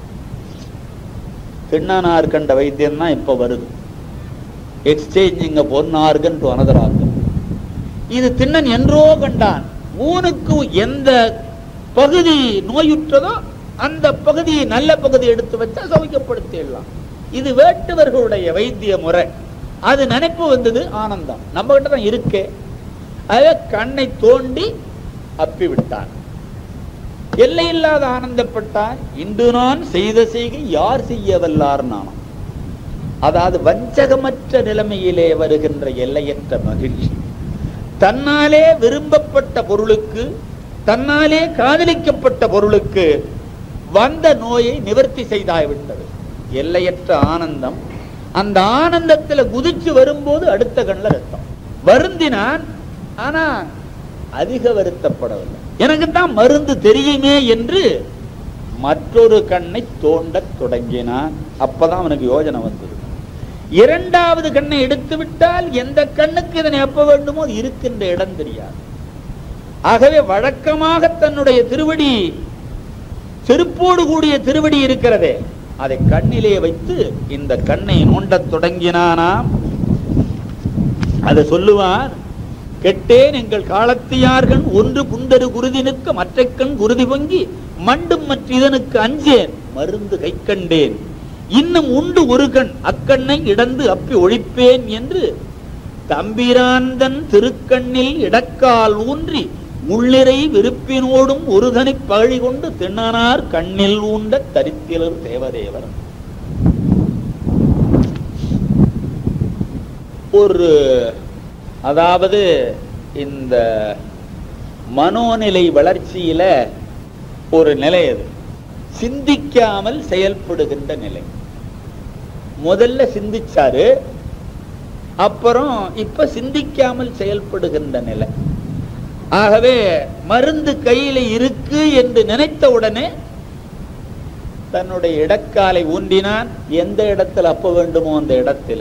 திண்ணனார் கண்ட வைத்தியம் தான் இப்ப வருது. Exchanging one organ to another organ. இது திண்ணன் என்றோ கண்டான். ஊனுக்கு எந்த பகுதி நோயுற்றதோ அந்த பகுதியை நல்ல பகுதி எடுத்து வச்சா சௌக்கியப்படுத்திடலாம். இது வேட்டுவர்களுடைய வைத்திய முறை. அது நினைப்பு வந்தது, ஆனந்தம் நம்ம கிட்ட தான் இருக்கே. அத கண்ணை தோண்டி அப்பி விட்டான். எல்லையில்லாத ஆனந்தப்பட்டான். இன்று நான் செய்த செய்கை யார் செய்ய வல்லார் நானும். அதாவது வஞ்சகமற்ற நிலைமையிலே வருகின்ற எல்லையற்ற மகிழ்ச்சி. தன்னாலே விரும்பப்பட்ட பொருளுக்கு, தன்னாலே காதலிக்கப்பட்ட பொருளுக்கு வந்த நோயை நிவர்த்தி செய்தாய்விட்டது. எல்லையற்ற ஆனந்தம். அந்த ஆனந்தத்துல குதிச்சு வரும்போது அடுத்த கண்ணில் ரத்தம். வருந்தினான், ஆனா அதிக வருத்தப்படவில்லை. எனக்கு தான் மருந்து தெரியுமே என்று மற்றொரு கண்ணை தோண்ட தொடங்கினான். அப்பதான் அவனுக்கு யோஜனை வந்தது. இரண்டாவது கண்ணை எடுத்து விட்டால் எந்த கண்ணுக்கு இதனை எப்ப வேண்டுமோ இருக்கின்ற இடம் தெரியாது. ஆகவே வழக்கமாக தன்னுடைய திருவடி செருப்போடு கூடிய திருவடி இருக்கிறதே அதை கண்ணிலே வைத்து இந்த கண்ணை நோண்டத் தொடங்கினானாம். அதை சொல்லுவார், கெட்டேன் எங்கள் காலத்தியார்கள் ஒன்று புந்தரு குருதி நிற்க மற்ற கண் குருதி பொங்கி மண்டும் மற்ற இதனுக்கு அஞ்சேன் மருந்து கை கண்டேன் இன்னும் உண்டு ஒரு கண் அக்கண்ணை இடந்து அப்பி ஒழிப்பேன் என்று தம்பிராந்தன் திருக்கண்ணில் இடக்கால் ஊன்றி முள்ளிரை விருப்பினோடும் ஒரு தனி பகழி கொண்டு திண்ணனார் கண்ணில் ஊண்ட தரித்திலர் தேவதேவர். ஒரு அதாவது இந்த மனோநிலை வளர்ச்சியில ஒரு நிலை, அது சிந்திக்காமல் செயல்படுகின்ற நிலை. முதல்ல சிந்திச்சாரு, அப்புறம் இப்ப சிந்திக்காமல் செயல்படுகின்ற நிலை. ஆகவே மருந்து கையில இருக்கு என்று நினைத்த உடனே தன்னுடைய இடக்காலை ஊன்றினான். எந்த இடத்தில் அப்ப வேண்டுமோ அந்த இடத்துல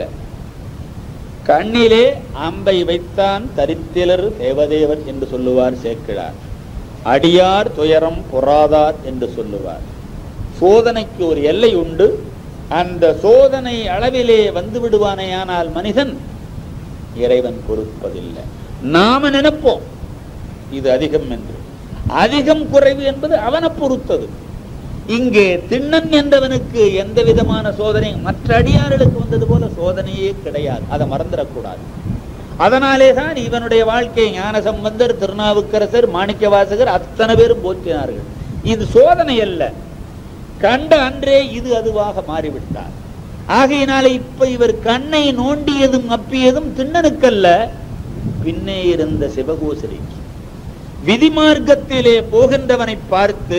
கண்ணிலே அம்பை வைத்தான். தரித்திலர் தேவதேவர் என்று சொல்லுவார் சேக்கிழார். அடியார் துயரம் பொறாதார் என்று சொல்லுவார். சோதனைக்கு ஒரு எல்லை உண்டு. அந்த சோதனை அளவிலே வந்து விடுவானேயானால் மனிதன் இறைவன் பொறுப்பதில்லை. நாம நினைப்போம் இது அதிகம் என்று. அதிகம் குறைவு என்பது அவனை பொறுத்தது. இங்கே திண்ணன் என்றவனுக்கு எந்த விதமான சோதனை மற்ற அடியார்களுக்கு வந்தது போல சோதனையே கிடையாது. அதை மறந்துடக்கூடாது. அதனாலேதான் இவனுடைய வாழ்க்கை ஞானசம்பந்தர், திருநாவுக்கரசர், மாணிக்க வாசகர் அத்தனை பேரும் போற்றினார்கள். இது சோதனை அல்ல, கண்ட அன்றே இது அதுவாக மாறிவிட்டார். ஆகையினாலே இப்ப இவர் கண்ணை நோண்டியதும் அப்பியதும் திண்ணனுக்கல்ல, பின்னே இருந்த சிவகோசரிக்கு. விதிமார்க்கத்திலே போகின்றவனை பார்த்து,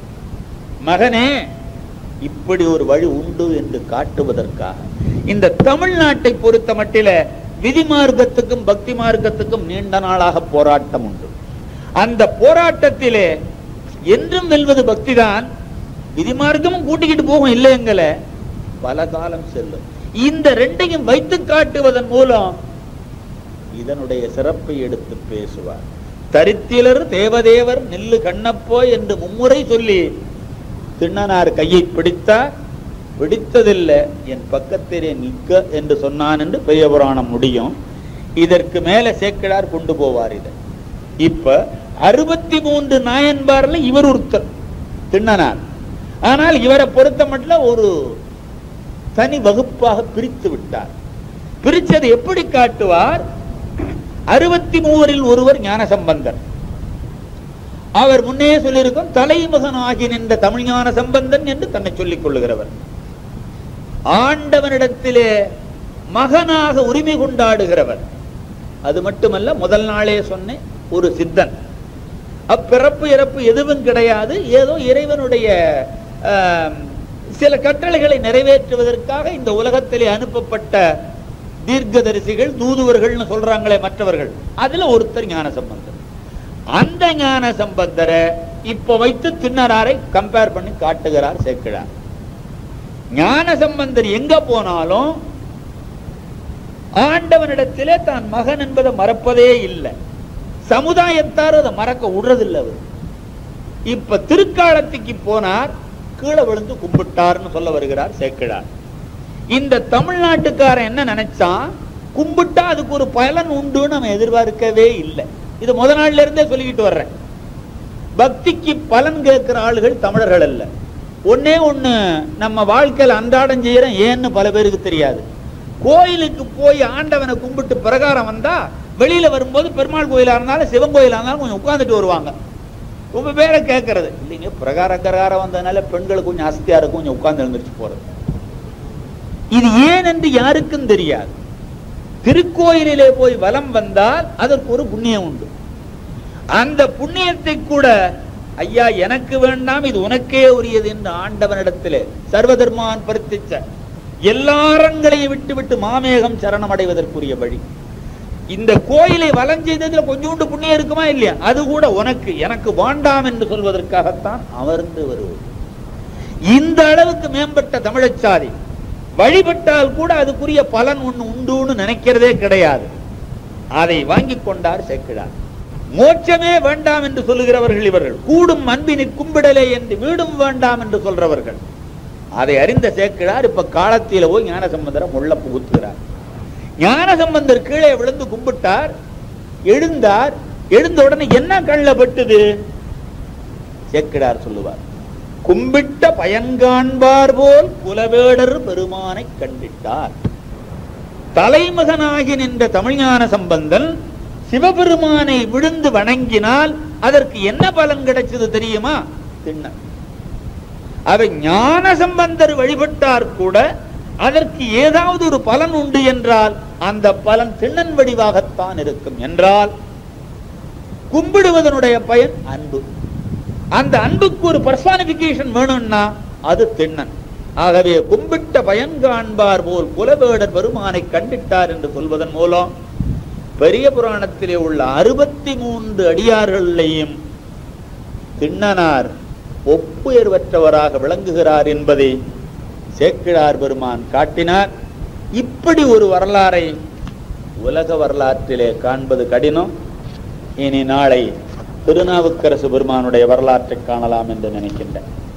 மகனே இப்படி ஒரு வழி உண்டு என்று காட்டுவதற்காக. இந்த தமிழ்நாட்டை பொறுத்த மட்டில விதிமார்க்கத்துக்கும் பக்தி மார்க்கத்துக்கும் நீண்ட நாளாக போராட்டம் உண்டு. அந்த போராட்டத்திலே என்றும் வெல்வது பக்தி தான். விதிமார்க்கமும் கூட்டிக்கிட்டு போகும் இல்லைங்கள, பல காலம் செல்லும். இந்த ரெண்டையும் வைத்து காட்டுவதன் மூலம் இதனுடைய சிறப்பை எடுத்து பேசுவார். தரித்திலர் தேவதேவர் நெல்லு கண்ணப்போ என்று மும்முறை சொல்லி திண்ணனார் கையை பிடித்தார். பிடித்ததில்லை, என் பக்கத்திலே நிற்க என்று சொன்னான் என்று பெரிய புராணம் முடியும். இதற்கு மேல சேக்கிழார் கொண்டு போவார். இதை இப்ப அறுபத்தி மூன்று நாயன்பார்ல இவர் ஒருத்தர் திண்ணனார். ஆனால் இவரை பொறுத்த மட்டும் ஒரு தனி வகுப்பாக பிரித்து விட்டார். பிரிச்சது எப்படி காட்டுவார்? அறுபத்தி மூவரில் ஒருவர் ஞானசம்பந்தர். அவர் முன்னே சொல்லியிருக்கும் தலைமகன் ஆகி நின்ற தமிழ் ஞான சம்பந்தன் என்று தன்னை சொல்லிக் கொள்ளுகிறவர். ஆண்டவனிடத்திலே மகனாக உரிமை கொண்டாடுகிறவர். அது மட்டுமல்ல, முதல் நாளே சொன்னேன், ஒரு சித்தன். அப்பிறப்பு இறப்பு எதுவும் கிடையாது. ஏதோ இறைவனுடைய சில கட்டளைகளை நிறைவேற்றுவதற்காக இந்த உலகத்திலே அனுப்பப்பட்ட தீர்க்கதரிசிகள், தூதுவர்கள் சொல்றாங்களே மற்றவர்கள், அதுல ஒருத்தர் ஞான சம்பந்தர். அந்த ஞான சம்பந்தரை இப்ப வைத்து திண்ணனாரை கம்பேர் பண்ணி காட்டுகிறார் சேக்கிழார். ஞான சம்பந்தர் எங்க போனாலும் ஆண்டவனிடத்திலே தான் மகன் என்பதை மறப்பதே இல்லை. சமுதாயத்தார் அதை மறக்க விடுறதில்லை. அவர் இப்ப திருக்காலத்துக்கு போனார், கீழே விழுந்து கும்பிட்டார்னு சொல்ல வருகிறார் சேக்கிழார். இந்த தமிழ்நாட்டுக்காரன் என்ன நினைச்சான், கும்பிட்டா அதுக்கு ஒரு பலன் உண்டுன்னு நம்ம எதிர்பார்க்கவே இல்லை. இது முத நாள்ல இருந்தே சொல்லிக்கிட்டு வர்றேன். பக்திக்கு பலன் கேட்கிற ஆளுகள் தமிழர்கள் அல்ல. ஒன்னே ஒண்ணு நம்ம வாழ்க்கையில் அன்றாடம் செய்யறோம், ஏன்னு பல பேருக்கு தெரியாது. கோயிலுக்கு போய் ஆண்டவனை கும்பிட்டு பிரகாரம் வந்தா வெளியில வரும்போது பெருமாள் கோயிலா இருந்தாலும் சிவன் கோயிலா இருந்தாலும் கொஞ்சம் உட்கார்ந்துட்டு வருவாங்க. ரொம்ப பேரை கேட்கறது இல்லைங்க, பிரகார பிரகாரம் வந்ததுனால பெண்களுக்கு கொஞ்சம் அஸ்தியா இருக்கும், கொஞ்சம் உட்கார்ந்து எழுந்திரிச்சு போறது. இது ஏன் என்று யாருக்கும் தெரியாது. திருக்கோயிலே போய் வலம் வந்தால் அதற்கு ஒரு புண்ணியம் உண்டு. அந்த புண்ணியத்தை கூட ஐயா எனக்கு வேண்டாம், இது உனக்கே உரியது என்று ஆண்டவனிடத்திலே சர்வதர்மான் பரித்திச்ச எல்லாரங்களையும் விட்டு விட்டு மாமேகம் சரணம் அடைவதற்குரிய வழி. இந்த கோயிலை வலம் செய்ததுல கொஞ்சோண்டு புண்ணியம் இருக்குமா இல்லையா, அது கூட உனக்கு எனக்கு வேண்டாம் என்று சொல்வதற்காகத்தான் அமர்ந்து வருவது. இந்த அளவுக்கு மேம்பட்ட தமிழச்சாதி வழிபட்டால் கூட அதுக்குரிய பலன் ஒண்ணு உண்டுன்னு நினைக்கிறதே கிடையாது. அதை வாங்கி கொண்டார் சேக்கிழார். மோட்சமே வேண்டாம் என்று சொல்லுகிறவர்கள் இவர்கள். கூடும் அன்பினி கும்பிடலே என்று வீடும் வேண்டாம் என்று சொல்றவர்கள். அதை அறிந்த சேக்கிழார் இப்ப காலத்தில போய் ஞானசம்பந்தரை முள்ள புகுத்துகிறார். ஞானசம்பந்தர் கீழே விழுந்து கும்பிட்டார், எழுந்தார். எழுந்த உடனே என்ன கண்ணில் பட்டுது? சேக்கிழார் சொல்லுவார், கும்பிட்ட பயன்காண்பார் போல் குலவேடர் பெருமானை கண்டிட்டார். தலைமகனாகி நின்ற தமிழ்ஞான சம்பந்தன் சிவபெருமானை விழுந்து வணங்கினால் அதற்கு என்ன பலன் கிடைச்சது தெரியுமா? திண்ணன். அவை ஞான சம்பந்தர் வழிபட்டார் கூட அதற்கு ஏதாவது ஒரு பலன் உண்டு என்றால் அந்த பலன் திண்ணன் வடிவாகத்தான் இருக்கும். என்றால் கும்பிடுவதனுடைய பயன் அன்பு. அந்த அன்புக்கு ஒரு பர்சானிபிகேஷன் வேணும்னா அது திண்ணன். ஆகவே கும்பிட்ட பயன் காண்பார் போல் குலவேடர் பெருமானை கண்டிட்டார் என்று சொல்வதன் மூலம் பெரிய புராணத்திலே உள்ள அறுபத்தி மூன்று அடியார்களையும் திண்ணனார் ஒப்புயர்வற்றவராக விளங்குகிறார் என்பதை சேக்கிழார் பெருமான் காட்டினார். இப்படி ஒரு வரலாறை உலக வரலாற்றிலே காண்பது கடினம். இனி நாளை திருநாவுக்கரசு பெருமானுடைய வரலாற்றை காணலாம் என்று நினைக்கின்றேன்.